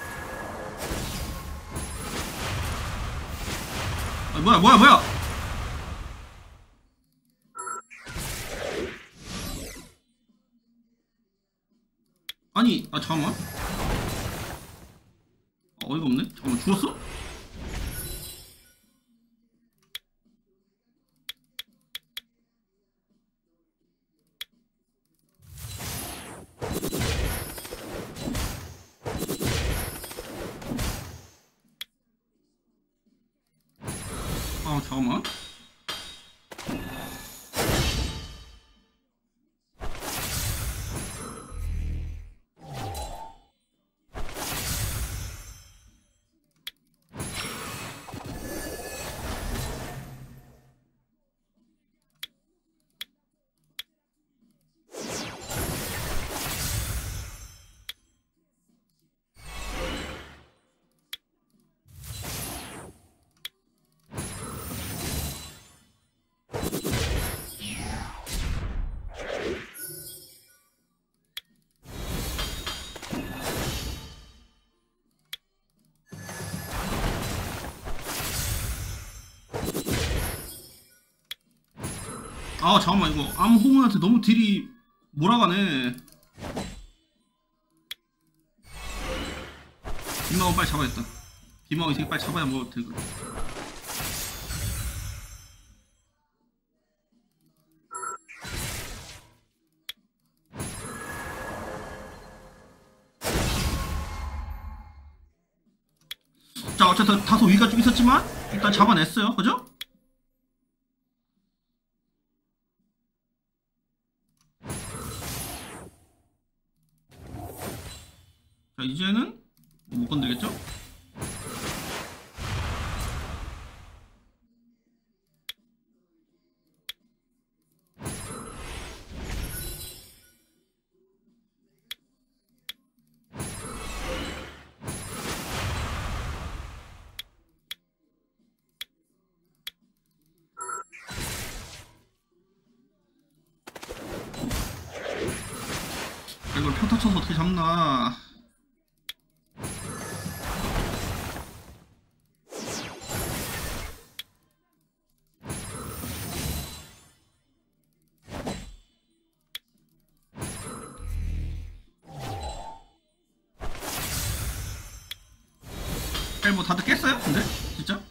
아, 뭐야 뭐야 뭐야. 아니 아 잠깐만. 아, 어이가 없네. 잠깐만 죽었어? 아 잠깐만. 아 잠깐만 이거 암호문한테 너무 딜이 몰아가네. 빗마원 빨리 잡아야겠다. 빗마원 이 새끼 빨리 잡아야 뭐 되고. 자 어쨌든 다소 위가 좀 있었지만 일단 잡아냈어요. 그죠? 자 이제는 못 건들겠죠? 이걸 평타 쳐서 어떻게 잡나. 뭐 다들 깼어요? 근데? 진짜?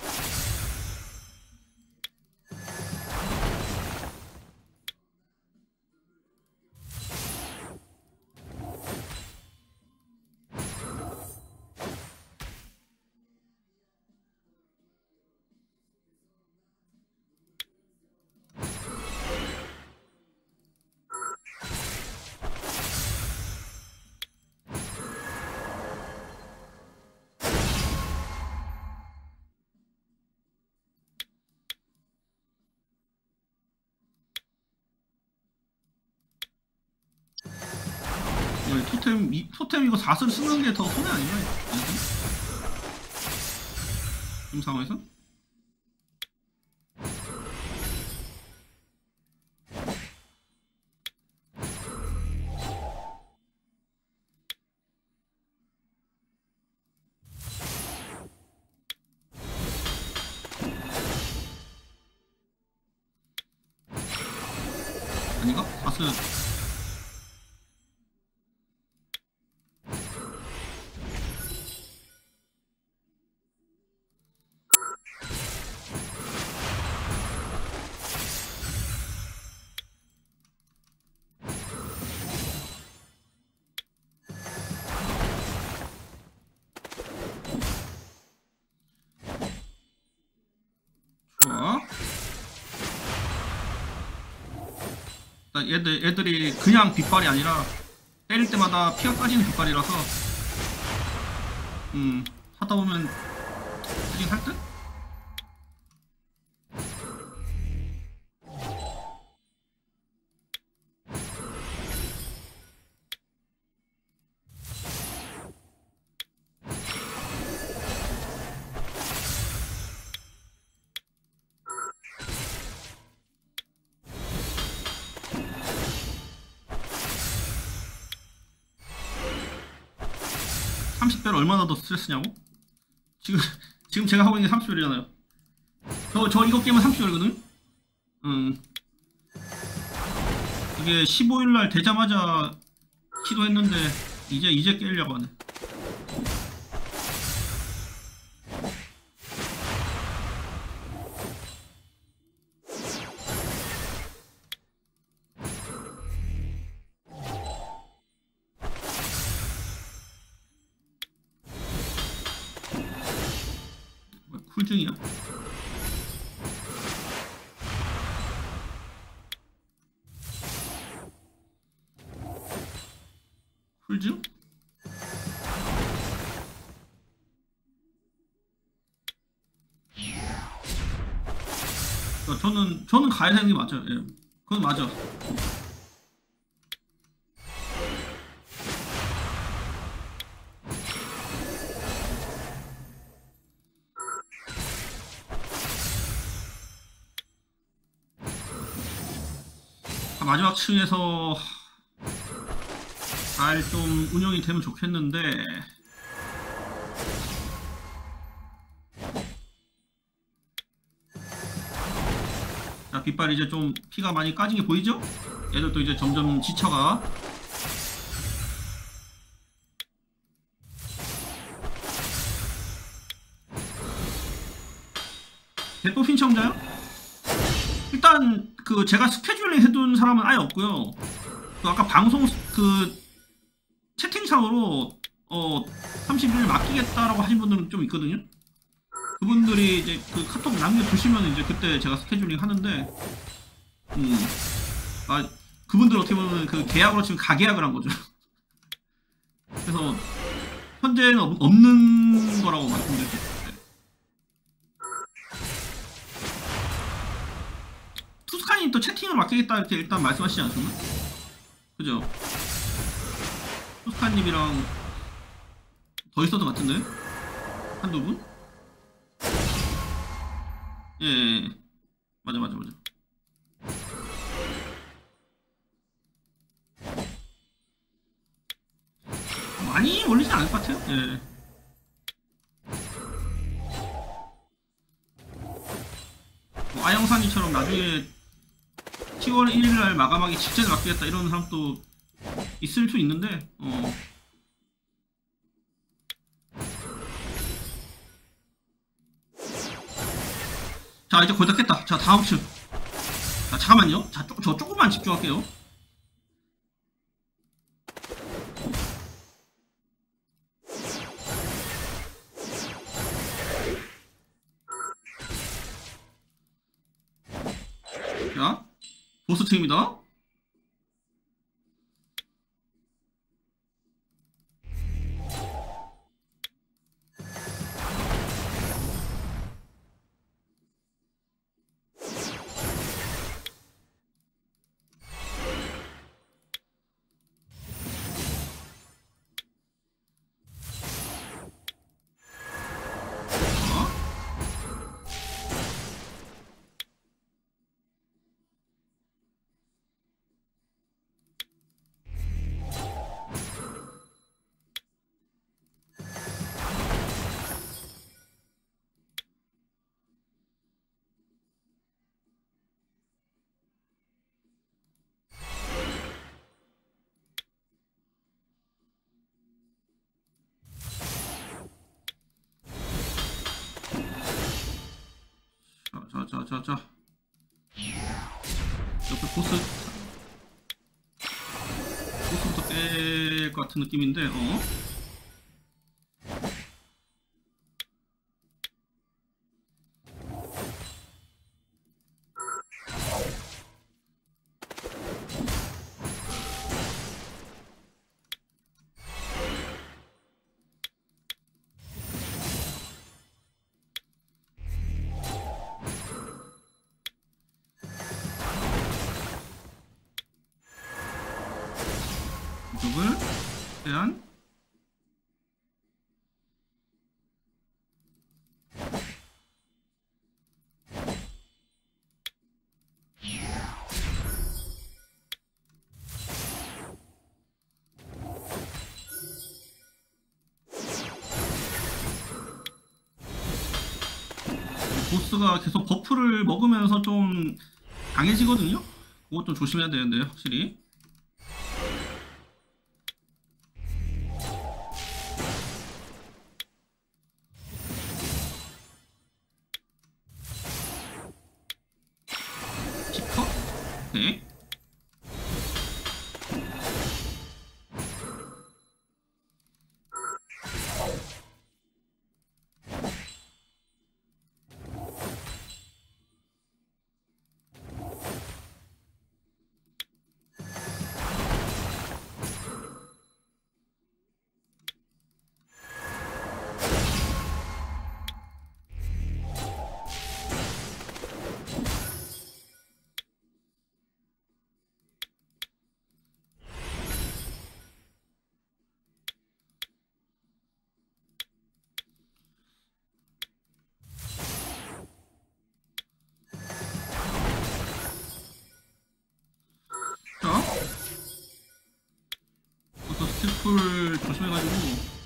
토템, 이, 토템 이거 사슬 쓰는 게 더 손해 아닌가? 지금 상황에서? 아닌가? 사슬. 그러니까 얘들, 애들이 그냥 빗발이 아니라 때릴 때마다 피가 빠지는 빗발이라서 음 하다 보면 하긴 할 듯? 삼십 별 얼마나 더 스트레스냐고? 지금 지금 제가 하고 있는 게 삼십 별이잖아요. 저, 저 이거 게임은 삼십 별이거든? 음 이게 십오 일날 되자마자 시도했는데 이제 이제 깨려고 하네. 뭐야, 쿨증이야? 쿨증? 그러니까 저는 저는 가야 되는 게 맞아요. 예. 그건 맞아. 마지막 층에서 잘 좀 운영이 되면 좋겠는데 자 빗발 이제 좀 피가 많이 까진 게 보이죠? 얘들도 이제 점점 지쳐가. 대포 신청자요? 일단 그 제가 스케줄링 해둔 사람은 아예 없고요. 그 아까 방송 그 채팅창으로 어 삼십 일 맡기겠다라고 하신 분들은 좀 있거든요. 그분들이 이제 그 카톡 남겨주시면 이제 그때 제가 스케줄링 하는데 음 아 그분들 어떻게 보면 그 계약으로 치면 가계약을 한 거죠. 그래서 현재는 없, 없는 거라고 말씀드릴게요. 네. 투스카님 또 채팅을 맡기겠다 이렇게 일단 말씀하시지 않았나? 그죠? 투스카님이랑 더 있었던 것 같은데? 한두 분? 예, 예, 예. 맞아, 맞아, 맞아. 많이 올리진 않을 것 같아요. 예. 뭐 아영상이처럼 나중에 시월 일일날 마감하기 직전에 맡기겠다 이런 사람도 있을 수 있는데, 어. 자, 이제 거의 다 깼다. 자, 다음 층. 자, 잠깐만요. 자, 저, 저 조금만 집중할게요. 자, 보스층입니다. 자, 자, 자, 자. 옆에 보스, 보스부터 깰 것 같은 느낌인데, 어? 이쪽을 최대한 보스가 계속 버프를 먹으면서 좀 강해지거든요? 그것 좀 조심해야 되는데요, 확실히. 십 퍼? 오케이. 자, 버스 스티플 조심해가지고.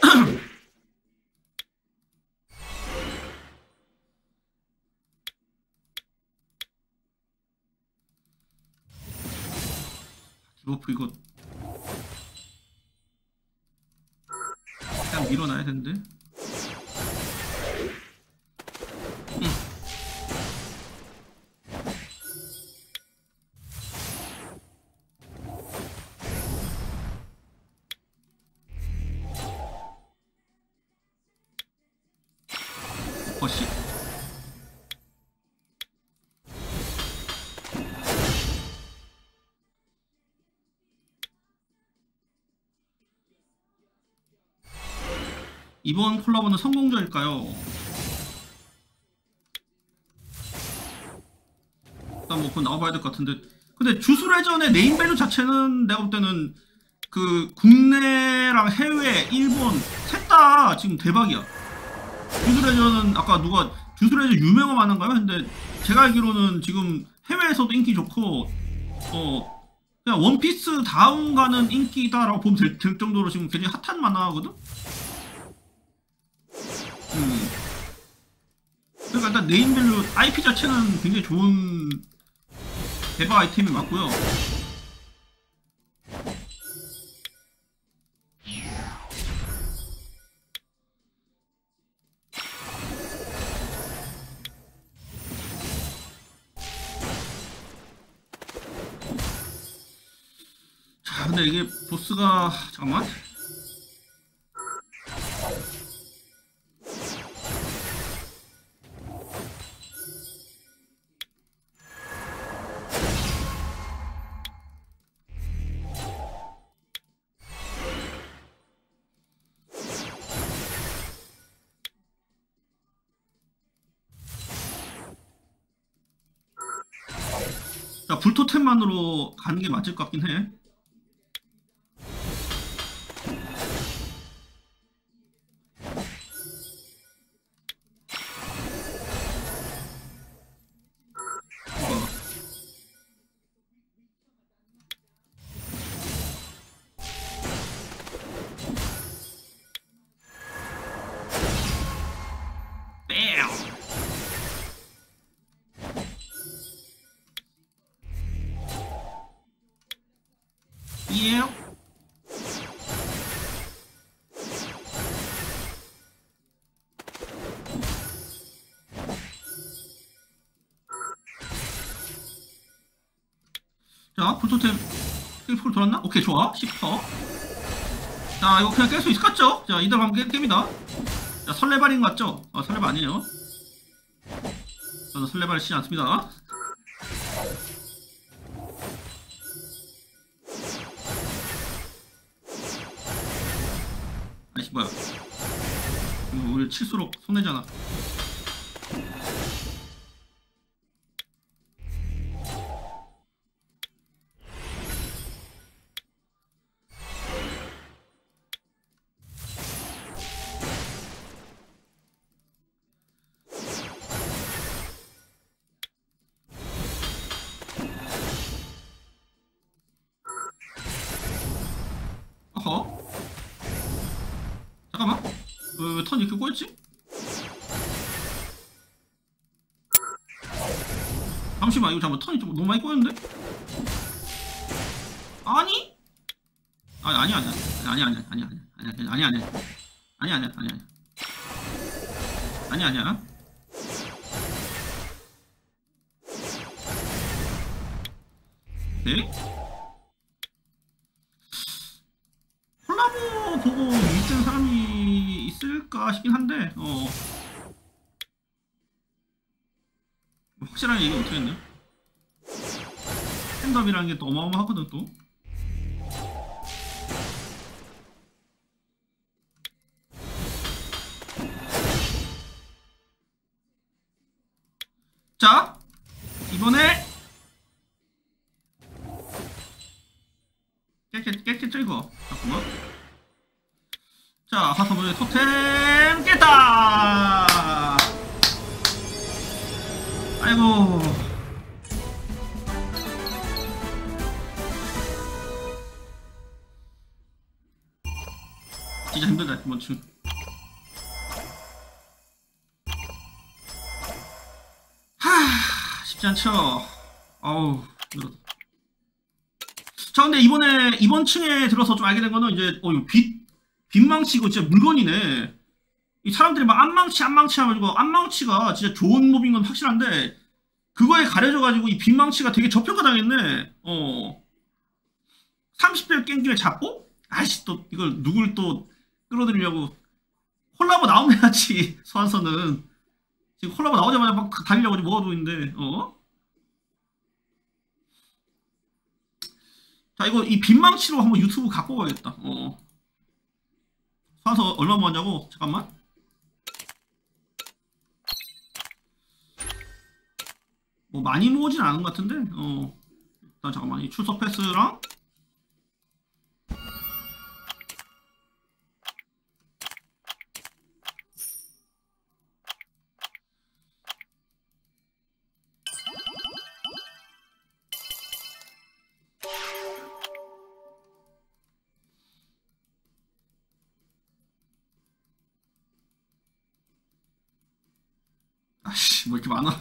디버프 이거 그냥 밀어놔야 되는데. 응. 버시. 이번 콜라보는 성공적일까요? 일단 뭐 그건 나와봐야 될 것 같은데. 근데 주술회전의 네임밸류 자체는 내가 볼 때는 그 국내랑 해외, 일본 셋 다 지금 대박이야. 주술회전은 아까 누가 주술회전 유명한 만한가요? 근데 제가 알기로는 지금 해외에서도 인기 좋고 어 그냥 원피스 다음 가는 인기다라고 보면 될, 될 정도로 지금 굉장히 핫한 만화거든? 음. 그러니까 일단 네임밸류 아이피 자체는 굉장히 좋은 대박 아이템이 맞고요. 자, 근데 이게 보스가 잠깐만. 자, 불토템만으로 가는 게 맞을 것 같긴 해. 어. 뺨! 예. 자, 불토템 힐풀 돌았나? 오케이, 좋아. 십 퍼. 자, 이거 그냥 깰 수 있을 것 같죠? 자, 이대로 하면 깰, 깹니다. 자, 설레발인 것 같죠? 아, 설레발 아니에요. 저는 설레발을 치지 않습니다. 아이씨, 뭐야. 이거 우리 칠수록 손해잖아. 어허. 잠깐만. 왜, 왜 턴 이렇게 꼬였지? 잠시만, 이거 잠깐만. 턴이 좀 너무 많이 꼬였는데? 아니? 아니, 아니, 아니, 아니, 아니, 아니, 아니, 아니, 아니, 아니, 아니, 아니, 아니, 아니, 아니, 아니, 아니, 아니야. 오케이. 콜라보 보고 유입된 사람이 있을까 싶긴 한데, 어. 확실하게 얘기 못하겠네. 팬덤이라는 게 또 어마어마하거든, 또. 자, 이번에 깼겠, 깼겠죠, 이거? 잠깐만. 자, 화산물의 토템 깼다! 아이고. 진짜 힘들다, 이번 층. 하, 쉽지 않죠? 어우, 힘들어. 자, 근데 이번에, 이번 층에 들어서 좀 알게 된 거는 이제, 어, 이거 빛, 빛망치고 진짜 물건이네. 이 사람들이 막 안망치, 안망치 하가지고, 안망치가 진짜 좋은 몹인 건 확실한데, 그거에 가려져가지고 이 빛망치가 되게 저평가 당했네. 어. 삼십 별 깬 김에 잡고? 아이씨, 또, 이걸 누굴 또 끌어들이려고. 콜라보 나오면 해야지, 소환서는. 지금 콜라보 나오자마자 막 달리려고 지금 모아두고 있는데, 어? 자, 이거 이 빛망치로 한번 유튜브 갖고 가야겠다. 어. 소환서 얼마 모았냐고? 잠깐만. 뭐 많이 모으진 않은 것 같은데, 어. 일단 잠깐만, 이 출석 패스랑. 아씨, 뭐 이렇게 많아.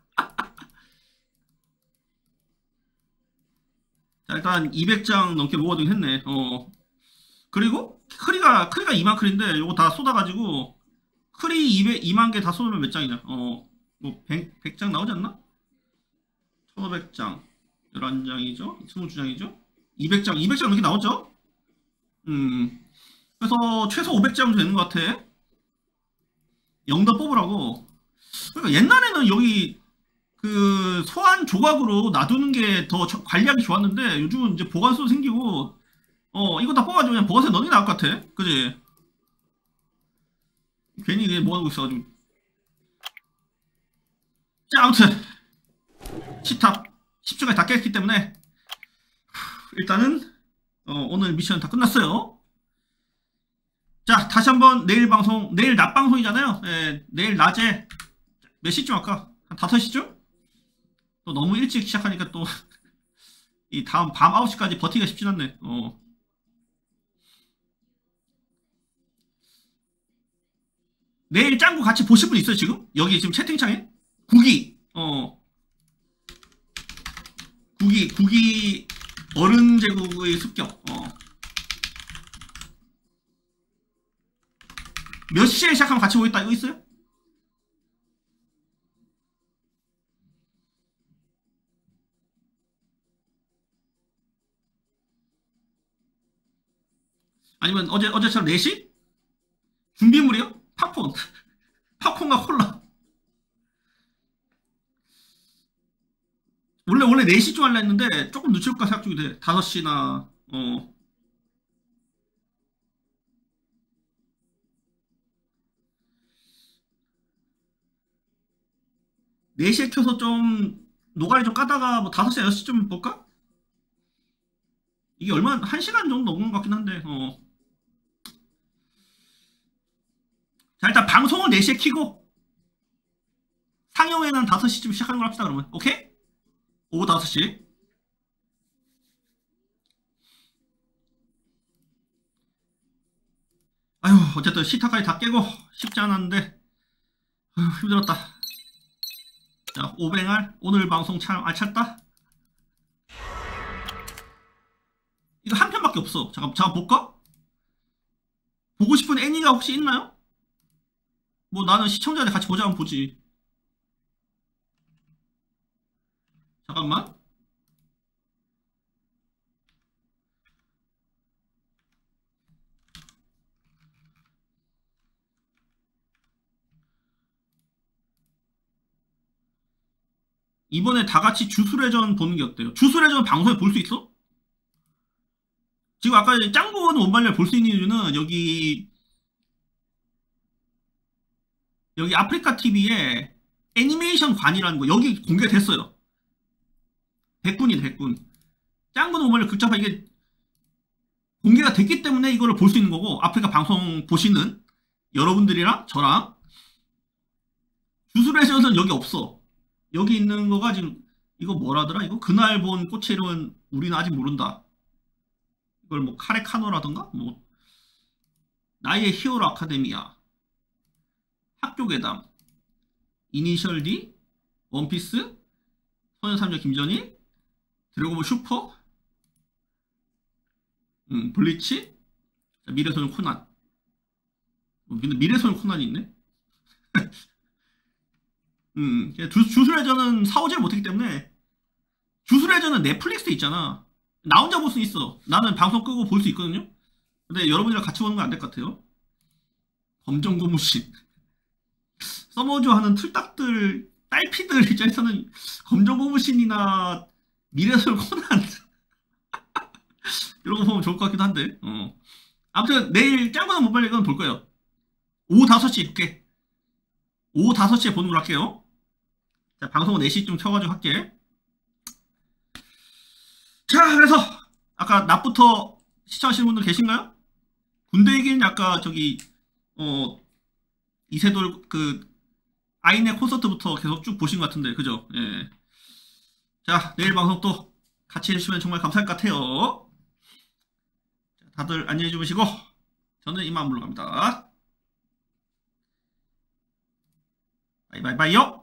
자, 일단 이백 장 넘게 모아두긴 했네. 어. 그리고 크리가 크리가 이만 크리인데 요거 다 쏟아가지고 크리 이백, 이만 개 다 쏟으면 몇 장이냐? 어. 뭐 백, 백 장 나오지 않나? 천오백 장. 열한 장이죠? 이십 장이죠? 이백 장, 이백 장 넘게 나오죠? 음. 그래서 최소 오백 장 되는 것 같아. 영더 뽑으라고. 그러니까 옛날에는 여기 그 소환 조각으로 놔두는 게 더 관리하기 좋았는데 요즘은 이제 보관소 생기고 어 이거 다 뽑아가지고 그냥 보관소에 넣는 게 나을 것 같아. 그지? 괜히 이게 모아두고 있어가지고. 자, 아무튼 십탑 십 주까지 다 깼기 때문에 일단은 어, 오늘 미션 다 끝났어요. 자, 다시 한번 내일 방송, 내일 낮 방송이잖아요. 예, 내일 낮에 몇 시쯤 할까? 한 다섯 시쯤? 또 너무 일찍 시작하니까 또 이 다음 밤 아홉 시까지 버티기가 쉽진 않네. 어. 내일 짱구 같이 보실 분 있어요, 지금? 여기 지금 채팅창에? 구기, 어. 구기, 구기, 어른 제국의 습격, 어. 몇 시에 시작하면 같이 보겠다, 이거 있어요? 아니면 어제, 어제처럼 네 시? 준비물이요? 팝콘. 팝콘과 콜라. 원래, 원래 네 시쯤 하려 했는데, 조금 늦출까 생각 중이 돼. 다섯 시나, 어. 네 시에 켜서 좀, 노가리 좀 까다가, 뭐, 다섯 시, 여섯 시쯤 볼까? 이게 얼마, 한 시간 정도 넘는 것 같긴 한데, 어. 자, 일단 방송은 네 시에 켜고, 상영회는 다섯 시쯤 시작하는 걸 합시다, 그러면. 오케이? 오후 다섯 시. 어쨌든 시타까지 다 깨고 쉽지 않았는데 어휴, 힘들었다. 자, 오뱅알 오늘 방송 참 알찼다. 이거 한 편밖에 없어. 잠깐 잠깐 볼까? 보고 싶은 애니가 혹시 있나요? 뭐 나는 시청자들 같이 보자 하면 보지. 잠깐만. 이번에 다 같이 주술회전 보는 게 어때요? 주술회전 방송에 볼 수 있어? 지금 아까 짱구는 원발레를 볼 수 있는 이유는 여기 여기 아프리카 티비에 애니메이션 관이라는 거 여기 공개됐어요. 백군이 백군. 짱구는 원발레 극장판 이게 공개가 됐기 때문에 이거를 볼 수 있는 거고 아프리카 방송 보시는 여러분들이랑 저랑 주술회전은 여기 없어. 여기 있는 거가 지금 이거 뭐라더라? 이거 그날 본 꽃의 이름은 우리는 아직 모른다. 이걸 뭐 카레카노라던가 뭐 나의 히어로 아카데미아, 학교괴담, 이니셜 D, 원피스, 소년삼녀 김전희, 드래곤볼 슈퍼, 음, 블리치, 자, 미래소년 코난. 어, 근데 미래소년 코난이 있네? 음, 주, 주술회전은 사오지를 못했기 때문에 주술회전은 넷플릭스에 있잖아. 나 혼자 볼 수 있어. 나는 방송 끄고 볼 수 있거든요. 근데 여러분이랑 같이 보는 건 안 될 것 같아요. 검정고무신 서머주 하는 틀딱들 딸피들 입장에서는 검정고무신이나 미래소년 코난 이런 거 보면 좋을 것 같기도 한데. 어. 아무튼 내일 짱구는 못발리 이건 볼 거예요. 오후 다섯 시에 볼게. 오후 다섯 시에 보는 걸로 할게요. 자, 방송은 네 시쯤 켜가지고 할게. 자, 그래서 아까 낮부터 시청하시는 분들 계신가요? 군대 얘기는 아까 저기 어 이세돌 그 아이네 콘서트부터 계속 쭉 보신 것 같은데 그죠? 예. 자, 내일 방송 또 같이 해주시면 정말 감사할 것 같아요. 자, 다들 안녕히 주무시고 저는 이만 물러갑니다. 바이바이바이요.